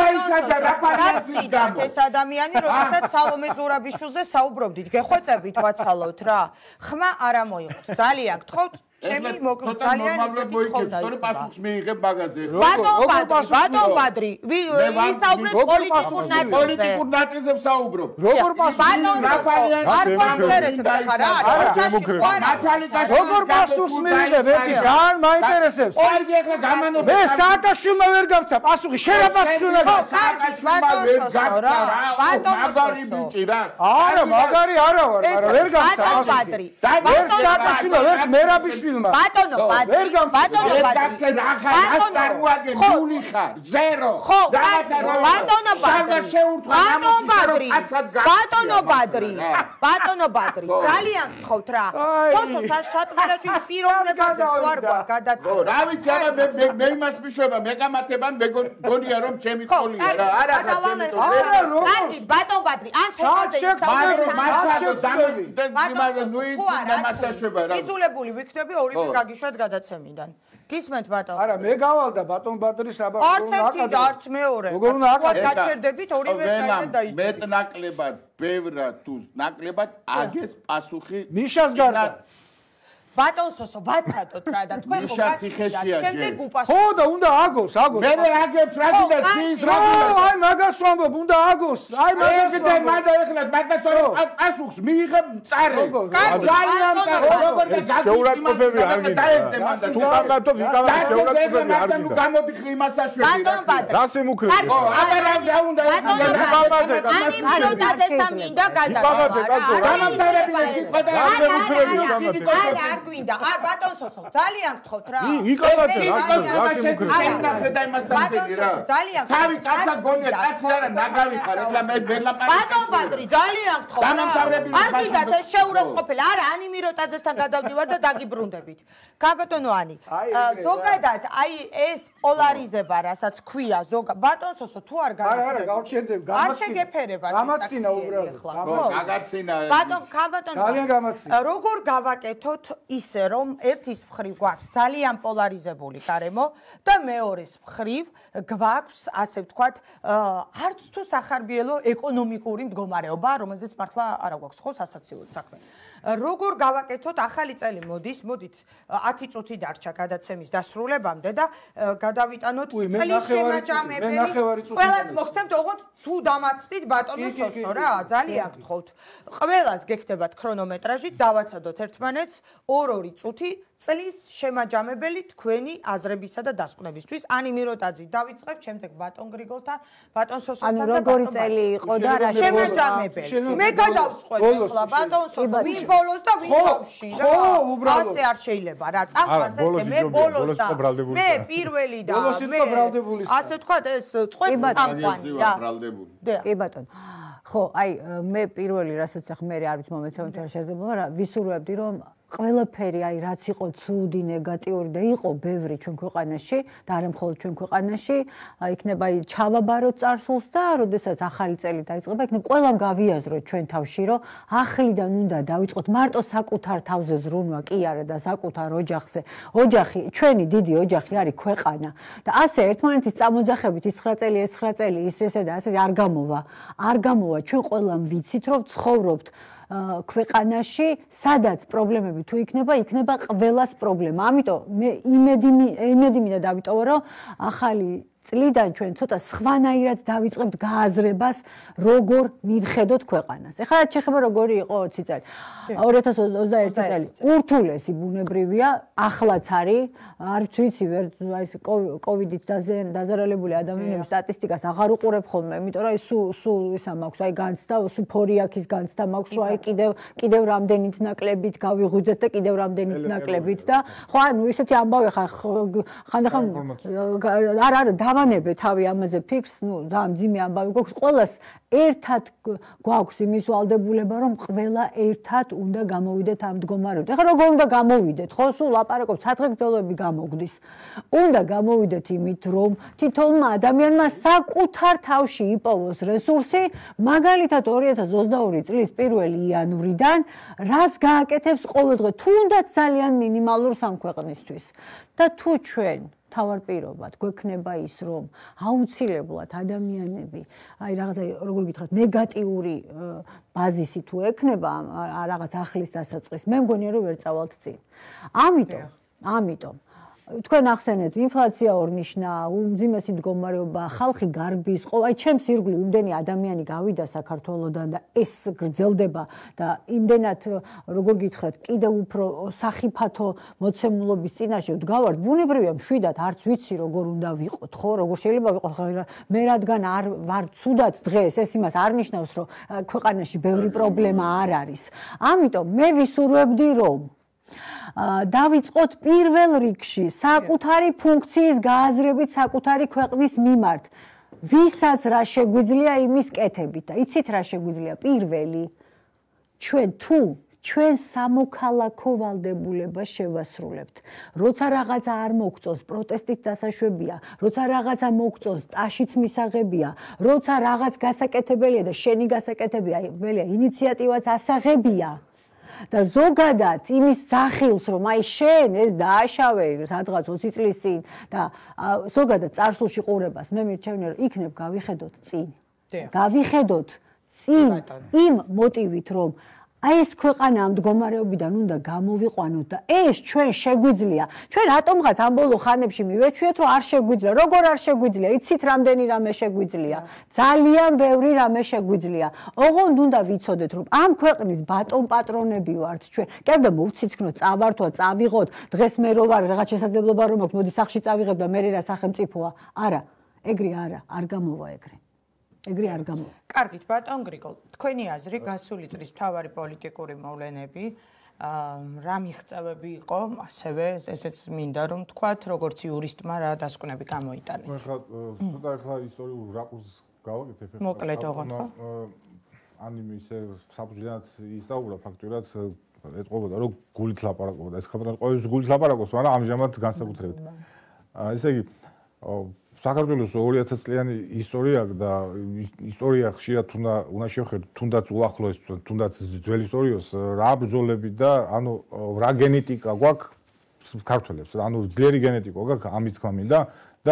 ბატონ ეს ადამიანი რომელსაც სალომე ზურაბიშვილზე საუბრობდით გეხვეწებით ვაცალოთ რა ხმა არ ამოიღოთ ძალიან გთხოვთ ჩემი მოკლედ ძალიან ისეთი ხოდა იქ პასუხს მიიღებ მაგაზე ბატონ ბადრი ბატონ ბადრი ისაუბრეთ პოლიტიკურ ნაწილზე პოლიტიკურ ნაწილზე საუბრობ როგორ პასუხს არ გვაინტერესებს ხა რა როგორ პასუხს მიიღებ ერთი ძალიან მაინტერესებს აი ეხლა გამანო მე სააკაშვილმა ვერ გამცა პასუხი შენ რა პასუხი უნდა მაგარი ბიჭი რა არა მაგარი არა ვარ მაგრამ ვერ გამცა ბატონ ბადრი ვერ სააკაშვილმა ვერ მერაბიშვილი ბატონო ბადრი ბატონო ბადრი ნული ხარ ზერო ხო ბატონო ბადრი ბატონო ბადრი ბატონო ბადრი ბატონო ბადრი ძალიან გთხოვთ რა სოსო საშატყარაში პიროვნებაზე ვარ გადაცემა რა ვიცი არა მე მე იმას მიშვება მეკამათებან მეგონია რომ ჩემი ყოლია რა არა რა ჩემი ყოლია კარგი ბატონო ბადრი ან თემაზე ისაუბრეთ იმაზე ნუ იცი მასაშვება რა იზოლებული ვიქნები ორივე გაგიშვათ გადაცემიდან გისმენთ ბატონო არა მე გავალდა ბატონ ბადრის აბა არც ერთი და არც მეორე როგორ უნდა აკადე გაჩერდებით ორივე დაიჭირეთ მეტნაკლებად ბევრად თუ ნაკლებად აგეს პასუხი მიშას გარდა ბატონ სოსო ვაცადოთ რა და თქვენ ხო გასიხეშია შემდეგ უპასუხოთ ხო და უნდა აგოს აგოს მე აგებს რა გინდა ძის რა გინდა აი მაგას ვამბობ უნდა აგოს აი მაგას ეგ და მანდა ეხლა მაგას პასუხს მიიღებ მწარე ძალიან როგორ და შეურაცხყოფები არ გინდა თუ გამგათო ვიკავარ შეურაცხყოფები არ გინდა გამოდი ხიმასაშვები ბატონ ბადრი რა სიმუქრე ო აბა რა უნდა ani minutazestan მინდა გადავა რა გვინდა ა ბატონ სოსო ძალიან გთხოვთ რა იკავათე რა რა სიმუქრე ხედა იმასთან რა ძალიან თავი კაცსა გონია კაცი არა ნაგავი ხარ ეხლა მე ვერლაპარ ბატონ ბადრი ძალიან გთხოვთ არ გინდათ ეს შეურაცხყოფელი არა ani მიროტაძესთან გადავდივარ და დაგიბრუნდებით გაბატონო ani ზოგადად აი ეს პოლარიზება რასაც ქვია ზოგ ბატონ სოსო თუ არ არა არა გავჩერდებ გამაცინა არ შეგეფერებათ გამაცინა უბრალოდ გაგაცინა ბატონ გაბატონო ძალიან გამაცინა როგორ გავაკეთოთ ისე რომ ერთის მხრივ გვაქვს ძალიან პოლარიზებული გარემო და მეორეს მხრივ გვაქვს ასე ვთქვათ არც თუ სახარბიელო ეკონომიკური მდგომარეობა რომელზეც მართლა არა გვაქვს ხო სასაცილო საქმე როგორ გავაკეთოთ ახალი წელი მოდის მოდით ათი წუთი დარჩა გადაცემის დასრულებამდე და გადავიტანოთ წლის შემაჯამებელი ყველას მოხსენთ ოღონდ თუ დამაცდით ბატონო სოსო რა ძალიან გთხოვთ ყველას გექთებათ ქრონომეტრაჟი დავაცადოთ ერთმანეთს ორ-ორი წუთი წლის შემაჯამებელი თქვენი აზრებისა და დასკვნებისთვის ani მიროტაძე დავიწყებ შემდეგ ბატონ გრიგოლთან ბატონ სოსოსთან და ანუ როგორი წელი იყო და რა შემაჯამებელი მე გადავსყვეთ ახლა ბატონ სოსო ვინ ბოლოს და ვინ ბავში რა ასე არ შეიძლება რა წამყვას ესე მე ბოლოს და მე პირველი და მე ასე ვთქვათ ეს წყვეტ წამყვანი რა კი ბატონო ხო აი მე პირველი რასაც ახ მე არ ვიცი მომეცემ თუ არ შეიძლება რა ვისურვებდი რომ ყველაფერი აი რაც იყო ცუდი ნეგატიური და იყო ბევრი ჩვენ ქვეყანაში და არა მხოლოდ ჩვენ ქვეყანაში იქნება აი ჩავაბაროთ წარსულს და როდესაც ახალი წელი დაიწყება იქნება ყველამ გავიაზროთ ჩვენ თავში რომ ახლიდან უნდა დავიწყოთ მარტო საკუთარ თავზე ზრუნვა კი არა და საკუთარ ოჯახზე ოჯახი ჩვენი დიდი ოჯახი არის ქვეყანა და ასე ერთმანეთის წამოძახებით ის ცხრა წელი ეს ცხრა წელი ის ესე და ასე არ გამოვა არ გამოვა ჩვენ ყველამ ვიცით რომ ცხოვრობთ ქვეყანაში სადაც პრობლემები თუ იქნება იქნება ყველას პრობლემა ამიტომ მე იმედი იმედი მინდა დავიტოვო რომ ახალი წლიდან ჩვენ ცოტა სხვანაირად დავიწყებთ გააზრებას როგორ მივხედოთ ქვეყანას ეხლა რაც შეხება როგორი იყო ოცი წელი ორი ათას ოცდაერთი წელი ურთულესი ბუნებრივია ახლაც არის არც ვიცი ვერ ეს კოვიდით დაზარალებული ადამიანების სტატისტიკას აღარ უყურებ ხოლმე იმიტომ რომ სულ სულ ისა მაქვს აი განცდა სულ ფორიაქის განცდა მაქვს რომ აი კიდევ კიდევ რამდენით ნაკლებით გავიღვიძეთ და კიდევ რამდენით ნაკლებით და ხო ანუ ისეთი ამბავი ხა ხანდახან არა არა ვაყანებე თავი ამაზე ფიქრს, ნუ ძალიან ძიმე ამბავი გვაქვს, ყველას ერთად გვაქვს იმის ვალდებულება, რომ ყველა ერთად უნდა გამოვიდეთ ამ მდგომარეობიდან. ეხლა როგორ უნდა გამოვიდეთ, ხო, სულ ლაპარაკობთ, სადღეგრძელოები გამოგდის. უნდა გამოვიდეთ იმით, რომ თითოეულმა ადამიანმა საკუთარ თავში იპოვოს რესურსი, მაგალითად ორი ათას ოცდაორი წლის პირველი იანვრიდან, რას გააკეთებს ყოველდღე, თუნდაც ძალიან მინიმალურ სამქვეყნისთვის. და თუ ჩვენ თავარ პირობად გვექნება ის, რომ აუცილებლად ადამიანები, აი რაღაცა როგორ გითხრათ, ნეგატიური ბაზისი თუ ექნება რაღაც ახლის დასაწყის, მე მგონია რომ ვერ წავალთ წინ. ამიტომ, ამიტომ თქვენ ახსენეთ, ინფლაცია ორნიშნა, უმძიმესი მდგომარეობა, ხალხი გარბის, აი ჩემს ირგვლივ იმდენი ადამიანი გავიდა საქართველოდან და ეს გრძელდება და იმდენად როგორ გითხრათ, კიდევ უფრო სახიფათო მოცემულობის წინაშე ვდგავართ, ბუნებრივია მშვიდად არც ვიცი როგორ უნდა ვიყოთ, ხო, როგორ შეიძლება ვიყოთ, მე რადგან არ ვარ ცუდად დღეს, ეს იმას არ ნიშნავს, რომ ქვეყანაში ბევრი პრობლემა არ არის. ამიტომ მე ვისურვებდი, რომ დავიწყოთ პირველ რიგში საკუთარი ფუნქციის გააზრებით საკუთარი ქვეყნის მიმართ. ვისაც რა შეგვიძლია იმის კეთებით და იცით რა შეგვიძლია პირველი ჩვენ თუ ჩვენ სამოქალაქო ვალდებულებას შევასრულებთ. როცა რაღაცა არ მოგწონს, პროტესტით დასაშვებია, როცა რაღაცა მოგწონს, ტაშიც მისაღებია, როცა რაღაც გასაკეთებელია და შენი გასაკეთებელია, ინიციატივაც ასაღებია. და ზოგადად იმის ძახილს, რომ აი შენ ეს დააშავე სადღაც ოცი წლის წინ და ზოგადად წარსულში ყურებას მე მირჩევნია, რომ იქნებ გავიხედოთ წინ. გავიხედოთ წინ იმ მოტივით, რომ აი ეს ქვეყანა ამ მდგომარეობიდან უნდა გამოვიყვანოთ და ეს ჩვენ შეგვიძლია. ჩვენ რატომღაც ამ ბოლო ხანებში მივეჩვიეთ, რომ არ შეგვიძლია. როგორ არ შეგვიძლია? იცით რამდენი რამე შეგვიძლია? ძალიან ბევრი რამე შეგვიძლია. ოღონდ უნდა ვიცოდეთ, რომ ამ ქვეყნის ბატონ პატრონები ვართ ჩვენ. კი არა, მოვციცქნოთ, წავართვა, წავიღოთ, დღეს მე რო ვარ, რაღაც შესაძლებლობა რომ აქვს, მოდი სახში წავიღებ და მე რა სახელმწიფოა. არა, ეგრე არა, არ გამოვა ეგრე. ეგრე არ გამოვა. კარგით, ბატონ გრიგოლ, თქვენი აზრი გასული წლის მთავარი პოლიტიკური მოვლენები, რა მიღწევები იყო, ასევე ესეც მინდა რომ თქვათ, როგორც იურისტმა რა დასკვნები გამოიტანეთ. ახლა ცოტა ახლა ისტორიულ რაკურსს გავაკეთებ. მოკლედ ოღონდ ხო? ანი ისე საფუძვლიანად ისაუბრა ფაქტურად ეტყობოდა რომ გულით ლაპარაკობდა. ეს ხომ ყოველთვის გულით ლაპარაკობს, მაგრამ ამჟამად განსაკუთრებით. ესე იგი საქართველოს ორი ათას წლიანი ისტორია და ისტორია ხშირად უნდა უნდა შევხედოთ, თუნდაც უახლოეს, თუნდაც ძველი ისტორიოს, რა ბრძოლები და ანუ რა გენეტიკა გვაქვს ქართველებს, ანუ ძლიერი გენეტიკა გვაქვს ამის თქმა მინდა და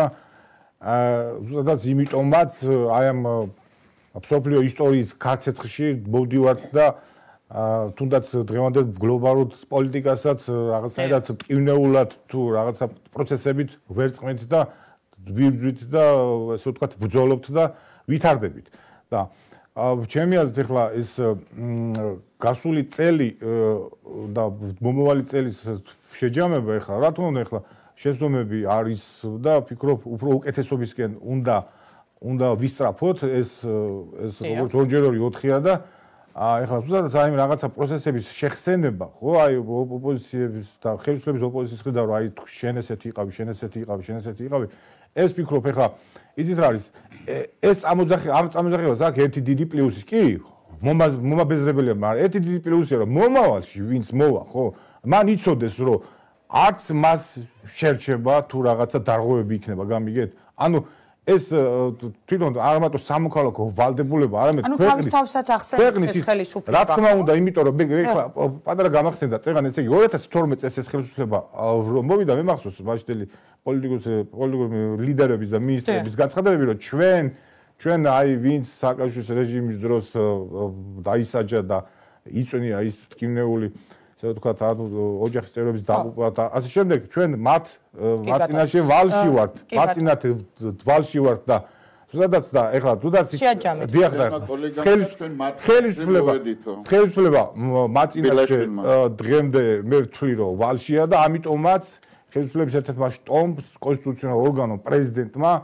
ზუსტად იმიტომაც აი ამ აფსოფლიო ისტორიის ქარცეცხლში მოვდივართ და თუნდაც დღევანდელ გლობალურ პოლიტიკასაც რაღაცნაირად ტკივნეულად თუ რაღაცა პროცესებით ვერწყმით და ვიბრძვით და ასე ვთქვათ ბრძოლობთ და ვითარდებით. და ჩემი აზრით ახლა ეს გასული წელი და მომავალი წელის შეჯამება ახლა რა თქმა უნდა ახლა შესწომები არის და ფიქრობ უფრო უკეთესობისკენ უნდა უნდა ვისწრაფოთ ეს ეს როგორც ორჯერ ორი ოთხია და ახლა ზუსტად აი რაღაცა პროცესების შეხსენება ხო აი ოპოზიციების და ხელისუფლების ოპოზიციის ხედავ რომ აი შენ ესეთი იყავი შენ ესეთი იყავი შენ ესეთი იყავი ეს ფიქრობ ახლა იცით რა არის ეს ამოძახი ამ წამოძახებას აქვს ერთი დიდი პლუსი კი მომაბეზრებელია მაგრამ ერთი დიდი პლუსია რომ მომავალში ვინც მოვა ხო მან იცოდეს რომ არც მას შერჩება თუ რაღაცა დარღვევები იქნება გამიგეთ ანუ ეს თვითონ არ მარტო სამოქალაქო ვალდებულება, არამედ ქვეყნის თავსაც ახსენებს ეს ხელისუფლება. რა თქმა უნდა, იმიტომ რომ ეხლა პატარა გამახსენდა წეგან ესე იგი ორი ათას თორმეტ წელს ეს ხელისუფლება მოვიდა მე მახსოვს ბაშტელი პოლიტიკოს პოლიტიკური ლიდერების და მინისტრების განცხადებები რომ ჩვენ ჩვენ აი ვინც სააკაშვილის რეჟიმის დროს დაისაჯა და იწვია ის ტკივნეული ასე ვთქვათ, ოჯახის წევრების დაღუპვა და ასე შემდეგ, ჩვენ მათ მათ წინაშე ვალში ვართ, მათ წინათ ვალში ვართ და ზუსტადაც და ეხლა თუდაც დიახ და ხელისუფლება ხელისუფლება მათ წინაშე დღემდე მე ვთვლი რომ ვალშია და ამიტომაც ხელისუფლების ერთ-ერთმა შტომს კონსტიტუციონალურ ორგანომ პრეზიდენტმა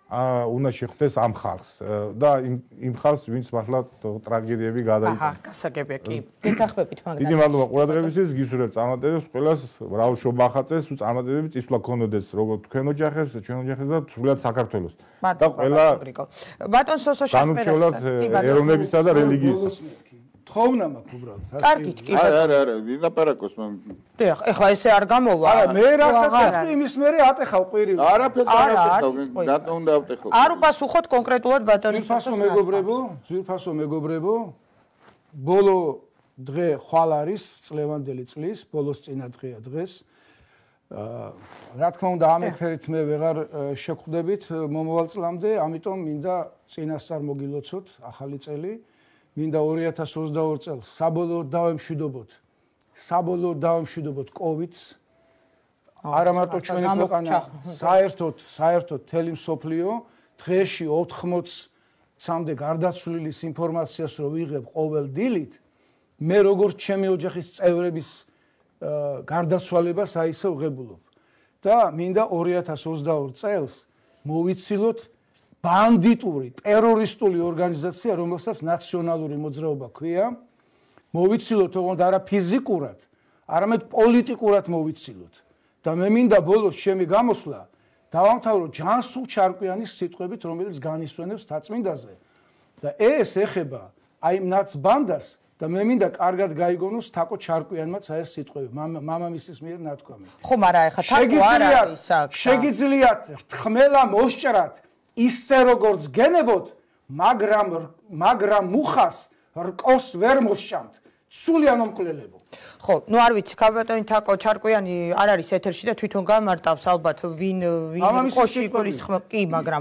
უნდა შეხვდეს ამ ხალხს და იმ იმ ხალხს, ვინც მართლა ტრაგედიები გადაიტანა. აჰა, გასაგებია კი. გეთახმებით მაგას. დიდი მადლობა ყურადღებისთვის, გისურვებთ წარმატებებს ყველას, მრავალშობა ახალწელს, წარმატებები წისვლა გქონოდეს როგორც თქვენ ოჯახებს, ჩვენ ოჯახებს და სრულად საქართველოს. და ყველა ბატონ სოსო განუჩევლად ეროვნებისა და რელიგიის. თხოვნა მაქვს უბრალოდ. კარგით, კი. არა, არა, არა, ვილაპარაკოს მან. დიახ, ეხლა ესე არ გამოვა. არა, მე რასაც ვთქვი, იმის მერე ატეხავ ყვირილს. არაფერს არ ატეხავ, რატომ უნდა ავტეხო? არ უპასუხოთ კონკრეტულად ბატონი სოსო მეგობრებო, ძვირფასო მეგობრებო, ბოლო დღე ხვალ არის წლევანდელი წლის, ბოლოს წინა დღეა დღეს. აა, რა თქმა უნდა, ამ ეთერით მე ვეღარ შეგხვდებით მომავალ წლამდე, ამიტომ მინდა წინასწარ მოგილოცოთ ახალი წელი. მინდა ორი ათას ოცდაორი წელს საბოლოოდ დავემშვიდობოთ. საბოლოოდ დავემშვიდობოთ კოვიდს. არა მარტო ჩვენი ქვეყანა, საერთოდ, საერთოდ მთელი მსოფლიო დღეში ოთხმოცამდე გარდაცვლილის ინფორმაციას რო ვიღებ ყოველ დილით, მე როგორც ჩემი ოჯახის წევრების გარდაცვალებას აი ესე ვღებულობ. და მინდა ორი ათას ოცდაორი წელს მოვიცილოთ ბანდიტური, ტერორისტული ორგანიზაცია, რომელსაც ნაციონალური მოძრაობა ქვია, მოვიცილოთ ოღონდ არა ფიზიკურად, არამედ პოლიტიკურად მოვიცილოთ. და მე მინდა ბოლოს ჩემი გამოსვლა დავამთავრო ჯანსუღ ჩარკვიანის სიტყვებით, რომელიც განისვენებს თაწმინდაზე. და ეს ეხება აი ნაც ბანდას და მე მინდა კარგად გაიგონოს თაკო ჩარკვიანმაც აი ეს სიტყვები, მამამისის მიერ ნათქვამი. ხო, მაგრამ ეხლა თაკო არ არის აქ. შეგიძლიათ რთმელა მოსჭრათ ისე როგორც გენებოთ, მაგრამ მაგრამ მუხას რკოს ვერ მოსჭამთ. სულიან მომკვლელებო. ხო, ნუ არ ვიცი, კაპიტანი თაკო ჩარკვიანი არ არის ეთერში და თვითონ გამარტავს ალბათ ვინ ვინ ხოში გულის ხმა კი, მაგრამ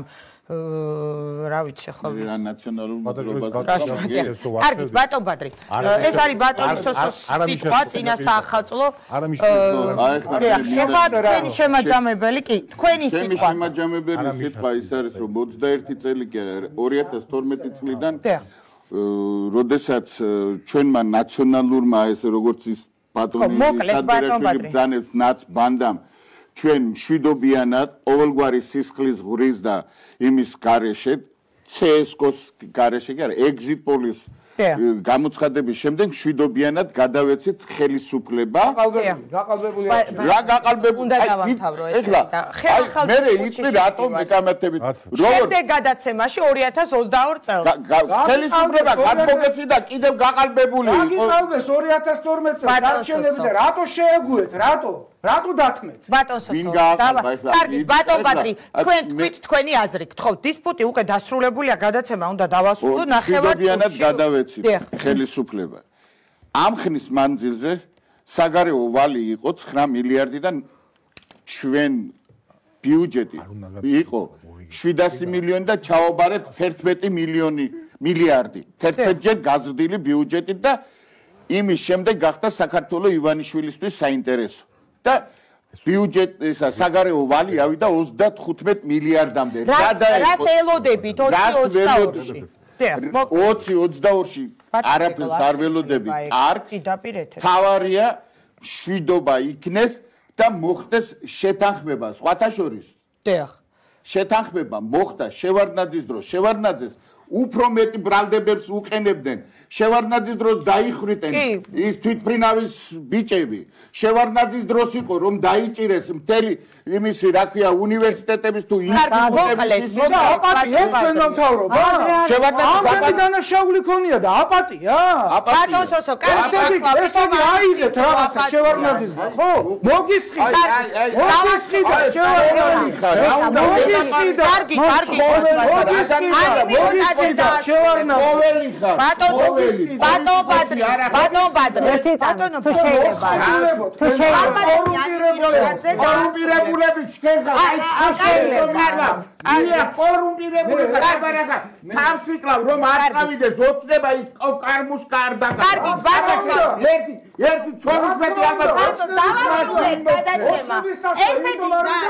რა ვიცი ახლა რა ნაციონალურ მოძრაობას კარგით, ბატონ ბადრი. ეს არის ბატონის სოსოს სიტყვა წინა საახალწლო. ეხლა თქვენი შემაჯამებელი კი, თქვენი სიტყვა. ჩემი შემაჯამებელი სიტყვა ის არის, რომ ოცდაერთი წელი კი არა, ორი ათას თორმეტი წლიდან როდესაც ჩვენმა ნაციონალურმა ეს როგორც ის ბატონი შადრეშვილი ბრძანებს ნაც ბანდამ ჩვენ მშვიდობიანად ყოველგვარი სისხლის ღრის და იმის გარეშე ცსკოს გარეშე კი არა exit polls გამოცხადების შემდეგ მშვიდობიანად გადავეცით ხელისუფლება გაყალბებული რა გაყალბებული უნდა დავამთავრო ეს ეხლა მე იტყვი რატომ ეკამათებით როგორ შემდეგ გადაცემაში ორი ათას ოცდაორი წელს ხელისუფლება გადმოგეცი და კიდევ გაყალბებული იყო გიყალბეს ორი ათას თორმეტი წელს არჩევნები და რატო შეეგუეთ რატო რატო დათმეთ ბატონ სოსო კარგი ბატონ ბადრი თქვენ თქვით თქვენი აზრი გთხოვთ დისპუტი უკვე დასრულებულია გადაცემა უნდა დავასრულო ნახევარწუთში გადავეცით ხელისუფლება ამ ხნის მანძილზე საგარეო ვალი იყო ცხრა მილიარდიდან ჩვენ ბიუჯეტი იყო შვიდასი მილიონი და ჩაობარეთ ერთმეტი მილიონი მილიარდი ერთმეტჯერ გაზრდილი ბიუჯეტით და იმის შემდეგ გახდა საქართველოს ივანიშვილისთვის საინტერესო და ბიუჯეტისა საგარეო ვალი ავიდა ოცდათხუთმეტ მილიარდამდე. რას ელოდებით ოცი ოცდაორში? ოცი ოცდაორში არაფერს არ ველოდებით. არქს თავარია მშვიდობა იქნეს და მოხდეს შეთანხმება სხვათა შორის. დიახ. შეთანხმება მოხდა შევარდნაძის დროს. შევარდნაძეს უფრო მეტი ბრალდებებს უყენებდნენ. შევარდნაძის დროს დაიხრიტენ ის თვითფრინავის ბიჭები. შევარდნაძის დროს იყო რომ დაიჭირეს მთელი იმისი რა ქვია უნივერსიტეტების თუ ინსტიტუტების და აპატია თქვენმა მთავრობა. შევარდნაძის დანაშაული ქონია და აპატია. ბატონ სოსო, კარგი ესე აიღეთ რაღაცა შევარდნაძის ხო? მოგისყიდეთ. მოგისყიდეთ შევარდნაძის. კარგი, კარგი. მოგისყიდეთ. შევარდნაძი ხარ. ბატონ ბადრი, ბატონ ბადრი. ბატონო თუ შეიძლება. თუ შეიძლება. კორუმპირებულები შეხა. აი შეიძლება. აი კორუმპირებული ხარ. თავსიკლავ რომ არ წავიდეს ოცნება ის კარმუშკა არ დაგა. კარგი, ბატონ ბადრი. ერთი ერთი ცოლის მეტი ალბათ. დავასრულეთ გადაცემა. ესეთი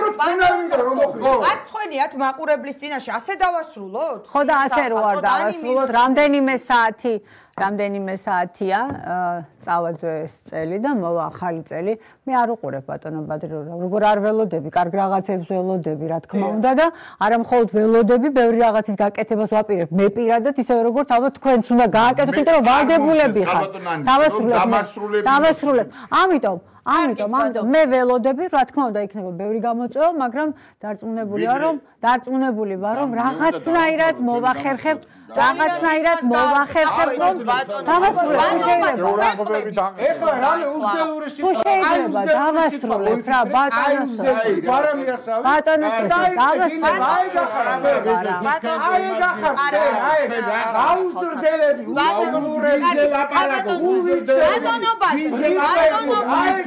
არ თქვენიათ მაყურებლის წინაშე ასე დავასრულოთ? ხო და ასე რო არ დავასრულოთ, რამდენიმე საათი რამდენიმე საათია წავაძვე ეს წელი და მოვა ახალი წელი. მე არ უყურებ ბატონო ბადრო, როგორ არ ველოდები, კარგ რაღაცებს ველოდები, რა თქმა უნდა და არა მხოლოდ ველოდები, ბევრი რაღაცის გაკეთებას ვაპირებ. მე პირადად ისე როგორც ალბათ თქვენც უნდა გააკეთოთ, იმიტომ რომ ვალდებულები ხართ. დავასრულებ. დავასრულებ. ამიტომ ამიტომ, ამიტომ მე ველოდები, რა თქმა უნდა, იქნება ბევრი გამოწვევა, მაგრამ დარწმუნებული ვარ, რომ დარწმუნებული ვარ, რომ რაღაცნაირად მოვახერხებ, რაღაცნაირად მოვახერხებ, რომ დავასრულებ. ეხლა რამე უზდელური სიტყვა შეიძლება დავასრულებ რა ბატონოსო. ბატონოსო, დავასრულებ. აი გახარებ. აი გახარებ. აი აუზრდელები, უზდელურები ლაპარაკო. ბატონობად, ბატონობად.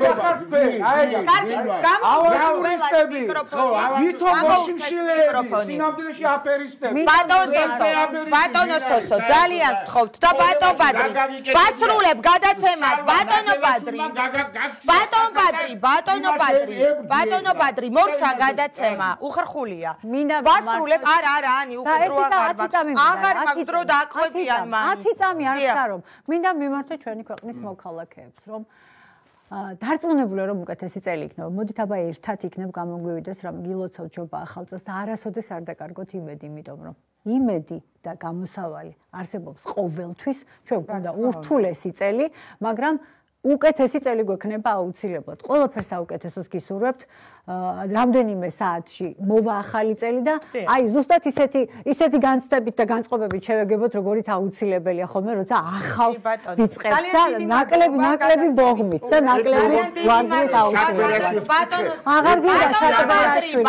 გამოვიდები ვითომ მოშიმშილეები სინამდვილეში აფერისტები ბატონოსო ძალიან გთხოვთ და ბატონ ბადრი ვასრულებ გადაცემას ბატონო ბადრი ბატონ ბადრი ბატონო ბადრი ბატონო ბადრი მორჩა გადაცემა უხერხულია ვასრულებ არა არა ani უკვე დრო აღარ აღარ მაქვს დრო დააკვებიან მან ათი წამი არ ხარო მინდა მიმართო ჩვენი ქვეყნის მოქალაქეებს რომ დარწმუნებული რომ უკეთესი წელი იქნება. მოდით აბა ერთად იქნებ გამოგვივიდეს რომ გილოცავთ ჯობა ახალ წელს და არასოდეს არ დაკარგოთ იმედი, იმიტომ რომ იმედი და გამოსავალი არსებობს ყოველთვის. ჩვენ გვქონდა ურთულესი წელი, მაგრამ უკეთესი წელი გვექნება აუცილებლად. ყველაფერს აუკეთესოს გისურვებთ. რამდენიმე საათში მოვა ახალი წელი და აი ზუსტად ისეთი ისეთი განცდებით და განწყობებით შევეგებოთ, როგორიც აუცილებელია ხოლმე, როცა ახალს ვიწყებთ და ნაკლები ნაკლები ბოღმით და ნაკლები ვარდით აუცილებელია. აღარ გინდა საკადარაშვილი,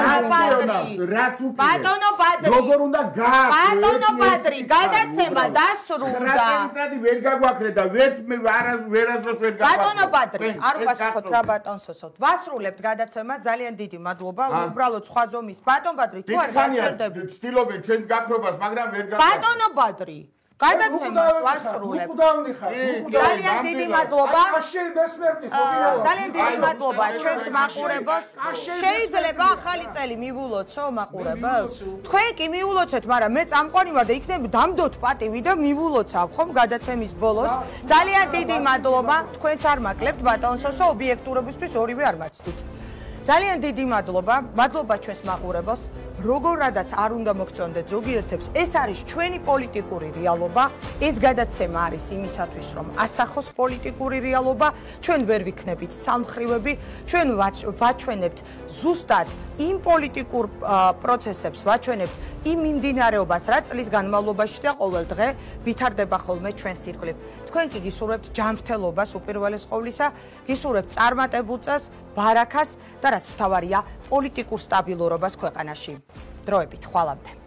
ბატონო ბადრი, როგორ უნდა გააკეთო? ბატონო ბადრი, გადაცემა დასრულდა. წადი ვერ გაგვაქრე და ვერც მე ვერასდროს ვერ გაგვაქრე. ბატონო ბადრი, არ უპასუხოთ რა ბატონსოსოთ. ვასრულებთ გადაცემა ძალიან დიდი მადლობა. უბრალოდ სხვა ზომის ბატონ ბადრი, თუ არ გაჩერდები. ვცდილობენ ჩვენს გაქრობას, მაგრამ ვერ გაგვაქრე. ბატონო ბადრი, გადაცემას ვასრულებ. ძალიან დიდი მადლობა. ძალიან დიდი მადლობა ჩვენს მაყურებელს. შეიძლება ახალი წელი მივულოცო მაყურებელს? თქვენ კი მივულოცეთ, მაგრამ მე წამყვანი ვარ და იქნებ დამდოთ პატივი და მივულოცავ ხომ გადაცემის ბოლოს. ძალიან დიდი მადლობა. თქვენც არ მაკლებთ ბატონსოსო ობიექტურობისთვის ორივე არ მაცდით. ძალიან დიდი მადლობა. მადლობა ჩვენს მაყურებელს. როგორადაც არ უნდა მოგწონდეთ ზოგიერთებს, ეს არის ჩვენი პოლიტიკური რეალობა. ეს გადაცემა არის იმისათვის, რომ ასახოს პოლიტიკური რეალობა. ჩვენ ვერ ვიქნებით სამხრივები, ჩვენ ვაჩვენებთ ზუსტად იმ პოლიტიკურ პროცესებს, ვაჩვენებთ იმ მიმდინარეობას, რაც წლის განმავლობაში და ყოველ დღე ვითარდება ხოლმე ჩვენს ირგვლივ. თქვენ კი გისურვებთ ჯანმრთელობას უპირველეს ყოვლისა, გისურვებთ წარმატებულ წელს, ბარაქას და რაც მთავარია, პოლიტიკურ სტაბილურობას ქვეყანაში. დროებით, ხვალამდე.